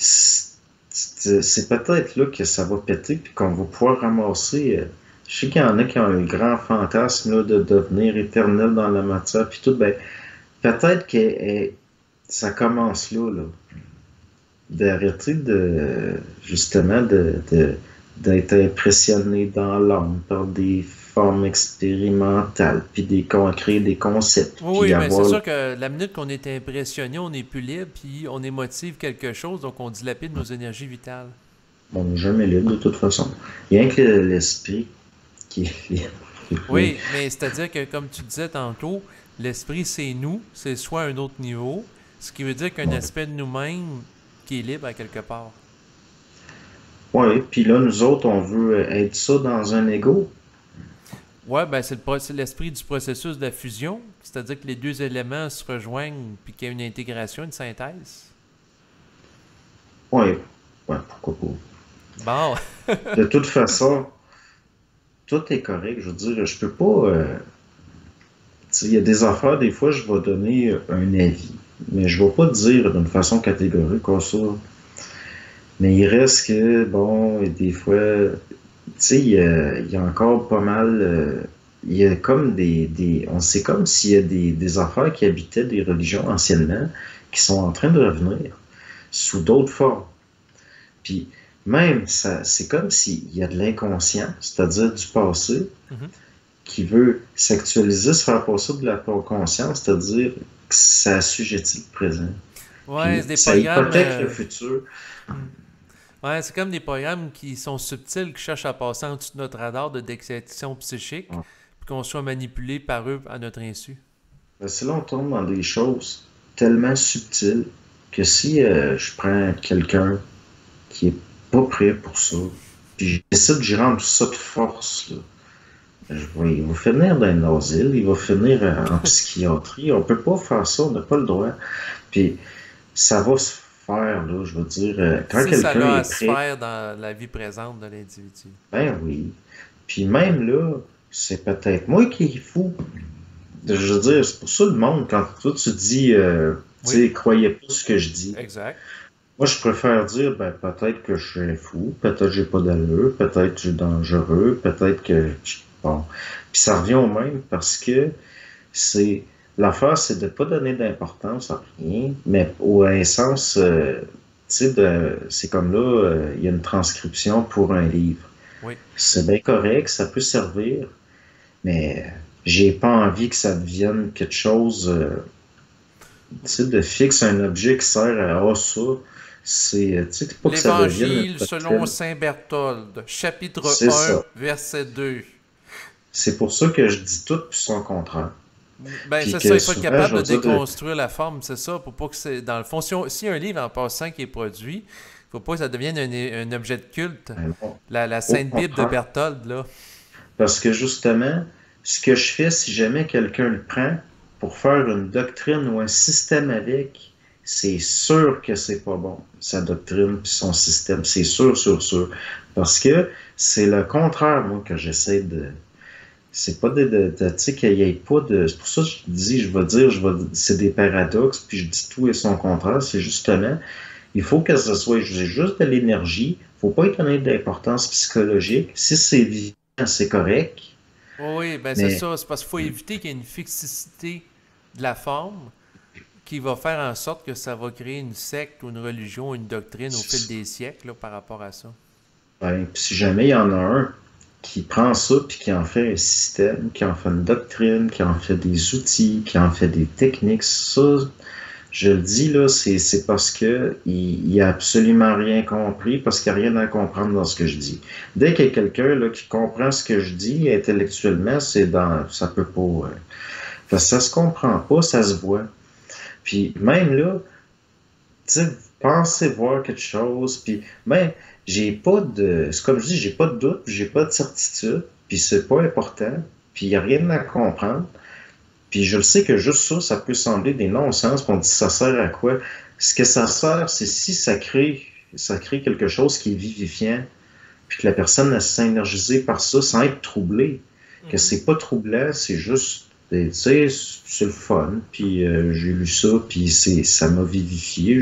c'est peut-être là que ça va péter, puis qu'on va pouvoir ramasser. Je sais qu'il y en a qui ont un grand fantasme là, de devenir éternel dans la matière, puis tout. Ben, peut-être que ça commence là, d'arrêter justement d'être impressionné dans l'âme par des formes expérimentales, puis créer des concepts, Oui, puis oui, mais c'est avoir, sûr que la minute qu'on est impressionné, on est plus libre, puis on émotive quelque chose, donc on dilapide nos énergies vitales. on n'est jamais libre de toute façon. Rien que l'esprit qui est libre. Oui. Oui, mais c'est-à-dire que, comme tu disais tantôt, l'esprit, c'est nous, c'est soit un autre niveau, ce qui veut dire qu'un aspect de nous-mêmes qui est libre à quelque part. Ouais, puis là, nous autres, on veut être ça dans un ego. Ouais, ben c'est l'esprit du processus de la fusion, c'est-à-dire que les deux éléments se rejoignent, puis qu'il y a une intégration, une synthèse. Ouais, ouais, pourquoi pas. Bon, De toute façon, tout est correct. Je veux dire, je peux pas. Il y a des affaires, des fois, je vais donner un avis, mais je vais pas dire d'une façon catégorique comme ça. Mais il reste que, bon, et des fois, tu sais, il y a encore pas mal. Il y a comme on sait comme s'il y a des affaires qui habitaient des religions anciennement qui sont en train de revenir sous d'autres formes. Puis même, ça, c'est comme s'il y a de l'inconscient, c'est-à-dire du passé, mhm. qui veut s'actualiser, se faire passer de la conscience, c'est-à-dire que ça assujettit le présent. Ouais, Puis c'est des ça programmes. hypothèque le futur. Hmm. Ouais, c'est comme des programmes qui sont subtils, qui cherchent à passer en dessous de notre radar de d'excitation psychique, Ouais. puis qu'on soit manipulé par eux à notre insu. Parce que là, on tombe dans des choses tellement subtiles que si je prends quelqu'un qui est pas prêt pour ça, puis j'essaie de gérer tout ça de force, là, Il va finir dans un asile, il va finir en psychiatrie. On peut pas faire ça, on n'a pas le droit. Puis ça va se faire, là, je veux dire, quand Si ça quelqu'un a à est se prêt, faire dans la vie présente de l'individu. ben oui. Puis même là, c'est peut-être moi qui est fou. Je veux dire, c'est pour ça le monde, quand toi tu dis, tu Oui, sais, croyez pas ce que je dis. exact. Moi, je préfère dire, ben, peut-être que je suis fou, peut-être que j'ai pas d'allure, peut-être que je suis dangereux, peut-être que, bon. Puis ça revient au même parce que c'est, l'affaire, c'est de pas donner d'importance à rien, mais au un sens, tu sais, c'est comme là, il y a une transcription pour un livre. Oui. C'est bien correct, ça peut servir, mais j'ai pas envie que ça devienne quelque chose, tu sais, de fixe, un objet qui sert à, ça, tu sais, pas que ça devienne une L'Évangile selon doctrine. saint Berthold, chapitre C'est 1, ça. verset 2. C'est pour ça que je dis tout puis son contraire. Ben, Puis c'est ça, que il faut être souvent, je capable de vais dire de. déconstruire la forme, c'est ça, pour pas que c'est. Dans le fond, si un livre en passant qui est produit, faut pas que ça devienne un objet de culte. Ben non, La au Sainte Bible de contraire. Berthold, là. Parce que justement, ce que je fais, si jamais quelqu'un le prend pour faire une doctrine ou un système avec, c'est sûr que c'est pas bon, sa doctrine puis son système. C'est sûr, sûr, sûr. Parce que c'est le contraire, moi, que j'essaie de. C'est pas tu sais, qu'il n'y ait pas de. C'est pour ça que je dis, c'est des paradoxes, puis je dis tout et son contraire. C'est justement, il faut que ce soit juste de l'énergie. Il ne faut pas y donner d'importance psychologique. Si c'est vivant, c'est correct. Oui, ben c'est Mais ça. C'est parce qu'il faut éviter qu'il y ait une fixité de la forme qui va faire en sorte que ça va créer une secte ou une religion, une doctrine au fil des siècles là, par rapport à ça. ben, si jamais il y en a un qui prend ça puis qui en fait un système, qui en fait une doctrine, qui en fait des outils, qui en fait des techniques, ça, je le dis là, c'est parce que il a absolument rien compris, parce qu'il n'y a rien à comprendre dans ce que je dis. Dès qu'il y a quelqu'un là qui comprend ce que je dis intellectuellement, ça peut pas. Parce que ça se comprend pas, ça se voit. Puis même là, tu sais, pensez voir quelque chose, puis ben, j'ai pas de, c'est comme je dis, j'ai pas de doute, j'ai pas de certitude, puis c'est pas important, puis il y a rien à comprendre. Puis je le sais que juste ça, ça peut sembler des non-sens, puis on dit ça sert à quoi? Ce que ça sert, c'est si ça crée quelque chose qui est vivifiant, puis que la personne elle se sent énergisée par ça sans être troublée. Que Mhm. c'est pas troublant, c'est juste, tu sais, c'est le fun. Puis j'ai lu ça, puis ça m'a vivifié.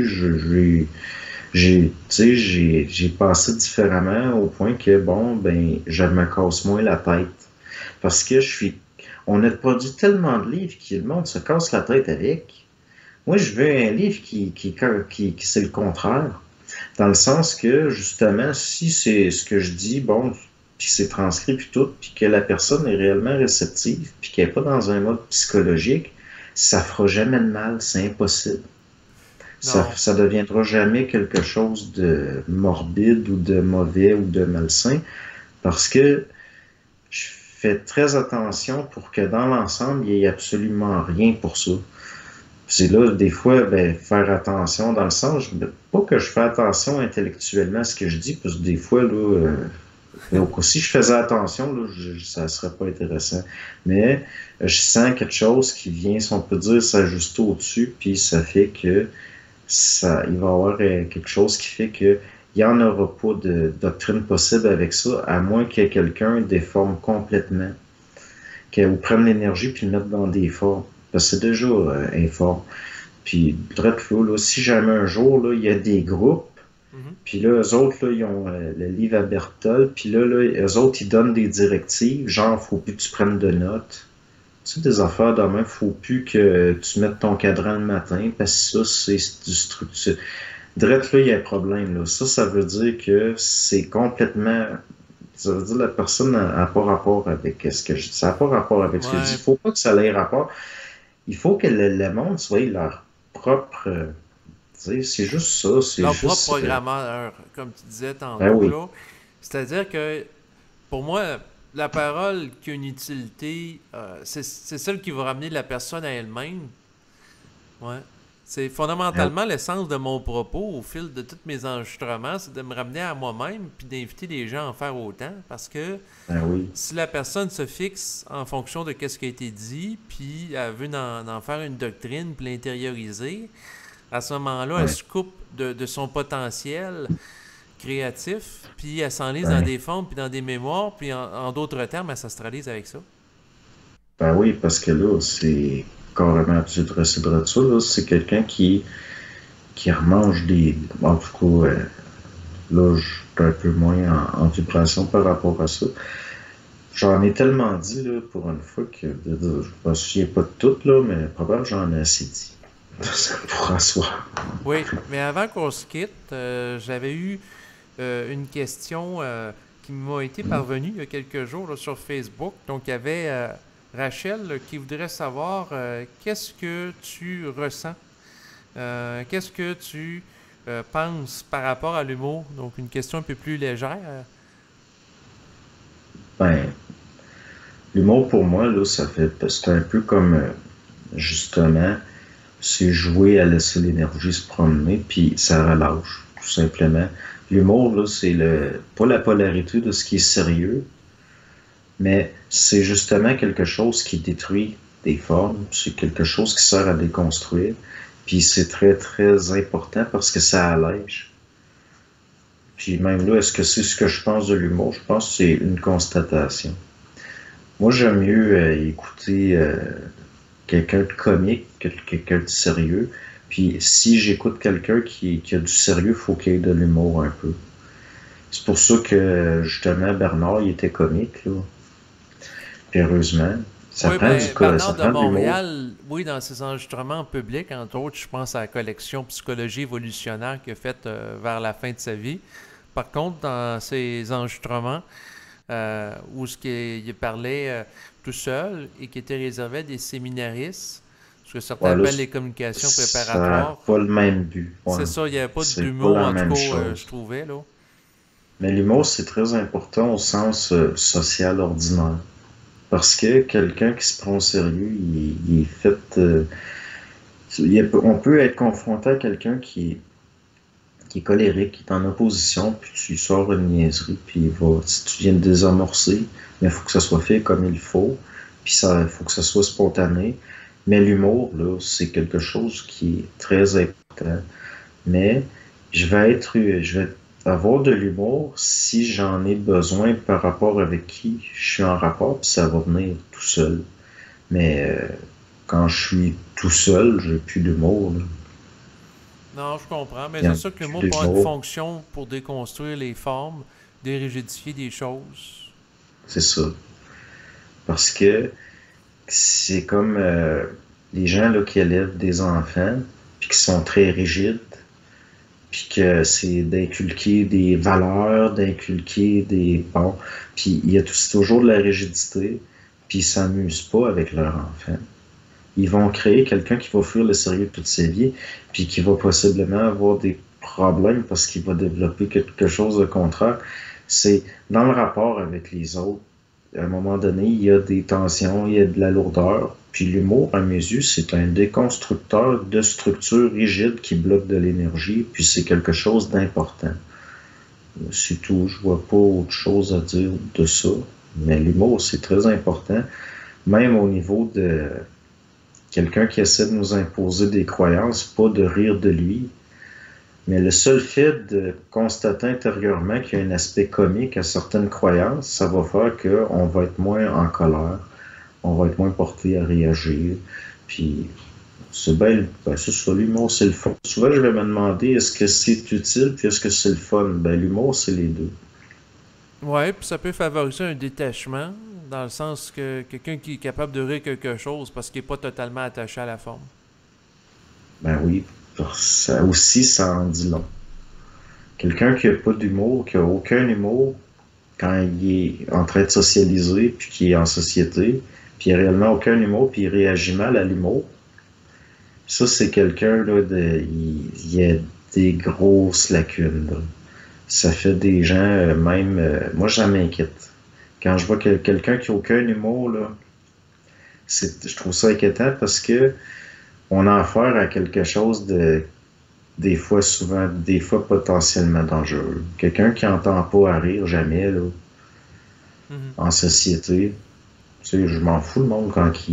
Tu sais, j'ai passé différemment au point que, bon, ben, je me casse moins la tête. Parce que on a produit tellement de livres que le monde se casse la tête avec. Moi, je veux un livre qui c'est le contraire. Dans le sens que, justement, si c'est ce que je dis, bon, puis c'est transcrit, puis tout, puis que la personne est réellement réceptive, puis qu'elle n'est pas dans un mode psychologique, ça fera jamais de mal, c'est impossible. Ça, Non. ça deviendra jamais quelque chose de morbide ou de mauvais ou de malsain, parce que je fais très attention pour que dans l'ensemble, il n'y ait absolument rien pour ça. C'est là, des fois, ben, faire attention dans le sens, pas que je fais attention intellectuellement à ce que je dis, parce que des fois, là, donc, si je faisais attention, là, ça ne serait pas intéressant. Mais je sens quelque chose qui vient, si on peut dire, s'ajuster au-dessus, puis ça fait que il va y avoir quelque chose qui fait que il n'y en aura pas de doctrine possible avec ça, à moins que quelqu'un déforme complètement, ou prenne l'énergie puis le mette dans des formes. Parce que c'est déjà informe. Puis, bref, là, si jamais un jour, là, il y a des groupes, Mhm. puis là, eux autres, là, ils ont le livre à Berthold, puis là, eux autres, ils donnent des directives, genre, faut plus que tu prennes de notes. Tu sais, des affaires de même, faut plus que tu mettes ton cadran le matin, parce que ça, c'est du structure. Drette, là, il y a un problème, là. Ça veut dire que c'est complètement. Ça veut dire que la personne n'a pas rapport avec ce que je dis. Ça n'a pas rapport avec ce que je dis. Il Ouais. ne faut pas que ça ait rapport. Il faut que le monde soit leur propre. Tu sais, c'est juste ça. C'est Leur propre juste. programmeur, comme tu disais Ben tantôt, oui. là. C'est-à-dire que, pour moi, la parole qui a une utilité, c'est celle qui va ramener la personne à elle-même. Ouais. C'est fondamentalement l'essence de mon propos au fil de tous mes enregistrements, c'est de me ramener à moi-même puis d'inviter les gens à en faire autant. Parce que Ben oui, si la personne se fixe en fonction de ce qui a été dit, puis elle veut en faire une doctrine puis l'intérioriser, à ce moment-là, elle ouais, se coupe de son potentiel créatif, puis elle s'enlise dans ben, des formes puis dans des mémoires, puis en d'autres termes, elle s'astralise avec ça. ben oui, parce que là, c'est carrément absurde de ça, là. C'est quelqu'un qui remange des. En tout cas, là, je suis un peu moins en vibration par rapport à ça. J'en ai tellement dit, là, pour une fois, que je me souviens pas de tout, là, mais probablement j'en ai assez dit. Ça pourra asseoir. Oui, mais avant qu'on se quitte, j'avais eu une question qui m'a été parvenue il y a quelques jours là, sur Facebook. Donc, il y avait Rachel qui voudrait savoir qu'est-ce que tu ressens, qu'est-ce que tu penses par rapport à l'humour. Donc, une question un peu plus légère. Ben, l'humour pour moi, là, ça fait. C'est un peu comme, justement, c'est jouer à laisser l'énergie se promener, puis ça relâche, tout simplement. L'humour, là, c'est pas la polarité de ce qui est sérieux, mais c'est justement quelque chose qui détruit des formes, c'est quelque chose qui sert à déconstruire, puis c'est très, très important parce que ça allège. Puis même là, est-ce que c'est ce que je pense de l'humour? Je pense que c'est une constatation. Moi, j'aime mieux écouter quelqu'un de comique que quelqu'un de sérieux. Puis si j'écoute quelqu'un qui a du sérieux, il faut qu'il y ait de l'humour un peu. C'est pour ça que justement Bernard, il était comique, là. Puis heureusement, Oui, ben ça Bernard de prend de l'humour. Montréal, oui, dans ses enregistrements en public, entre autres, je pense à la collection Psychologie évolutionnaire qu'il a faite vers la fin de sa vie. Par contre, dans ses enregistrements, où il parlait tout seul et qui était réservé à des séminaristes, ce que certains Ouais, là, appellent les communications ça n'a préparatoires. pas le même but. Ouais. C'est ça, il n'y avait pas C'est pas d'humour, la en tout même cas, je chose. trouvais, là. Mais l'humour, c'est très important au sens social ordinaire. Parce que quelqu'un qui se prend au sérieux, il est fait. On peut être confronté à quelqu'un qui est colérique, qui est en opposition, puis tu lui sors une niaiserie, puis si tu viens de désamorcer, mais il faut que ça soit fait comme il faut, puis il faut que ça soit spontané. Mais l'humour, là, c'est quelque chose qui est très important. Mais je vais avoir de l'humour si j'en ai besoin par rapport avec qui je suis en rapport, puis ça va venir tout seul. Mais quand je suis tout seul, j'ai plus d'humour, là. Non, je comprends, mais Il n'y c'est a sûr que plus l'humour peut avoir une d'humour. fonction pour déconstruire les formes, dérigidifier des choses. C'est ça. Parce que c'est comme les gens là, qui élèvent des enfants, puis qui sont très rigides, puis que c'est d'inculquer des valeurs, d'inculquer des... Bon, puis il y a toujours de la rigidité, puis ils s'amusent pas avec leur enfant. Ils vont créer quelqu'un qui va fuir le sérieux toute sa vie, puis qui va possiblement avoir des problèmes parce qu'il va développer quelque chose de contraire. C'est dans le rapport avec les autres. À un moment donné, il y a des tensions, il y a de la lourdeur. Puis l'humour, à mes yeux, c'est un déconstructeur de structures rigides qui bloquent de l'énergie, puis c'est quelque chose d'important. C'est tout, je vois pas autre chose à dire de ça. Mais l'humour, c'est très important, même au niveau de quelqu'un qui essaie de nous imposer des croyances, pas de rire de lui, mais le seul fait de constater intérieurement qu'il y a un aspect comique à certaines croyances, ça va faire qu'on va être moins en colère, on va être moins porté à réagir. Puis c'est bien, ben c'est ça, l'humour, c'est le fun. Souvent, je vais me demander est-ce que c'est utile, puis est-ce que c'est le fun? Ben l'humour, c'est les deux. Ouais, puis ça peut favoriser un détachement, dans le sens que quelqu'un qui est capable de rire quelque chose parce qu'il n'est pas totalement attaché à la forme. Ben oui, ça aussi, ça en dit long. Quelqu'un qui n'a pas d'humour, qui n'a aucun humour, quand il est en train de socialiser, puis qui est en société, puis il n'a réellement aucun humour, puis il réagit mal à l'humour, ça, c'est quelqu'un, là, il y a des grosses lacunes, là. Ça fait des gens, même, moi, ça m'inquiète. Quand je vois quelqu'un qui n'a aucun humour, là, je trouve ça inquiétant parce que on a affaire à quelque chose de, des fois, souvent, des fois potentiellement dangereux. Quelqu'un qui n'entend pas à rire jamais, là, Mhm. en société, tu sais, je m'en fous le monde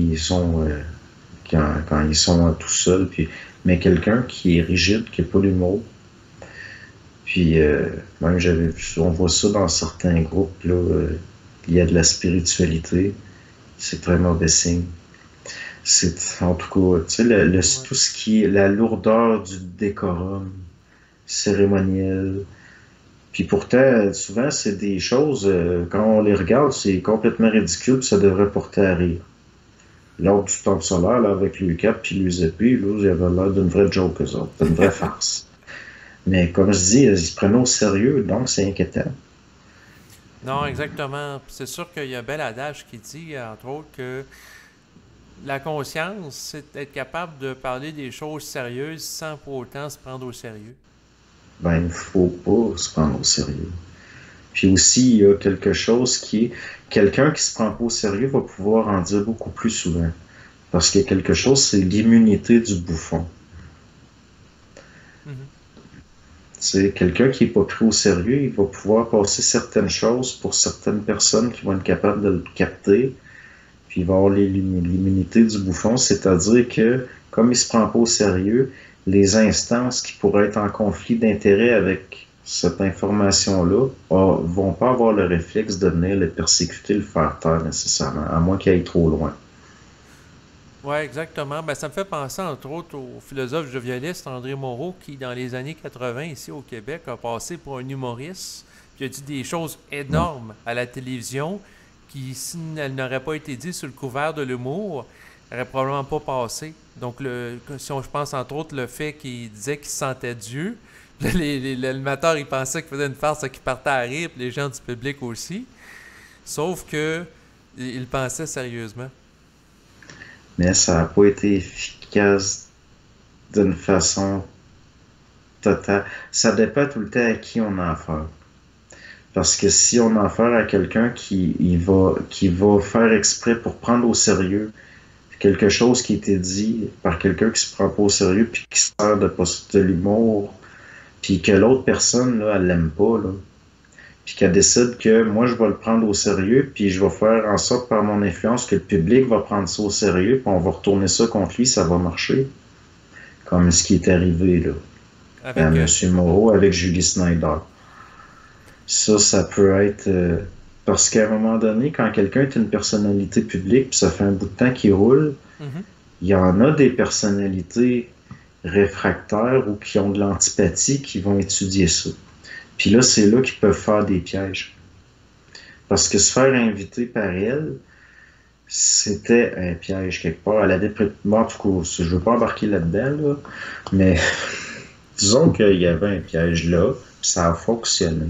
quand ils sont tout seuls, puis, mais quelqu'un qui est rigide, qui n'a pas d'humour, puis même on voit ça dans certains groupes, là, il y a de la spiritualité, c'est très mauvais signe. C'est, en tout cas, tu sais, Ouais. tout ce qui est la lourdeur du décorum cérémoniel. Puis pourtant, souvent, c'est des choses, quand on les regarde, c'est complètement ridicule, puis ça devrait porter à rire. Lors du temple solaire, là, avec le cap puis les épées, là, il avait l'air d'une vraie joke, eux autres, d'une vraie farce. Mais comme je dis, ils se prenaient au sérieux, donc c'est inquiétant. Non, exactement. Puis c'est sûr qu'il y a un bel adage qui dit, entre autres, que la conscience, c'est être capable de parler des choses sérieuses sans pour autant se prendre au sérieux. Ben, il faut pas se prendre au sérieux. Puis aussi, il y a quelque chose qui est, quelqu'un qui se prend pas au sérieux va pouvoir en dire beaucoup plus souvent. Parce qu'il y a quelque chose, c'est l'immunité du bouffon. Mhm. C'est quelqu'un qui est pas pris au sérieux, il va pouvoir passer certaines choses pour certaines personnes qui vont être capables de le capter, puis il va avoir l'immunité du bouffon, c'est-à-dire que comme il se prend pas au sérieux, les instances qui pourraient être en conflit d'intérêt avec cette information-là vont pas avoir le réflexe de venir le persécuter, le faire taire nécessairement, à moins qu'il aille trop loin. Oui, exactement. Ben, ça me fait penser, entre autres, au philosophe jovialiste André Moreau, qui, dans les années 80, ici au Québec, a passé pour un humoriste, puis a dit des choses Ouais. énormes à la télévision, qui, si elles n'auraient pas été dites sous le couvert de l'humour, n'auraient probablement pas passé. Donc, si on, je pense, entre autres, le fait qu'il disait qu'il sentait Dieu, puis là, l'animateur, il pensait qu'il faisait une farce, qu'il partait à rire, puis les gens du public aussi. Sauf que il pensait sérieusement. Mais ça n'a pas été efficace d'une façon totale. Ça dépend tout le temps à qui on a affaire. Parce que si on a affaire à quelqu'un qui va faire exprès pour prendre au sérieux quelque chose qui a été dit par quelqu'un qui se prend pas au sérieux puis qui sert de l'humour, puis que l'autre personne, là, elle l'aime pas, là, puis qu'elle décide que moi, je vais le prendre au sérieux, puis je vais faire en sorte par mon influence que le public va prendre ça au sérieux, puis on va retourner ça contre lui, ça va marcher. Comme ce qui est arrivé, là, à Avec M. Moreau avec Julie Snyder. Ça peut être... parce qu'à un moment donné, quand quelqu'un est une personnalité publique, puis ça fait un bout de temps qu'il roule, mhm. il y en a des personnalités réfractaires ou qui ont de l'antipathie qui vont étudier ça. Puis là, c'est là qu'ils peuvent faire des pièges. Parce que se faire inviter par elle, c'était un piège quelque part. Elle avait moi, en tout cas, je veux pas embarquer là-dedans, là, mais disons qu'il y avait un piège là, puis ça a fonctionné.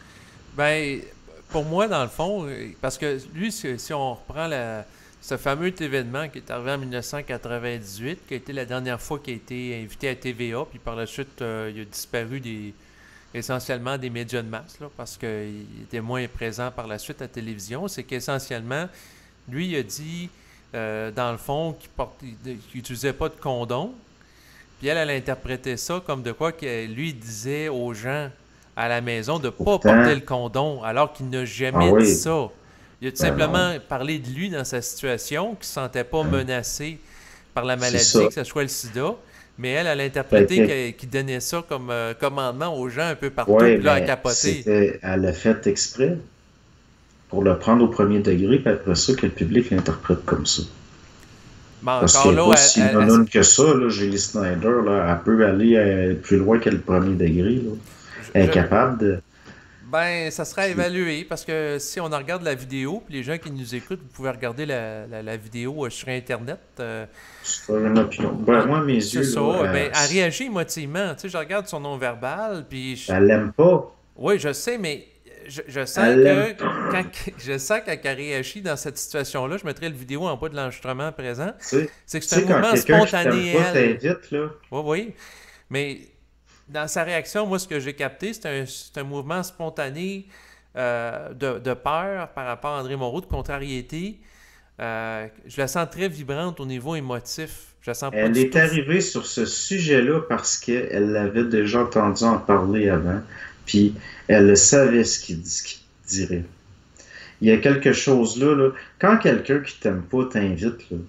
Ben, pour moi, dans le fond, parce que lui, si on reprend ce fameux événement qui est arrivé en 1998, qui a été la dernière fois qu'il a été invité à TVA, puis par la suite, il a disparu essentiellement des médias de masse, là, parce qu'il était moins présent par la suite à la télévision, c'est qu'essentiellement, lui, il a dit, dans le fond, qu'il n'utilisait pas de condom, puis elle interprétait ça comme de quoi que lui disait aux gens à la maison de ne pas porter Pourtant, le condom, alors qu'il n'a ah jamais dit oui, ça. Il a tout ben non, simplement parlé de lui dans sa situation, qu'il ne se sentait pas hein, menacé par la c'est ça. maladie, que ce soit le sida. Mais elle a Fait interprété que, qu'il donnait ça comme commandement aux gens un peu partout, ouais, puis là, à mais capoter. elle l'a fait exprès pour le prendre au premier degré, puis après ça, que le public l'interprète comme ça. Mais Parce encore qu'elle n'est là, pas si non que ça, là, Julie Snyder, là, elle peut aller plus loin que le premier degré, là. je, Elle est je- capable de... ben, ça sera C'est évalué parce que si on en regarde la vidéo, puis les gens qui nous écoutent, vous pouvez regarder la vidéo sur Internet. c'est une opinion. Ben, moi, à mes C'est yeux, ça. là, Ben, elle réagit émotivement. Tu sais, je regarde son nom verbal, puis elle l'aime pas. oui, je sais, mais je sens Elle l'aime que quand je sens qu'elle réagit dans cette situation-là, je mettrai le vidéo en bas de l'enregistrement présent. Tu C'est que c'est un sais, quand mouvement quelqu'un qui t'aime spontané, pas elle. t'invite, là, Oui, oui. Mais dans sa réaction, moi, ce que j'ai capté, c'est un mouvement spontané de peur par rapport à André Moreau, de contrariété, Je la sens très vibrante au niveau émotif. Je la sens pas Elle du est tout. arrivée sur ce sujet-là parce qu'elle l'avait déjà entendu en parler avant, puis elle savait ce qu'il dirait. Il y a quelque chose là, là. Quand quelqu'un qui t'aime pas t'invite, là,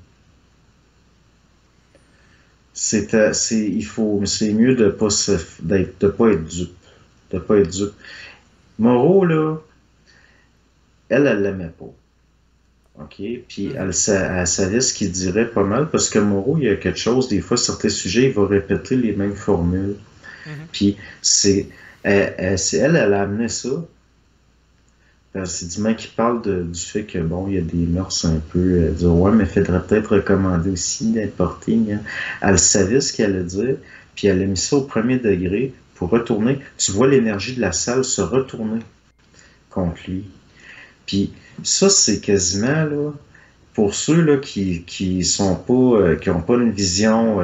c'est mieux de pas de pas être dupe, de pas être dupe. Moreau, là, elle l'aimait pas. OK? Puis Mhm. elle savait ce qu'il dirait pas mal parce que Moreau, il y a quelque chose, des fois, certains sujets, il va répéter les mêmes formules. Mhm. Puis elle a amené ça. C'est du mec qui parle du fait que, bon, il y a des mœurs un peu. Dire, ouais, mais faudrait peut-être recommander aussi d'être porté. Hein. Elle savait ce qu'elle allait dire, puis elle a mis ça au premier degré pour retourner. Tu vois l'énergie de la salle se retourner contre lui. Puis ça, c'est quasiment, là, pour ceux là, qui sont pas, qui ont pas une vision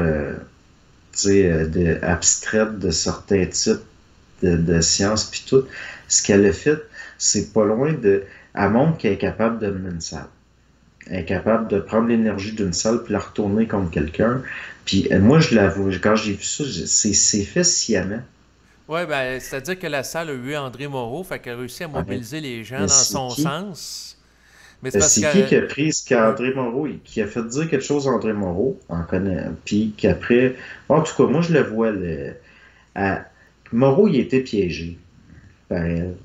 abstraite de certains types de sciences, puis tout, ce qu'elle a fait, c'est pas loin de. Elle montre qu'elle est capable de mener une salle. Elle est capable de prendre l'énergie d'une salle puis la retourner contre quelqu'un. Puis moi, je l'avoue, quand j'ai vu ça, c'est fait sciemment. Ouais, ben, c'est-à-dire que la salle a eu André Moreau, fait qu'elle a réussi à Ouais. mobiliser les gens Mais dans c'est son qui? sens. Mais c'est parce C'est que. qui a pris ce Ouais. qu'André Moreau, qui a fait dire quelque chose à André Moreau, en connaît, puis qu'après, en tout cas, moi je le vois, Moreau, il était piégé par elle.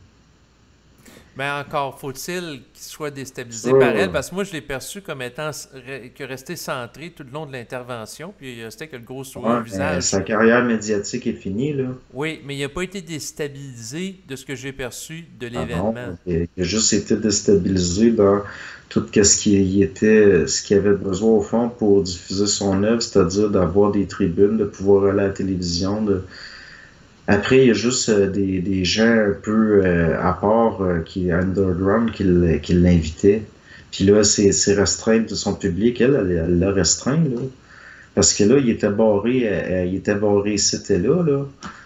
Mais encore faut-il qu'il soit déstabilisé par elle, Ça, parce que moi, je l'ai perçu comme étant que resté centré tout le long de l'intervention, puis c'était que le gros sourire ouais, au mais visage. sa carrière médiatique est finie, là. Oui, mais il n'a pas été déstabilisé de ce que j'ai perçu de Ah non, l'événement. il a juste été déstabilisé dans tout ce qui était, ce qu'il avait besoin au fond pour diffuser son œuvre, c'est-à-dire d'avoir des tribunes, de pouvoir aller à la télévision. Après, il y a juste des gens un peu à part, qui underground, qui l'invitaient. Puis là, c'est restreinte de son public. Elle l'a restreint, là. Parce que là, il était barré, c'était là.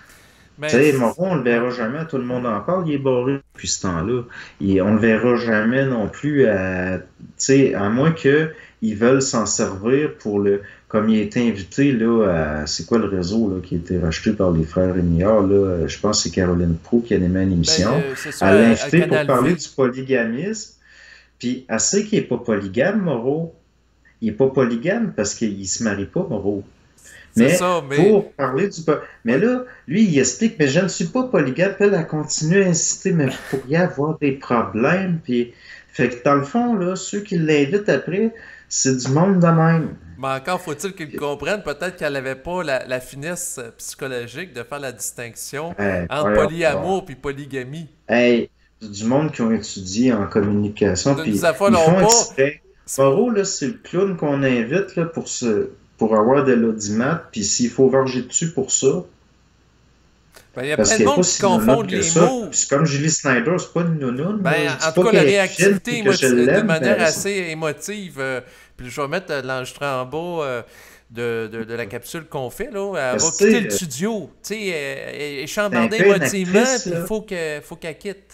Tu Mais, sais, Moreau, on le ouais. verra jamais, tout le monde en parle, il est barré depuis ce temps-là. On le verra jamais non plus tu sais, à moins que ils veulent s'en servir comme il a été invité, là, c'est quoi le réseau, là, qui a été racheté par les frères Rémillard, là, je pense que c'est Caroline Proulx qui animait une Ben, émission. c'est ça, Elle l'a à invité pour Canal parler V. du polygamisme, puis elle sait qu'il est pas polygame, Moreau. Il est pas polygame parce qu'il se marie pas, Moreau. C'est Mais ça, mais. pour parler Mais Ouais. là, lui, il explique, mais je ne suis pas polygame. Puis elle continue à insister, mais vous pourriez avoir des problèmes. Puis, fait que dans le fond, là, ceux qui l'invitent après, c'est du monde de même. Mais encore faut-il qu'ils comprennent, peut-être qu'elle n'avait pas la finesse psychologique de faire la distinction entre Voyons polyamour voir. et polygamie. Hey, du monde qui ont étudié en communication, Ne nous puis ils affolons font pas. exprès. Moreau, là, c'est le clown qu'on invite là, pour avoir de l'audimat, puis s'il faut varger dessus pour ça, Ben, il y a parce plein de qu'elle n'est pas monde qui si nounoune confondent que les ça. mots. Puis comme Julie Snyder, c'est pas une nounoune, Ben, là. Je dis en tout pas cas, la qu'elle est fine réactivité puis que je de l'aime, manière mais assez émotive. Puis je vais mettre l'enregistrement en bas de la capsule qu'on fait. Là. Elle va tu quitter le sais, studio. Tu sais, elle est c'est un chambardée peu une émotivement, actrice, puis il là. faut qu'elle quitte.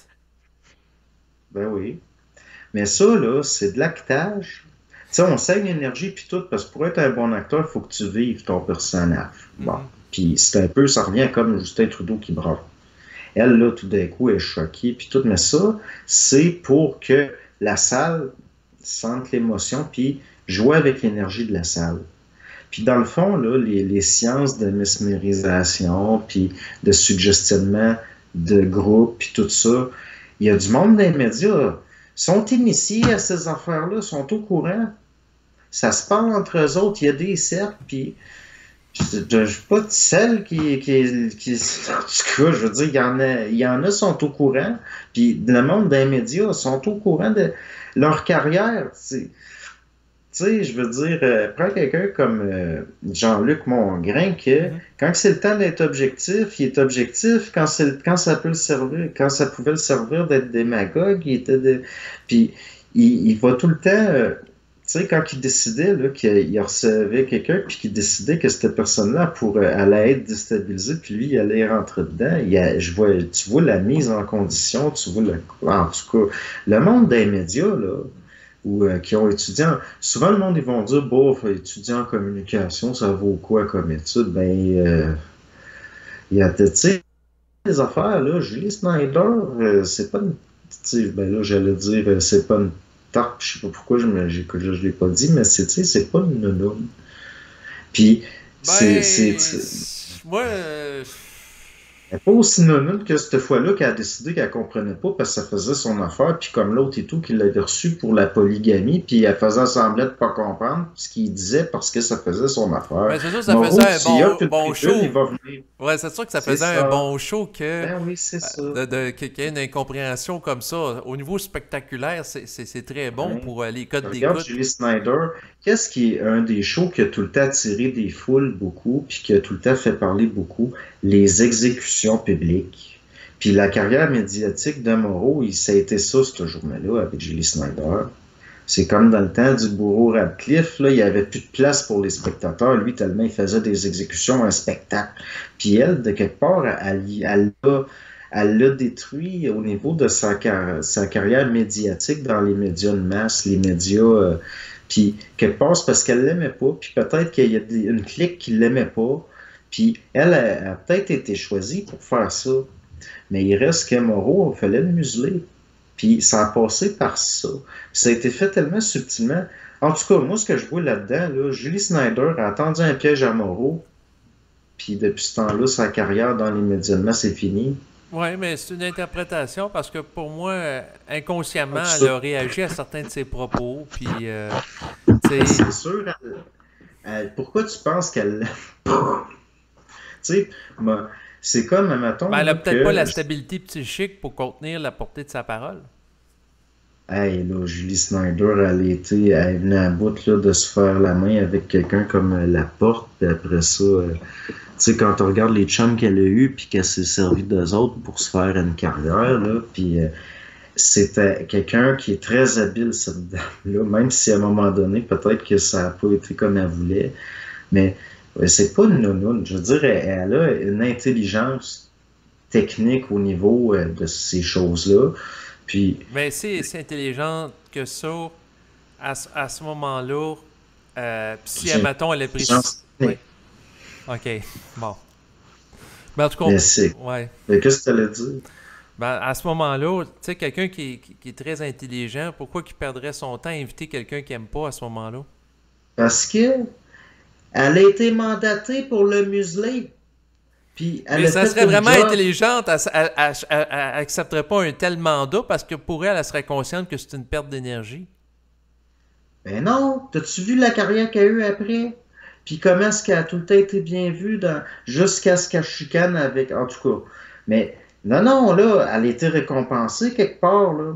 Ben oui. Mais ça, là, c'est de l'actage. Tu sais, on saigne l'énergie puis tout, parce que pour être un bon acteur, il faut que tu vives ton personnage. Bon. Mhm. Puis c'est un peu, ça revient comme Justin Trudeau qui braille. Elle, là, tout d'un coup, elle est choquée, puis tout. Mais ça, c'est pour que la salle sente l'émotion, puis jouer avec l'énergie de la salle. Puis dans le fond, là, les sciences de mesmérisation, puis de suggestionnement de groupe, puis tout ça, il y a du monde dans les médias, sont initiés à ces affaires-là, sont au courant. Ça se parle entre eux autres, il y a des cercles, puis je suis pas celle en tout cas, je veux dire, il y en a sont au courant, puis le monde des médias sont au courant de leur carrière. Tu sais, je veux dire, prends quelqu'un comme Jean-Luc Mongrain, que Mhm. quand c'est le temps d'être objectif, il est objectif. Quand ça peut le servir, quand ça pouvait le servir d'être démagogue, puis il va tout le temps. Tu sais, quand il décidait là, qu'il recevait quelqu'un, puis qu'il décidait que cette personne-là allait être déstabilisée, puis lui, il allait rentrer dedans. Tu vois la mise en condition, en tout cas, le monde des médias, là. ou qui ont étudié souvent le monde ils vont dire bon étudier en communication ça vaut quoi comme étude il y a tu sais les affaires là Julie Snyder c'est pas une ben là j'allais dire c'est pas une tarte je sais pas pourquoi je l'ai pas dit mais c'est pas une nounoune puis Ben, c'est moi, elle n'est pas aussi nonne que cette fois-là qu'elle a décidé qu'elle comprenait pas parce que ça faisait son affaire, puis comme l'autre et tout, qu'il l'avait reçu pour la polygamie, puis elle faisait semblant de pas comprendre ce qu'il disait parce que ça faisait son affaire. ben c'est sûr que ça Moreau, faisait un s'il y a plus de bon tribune, show. il va venir. Ouais, c'est sûr que ça C'est faisait un ça. bon show que Ben oui, c'est ça. qu'il y ait une incompréhension comme ça. Au niveau spectaculaire, c'est très bon Ben, pour les codes regarde d'écoute. Julie Snyder, qu'est-ce qui est un des shows qui a tout le temps attiré des foules beaucoup, puis qui a tout le temps fait parler beaucoup? Les exécutions publiques. Puis la carrière médiatique de Moreau, ça a été ça, cette journée-là, avec Julie Snyder. C'est comme dans le temps du bourreau Radcliffe, là, il n'y avait plus de place pour les spectateurs, lui, tellement il faisait des exécutions, un spectacle. Puis elle, de quelque part, elle l'a détruit au niveau de sa carrière médiatique dans les médias de masse, les médias. Puis quelque part, c'est parce qu'elle l'aimait pas, puis peut-être qu'il y a une clique qui l'aimait pas, puis elle a peut-être été choisie pour faire ça. Mais il reste que Moreau, il fallait le museler. Puis ça a passé par ça. Puis ça a été fait tellement subtilement. En tout cas, moi, ce que je vois là-dedans, là, Julie Snyder a tendu un piège à Moreau. Puis depuis ce temps-là, sa carrière dans les médias de masse est finie. Oui, mais c'est une interprétation parce que pour moi, inconsciemment, Ça, elle a réagi à certains de ses propos. Puis, tu sais, c'est sûr, pourquoi tu penses qu'elle... tu sais, c'est comme, mettons, ben, elle a là, peut-être pas la stabilité psychique pour contenir la portée de sa parole. hey, là, Julie Snyder, elle est venue à bout là, de se faire la main avec quelqu'un comme Laporte, puis après ça, tu sais, quand on regarde les chums qu'elle a eus, puis qu'elle s'est servie d'eux autres pour se faire une carrière, là, puis c'était quelqu'un qui est très habile, cette dame-là, même si à un moment donné, peut-être que ça n'a pas été comme elle voulait, mais c'est pas une nounoune. Je veux dire, elle a une intelligence technique au niveau de ces choses-là. Puis, Mais c'est intelligent que ça, à ce moment-là, si, j'ai une admettons, elle a pris... intelligence Oui, technique. OK, bon. Mais en tout Mais cas, c'est. ouais. Mais qu'est-ce que tu allais dire? Ben, à ce moment-là, tu sais, quelqu'un qui est très intelligent, pourquoi qu'il perdrait son temps à inviter quelqu'un qu'il n'aime pas à ce moment-là? Parce que elle a été mandatée pour le museler. Puis elle Mais a ça fait serait une vraiment job. intelligente, elle accepterait pas un tel mandat parce que pour elle, elle serait consciente que c'est une perte d'énergie. Ben non, t'as-tu vu la carrière qu'elle a eue après? Puis comment est-ce qu'elle a tout le temps été bien vue jusqu'à ce qu'elle chicane avec. En tout cas. Mais non, non, là, elle a été récompensée quelque part, là.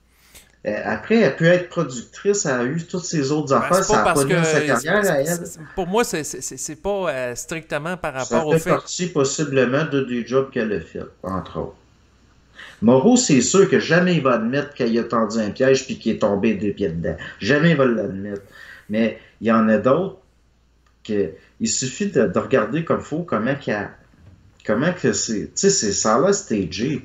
Après, elle peut être productrice, elle a eu toutes ses autres Ben, affaires, c'est pas ça n'a pas parce nuit à sa que. carrière à elle. Pour moi, c'est pas strictement par Ça rapport au fait fait. partie possiblement des jobs qu'elle a fait, entre autres. Moreau, c'est sûr que jamais il va admettre qu'il a tendu un piège puis qu'il est tombé deux pieds dedans. Jamais il va l'admettre. Mais il y en a d'autres que il suffit de regarder comme il faut comment que c'est. Tu sais, ça a l'air stagé.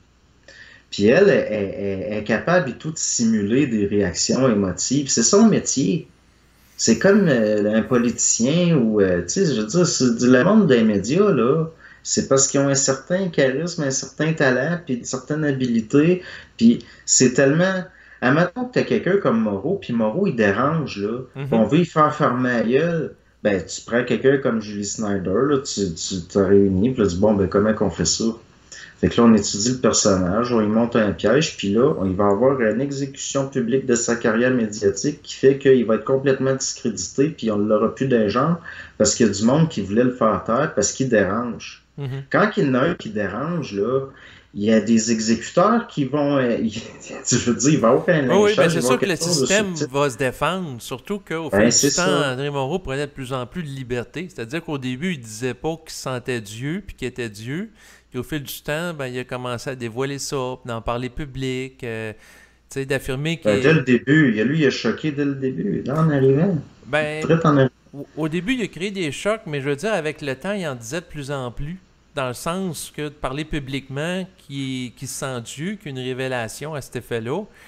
Puis elle est capable et tout de simuler des réactions émotives. C'est son métier. C'est comme un politicien ou, tu sais, je veux dire, le monde des médias, là, c'est parce qu'ils ont un certain charisme, un certain talent, puis une certaine habilité, puis c'est tellement... Admettons que t'as quelqu'un comme Moreau, puis Moreau, il dérange, là, puis Mhm. on veut y faire fermer la gueule, ben, tu prends quelqu'un comme Julie Snyder, là, tu te réunis, puis là, tu dis, bon, ben, comment qu'on fait ça? Fait que là, on étudie le personnage, on lui monte un piège, puis là, il va avoir une exécution publique de sa carrière médiatique qui fait qu'il va être complètement discrédité, puis on ne l'aura plus d'un genre, parce qu'il y a du monde qui voulait le faire taire, parce qu'il dérange. Mhm. Quand il y en a un qui dérange, là, il y a des exécuteurs qui vont... je veux dire, il va y avoir un Oui, oui, ben lynchage, il c'est va y sûr avoir que le quelque chose de système subtil. va se défendre, surtout qu'au Ben, fil c'est du temps, ça. André Moreau prenait de plus en plus de liberté. C'est-à-dire qu'au début, il disait pas qu'il sentait Dieu, puis qu'il était Dieu. Puis au fil du temps, ben, il a commencé à dévoiler ça, puis d'en parler public, tu sais, d'affirmer Ben, dès qu'il... le début, lui, il a choqué dès le début, là, en arrivant. Ben, Très en arrivant. au début, il a créé des chocs, mais je veux dire, avec le temps, il en disait de plus en plus. Dans le sens que de parler publiquement qu'il se sent Dieu, qu'il y a une révélation à cet effet-là,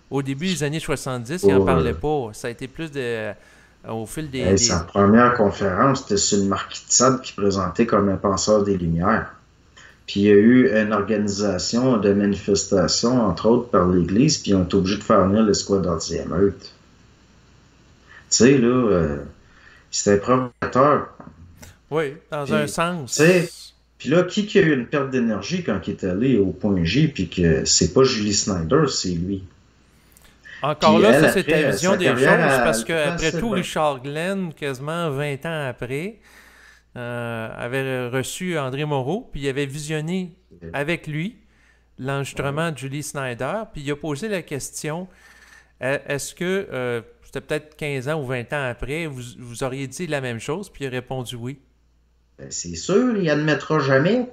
Au début des années 70, il n'en Pour, parlait pas. Ça a été plus au fil sa première conférence, c'était sur le marquis de Sade qui présentait comme un penseur des Lumières. Puis il y a eu une organisation de manifestation, entre autres par l'Église, puis ils ont été obligés de faire venir l'escouade anti-émeute. Tu sais, là, c'était provocateur. Oui, dans Puis, un tu sais, sens. puis là, qui a eu une perte d'énergie quand il est allé au point G, puis que c'est pas Julie Snyder, c'est lui. Encore Puis là, elle, ça c'est ta après, vision sa des carrière, choses, parce elle que fait après assez tout, bien. Richard Glenn, quasiment 20 ans après, avait reçu André Moreau, puis il avait visionné avec lui Ouais. l'enregistrement de Julie Snyder, puis il a posé la question, est-ce que, c'était peut-être 15 ans ou 20 ans après, vous auriez dit la même chose, puis il a répondu oui. Ben, c'est sûr, il admettra jamais.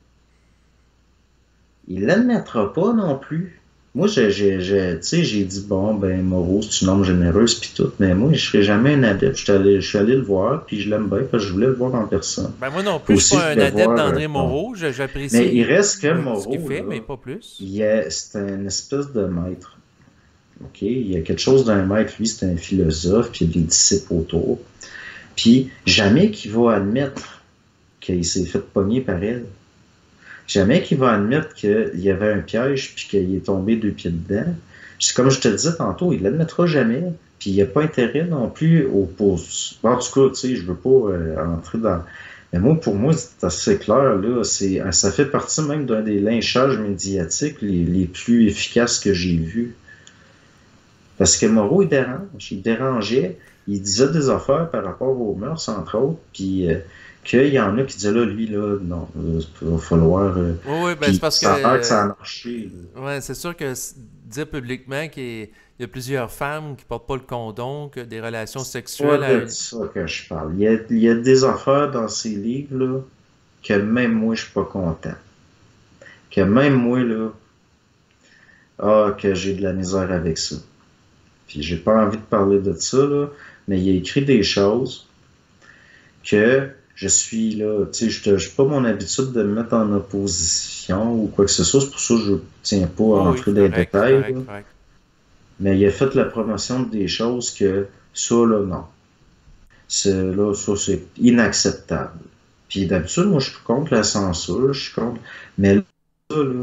Il l'admettra pas non plus. Moi, tu sais, j'ai dit, bon, ben, Moreau, c'est une homme généreuse, puis tout, mais moi, je serais jamais un adepte. Je suis allé le voir, puis je l'aime bien, parce que je voulais le voir en personne. Ben moi non Puis plus, je suis aussi, pas je un voulais adepte voir, d'André bon. Moreau, Mais il j'apprécie reste que ce qu'il Moreau, fait, là, mais pas plus. c'est une espèce de maître. OK? Il y a quelque chose d'un maître, lui, c'est un philosophe, puis il y a des disciples autour. Puis jamais qu'il va admettre qu'il s'est fait pogner par elle. Jamais qu'il va admettre qu'il y avait un piège puis qu'il est tombé 2 pieds dedans. C'est comme je te le disais tantôt, il l'admettra jamais. Puis il n'y a pas intérêt non plus en tout cas, tu sais, je veux pas entrer dans. Mais moi, pour moi, c'est assez clair, là. Ça fait partie même d'un des lynchages médiatiques les plus efficaces que j'ai vus. Parce que Moreau, il dérangeait, il disait des affaires par rapport aux mœurs, entre autres, puis qu'il y en a qui disaient là, lui, là, non, il va falloir. Oui, oui, ben c'est Puis parce que ça a l'air que ça a marché. ouais, c'est sûr que dire publiquement qu'il y a plusieurs femmes qui portent pas le condom, que des relations C'est pas sexuelles de ça que je parle. Il y a des affaires dans ces livres-là que même moi, je suis pas content. Que même moi, là, que j'ai de la misère avec ça. Puis j'ai pas envie de parler de ça, là, mais il a écrit des choses que je suis là, tu sais, je n'ai pas mon habitude de me mettre en opposition ou quoi que ce soit. C'est pour ça que je ne tiens pas à oui, oui, entrer dans les détails. Là. correct. Mais il a fait la promotion de des choses que ça, là, non. Ça, c'est inacceptable. Puis d'habitude, moi, je suis contre la censure, je suis contre. Mais là, ça, là,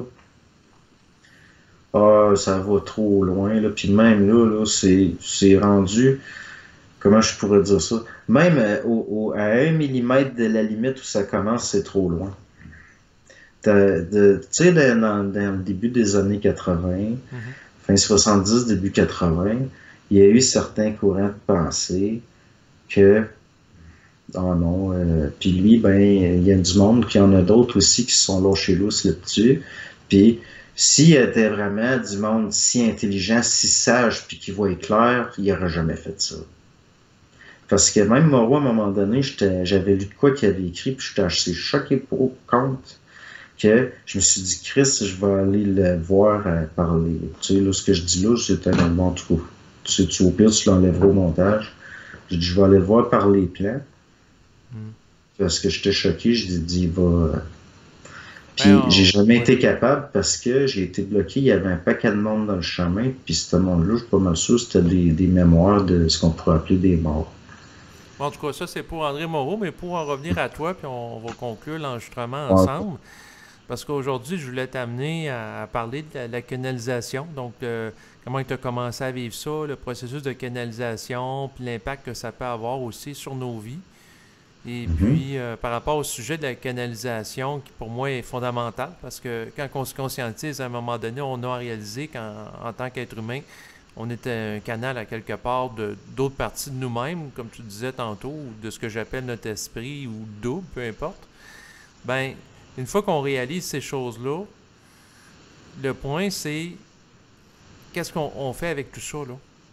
ça va trop loin, là. Puis même là, c'est rendu. Comment je pourrais dire ça? Même à 1 millimètre de la limite où ça commence, c'est trop loin. Tu sais, dans le début des années 80, Mhm. fin 70, début 80, il y a eu certains courants de pensée que, oh non, puis lui, ben, il y a du monde, puis il y en a d'autres aussi qui sont lâchés lousses là-dessus. Puis, s'il était vraiment du monde si intelligent, si sage, puis qui voit clair, il n'aurait jamais fait ça. Parce que même Moreau, à un moment donné, j'avais lu de quoi qu'il avait écrit, puis j'étais assez choqué pour compte que je me suis dit, Chris, je vais aller le voir parler. Tu sais, là, ce que je dis là, c'est un bon trou. Au pire, tu l'enlèveras au montage. J'ai dit, je vais aller le voir parler plein. Mhm. Parce que j'étais choqué, je dit, il va. Puis Ben, j'ai jamais ouais. été capable parce que j'ai été bloqué. Il y avait un paquet de monde dans le chemin. Puis ce monde-là, je suis pas mal sûr, c'était des mémoires de ce qu'on pourrait appeler des morts. Bon, en tout cas, ça c'est pour André Moreau, mais pour en revenir à toi, puis on va conclure l'enregistrement Ouais. ensemble. Parce qu'aujourd'hui, je voulais t'amener à parler de la canalisation. Donc, comment tu as commencé à vivre ça, le processus de canalisation, puis l'impact que ça peut avoir aussi sur nos vies. Et Mhm. puis, par rapport au sujet de la canalisation, qui pour moi est fondamental, parce que quand on se conscientise, à un moment donné, on a réalisé qu'en tant qu'être humain, on est un canal à quelque part de d'autres parties de nous-mêmes, comme tu disais tantôt, ou de ce que j'appelle notre esprit ou double, peu importe. Ben, une fois qu'on réalise ces choses-là, le point c'est qu'est-ce qu'on fait avec tout ça, là?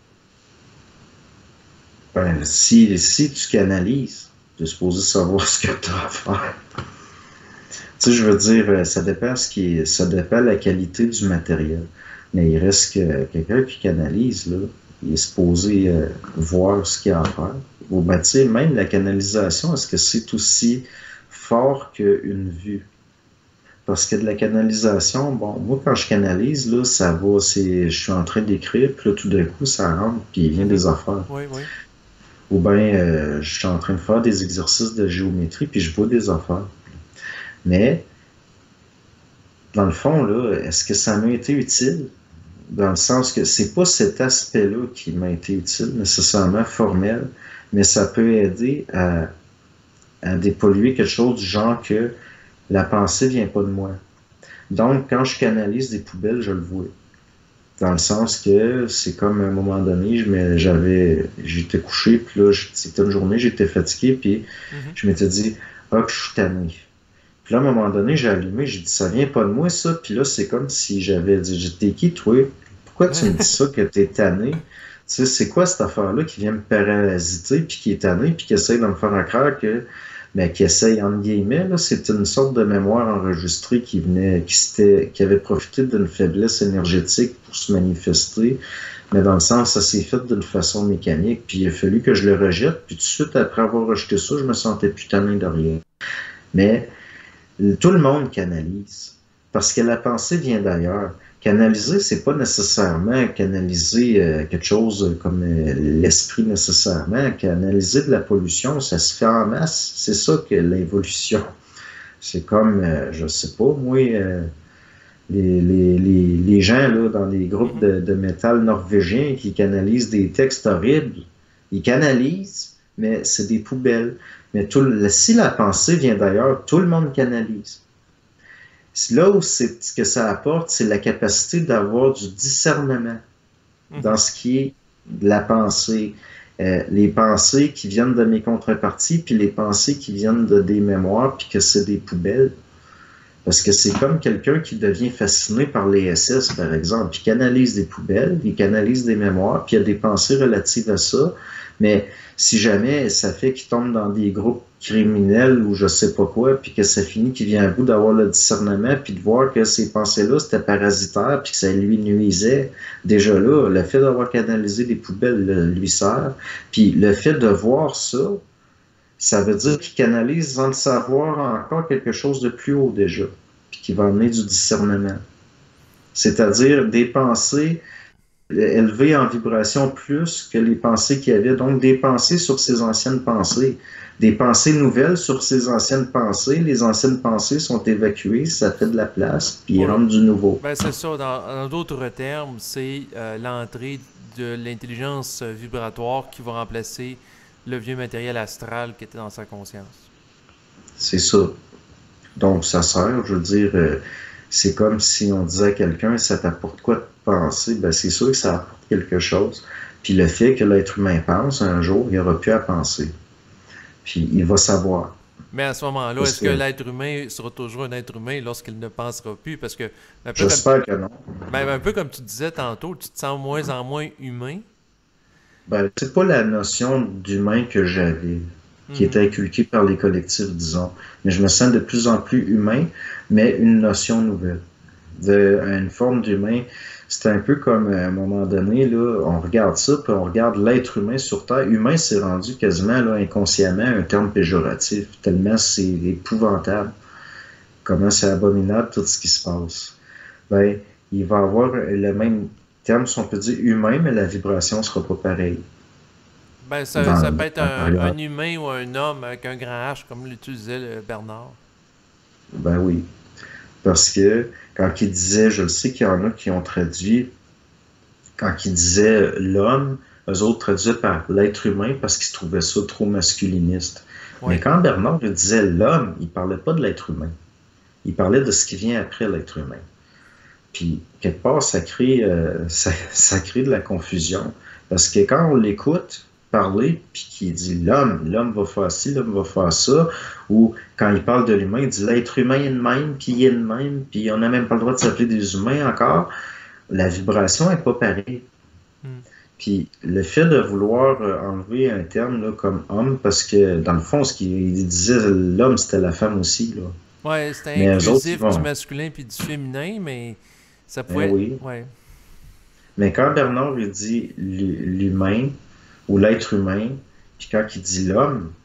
Ben, si tu canalises, tu es supposé savoir ce que tu as à faire. Tu sais, je veux dire, ça dépend de la qualité du matériel. Mais il reste que quelqu'un qui canalise, là, il est supposé voir ce qu'il y a à faire. Ou ben, tu sais, même la canalisation, est-ce que c'est aussi fort qu'une vue? Parce que de la canalisation, bon, moi, quand je canalise, là, ça va, je suis en train d'écrire, puis là, tout d'un coup, ça rentre, puis il vient Mhm. des affaires. Oui, oui. Ou bien, je suis en train de faire des exercices de géométrie, puis je vois des affaires. Mais, dans le fond, là, est-ce que ça m'a été utile? Dans le sens que c'est pas cet aspect-là qui m'a été utile, nécessairement formel, mais ça peut aider à dépolluer quelque chose du genre que la pensée vient pas de moi. Donc, quand je canalise des poubelles, je le vois. Dans le sens que c'est comme à un moment donné, j'étais couché, puis là, c'était une journée, j'étais fatigué, puis Mhm. je m'étais dit, ah, que je suis tanné. Puis là, à un moment donné, j'ai allumé, j'ai dit, ça vient pas de moi, ça. Puis là, c'est comme si j'avais dit, t'es qui, toi? Pourquoi tu me dis ça, que t'es tanné? Tu sais, c'est quoi cette affaire-là qui vient me parasiter, puis qui est tanné, puis qui essaie de me faire croire que, mais qui essaye, entre guillemets, là, c'est une sorte de mémoire enregistrée qui avait profité d'une faiblesse énergétique pour se manifester, mais dans le sens, ça s'est fait d'une façon mécanique, puis il a fallu que je le rejette, puis tout de suite, après avoir rejeté ça, je me sentais plus tanné de rien. Mais tout le monde canalise, parce que la pensée vient d'ailleurs. Canaliser, c'est pas nécessairement canaliser quelque chose comme l'esprit nécessairement. Canaliser de la pollution, ça se fait en masse. C'est ça que l'évolution. C'est comme, je sais pas, moi, les gens là, dans les groupes Mhm. de métal norvégiens qui canalisent des textes horribles, ils canalisent, mais c'est des poubelles. Mais si la pensée vient d'ailleurs, tout le monde canalise. Là où ce que ça apporte, c'est la capacité d'avoir du discernement dans Mhm. ce qui est de la pensée. Les pensées qui viennent de mes contreparties, puis les pensées qui viennent de des mémoires, puis que c'est des poubelles. Parce que c'est comme quelqu'un qui devient fasciné par les SS, par exemple, puis qui analyse des poubelles, il canalise des mémoires, puis il y a des pensées relatives à ça. Mais si jamais ça fait qu'il tombe dans des groupes criminels ou je sais pas quoi, puis que ça finit qu'il vient à bout d'avoir le discernement, puis de voir que ces pensées-là, c'était parasitaire, puis que ça lui nuisait, déjà là, le fait d'avoir canalisé des poubelles lui sert. Puis le fait de voir ça, ça veut dire qu'il canalise sans le savoir encore quelque chose de plus haut déjà, puis qui va amener du discernement. C'est-à-dire des pensées élevées en vibration plus que les pensées qu'il y avait. Donc des pensées sur ses anciennes pensées, des pensées nouvelles sur ses anciennes pensées. Les anciennes pensées sont évacuées, ça fait de la place, puis il Oui. rentre du nouveau. Ben, c'est ça. Dans d'autres termes, c'est l'entrée de l'intelligence vibratoire qui va remplacer le vieux matériel astral qui était dans sa conscience. C'est ça. Donc ça sert, je veux dire, c'est comme si on disait à quelqu'un, ça t'apporte quoi de penser? Ben, c'est sûr que ça apporte quelque chose. Puis le fait que l'être humain pense, un jour, il aura plus à penser. Puis il va savoir. Mais à ce moment-là, Parce est-ce que que l'être humain sera toujours un être humain lorsqu'il ne pensera plus? Parce que, j'espère que non. un peu comme tu disais tantôt, tu te sens moins en moins humain. Ben, c'est pas la notion d'humain que j'avais, qui Mhm. était inculquée par les collectifs, disons. Mais je me sens de plus en plus humain, mais une notion nouvelle. Une forme d'humain. C'est un peu comme à un moment donné, là, on regarde ça, puis on regarde l'être humain sur Terre. Humain, c'est rendu quasiment là, inconsciemment un terme péjoratif, tellement c'est épouvantable, comment c'est abominable tout ce qui se passe. Ben, il va avoir le même terme, si on peut dire humain, mais la vibration sera pas pareille Ben, ça dans peut être l'intérieur. un humain ou un homme avec un grand H, comme l'utilisait le Bernard. Ben oui. Parce que quand il disait, je le sais qu'il y en a qui ont traduit, quand il disait l'homme, eux autres traduisaient par l'être humain parce qu'ils trouvaient ça trop masculiniste. Mais Oui. quand Bernard disait l'homme, il parlait pas de l'être humain. Il parlait de ce qui vient après l'être humain. Puis, quelque part, ça crée de la confusion. Parce que quand on l'écoute parler, puis qu'il dit l'homme va faire ci, l'homme va faire ça, ou quand il parle de l'humain, il dit l'être humain est de même, puis il est de même, puis on n'a même pas le droit de s'appeler des humains encore, la vibration n'est pas pareille. Hmm. Puis le fait de vouloir enlever un terme là, comme homme, parce que dans le fond, ce qu'il disait, l'homme, c'était la femme aussi. Là. Ouais, c'était Mais eux autres, ils inclusif du vont. masculin puis du féminin, mais ça Ben pouvait. oui. Ouais. Mais quand Bernard il dit l'humain ou l'être humain, puis quand il dit l'homme,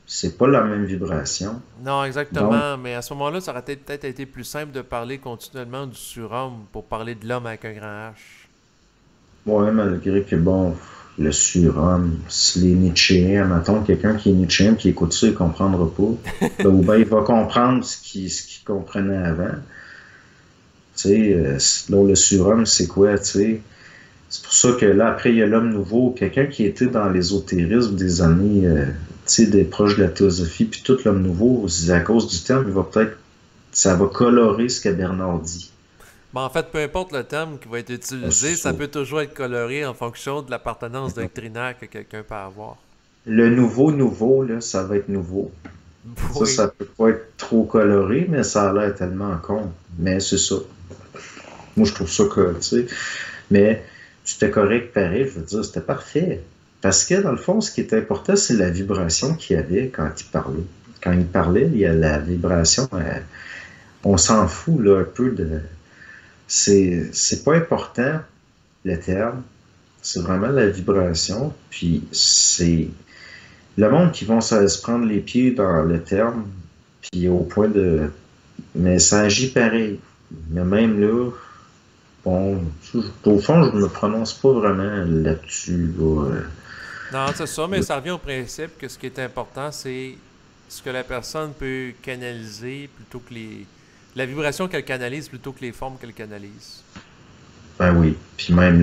c'est pas la même vibration. Non, Donc, exactement, mais à ce moment-là, ça aurait peut-être été plus simple de parler continuellement du surhomme pour parler de l'homme avec un grand H. ouais, malgré que, bon, le surhomme, si les Nietzschéens, mettons, quelqu'un qui est Nietzschéen, qui écoute ça, il comprendra pas. Ben, ou bien il va comprendre ce qu'il comprenait avant. Tu sais, là, le surhomme, c'est quoi, tu sais? C'est pour ça que là, après, il y a l'homme nouveau, quelqu'un qui était dans l'ésotérisme des années, tu sais, des proches de la théosophie, puis tout l'homme nouveau, c'est à cause du terme, il va peut-être, ça va colorer ce que Bernard dit. Bon, en fait, peu importe le terme qui va être Ben, utilisé, c'est ça ça. peut toujours être coloré en fonction de l'appartenance doctrinaire que quelqu'un peut avoir. Le nouveau, là, ça va être nouveau. Oui. Ça peut pas être trop coloré, mais ça a l'air tellement con. Mais c'est ça. Moi, je trouve ça que, tu sais. Mais c'était correct pareil, je veux dire, c'était parfait. Parce que, dans le fond, ce qui est important, c'est la vibration qu'il y avait quand il parlait. Quand il parlait, il y a la vibration. On s'en fout, là, un peu de. C'est pas important, le terme. C'est vraiment la vibration. Puis, c'est le monde qui vont se prendre les pieds dans le terme, puis au point de. Mais ça agit pareil. Mais même là, bon, au fond, je me prononce pas vraiment là-dessus. Là. Non, c'est ça, mais ça revient au principe que ce qui est important, c'est ce que la personne peut canaliser plutôt que les. La vibration qu'elle canalise plutôt que les formes qu'elle canalise. Ben oui. Puis même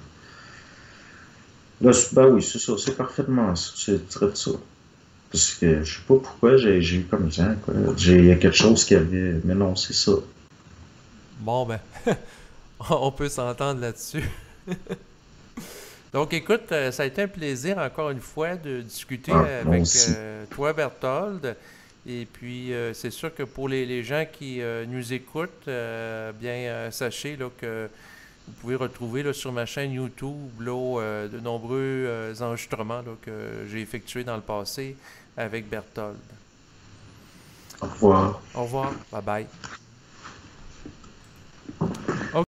là, ben oui, c'est ça, c'est parfaitement ça. C'est très ça. Parce que je sais pas pourquoi j'ai eu comme ça, quoi. Il y a quelque chose qui avait. Mais non, c'est ça. Bon, ben, on peut s'entendre là-dessus. Donc, écoute, ça a été un plaisir encore une fois de discuter Ah, moi avec aussi. toi, Berthold. Et puis, c'est sûr que pour les gens qui nous écoutent, bien, sachez là, que vous pouvez retrouver là, sur ma chaîne YouTube là, de nombreux enregistrements là, que j'ai effectués dans le passé avec Berthold. Au revoir. Au revoir, bye bye.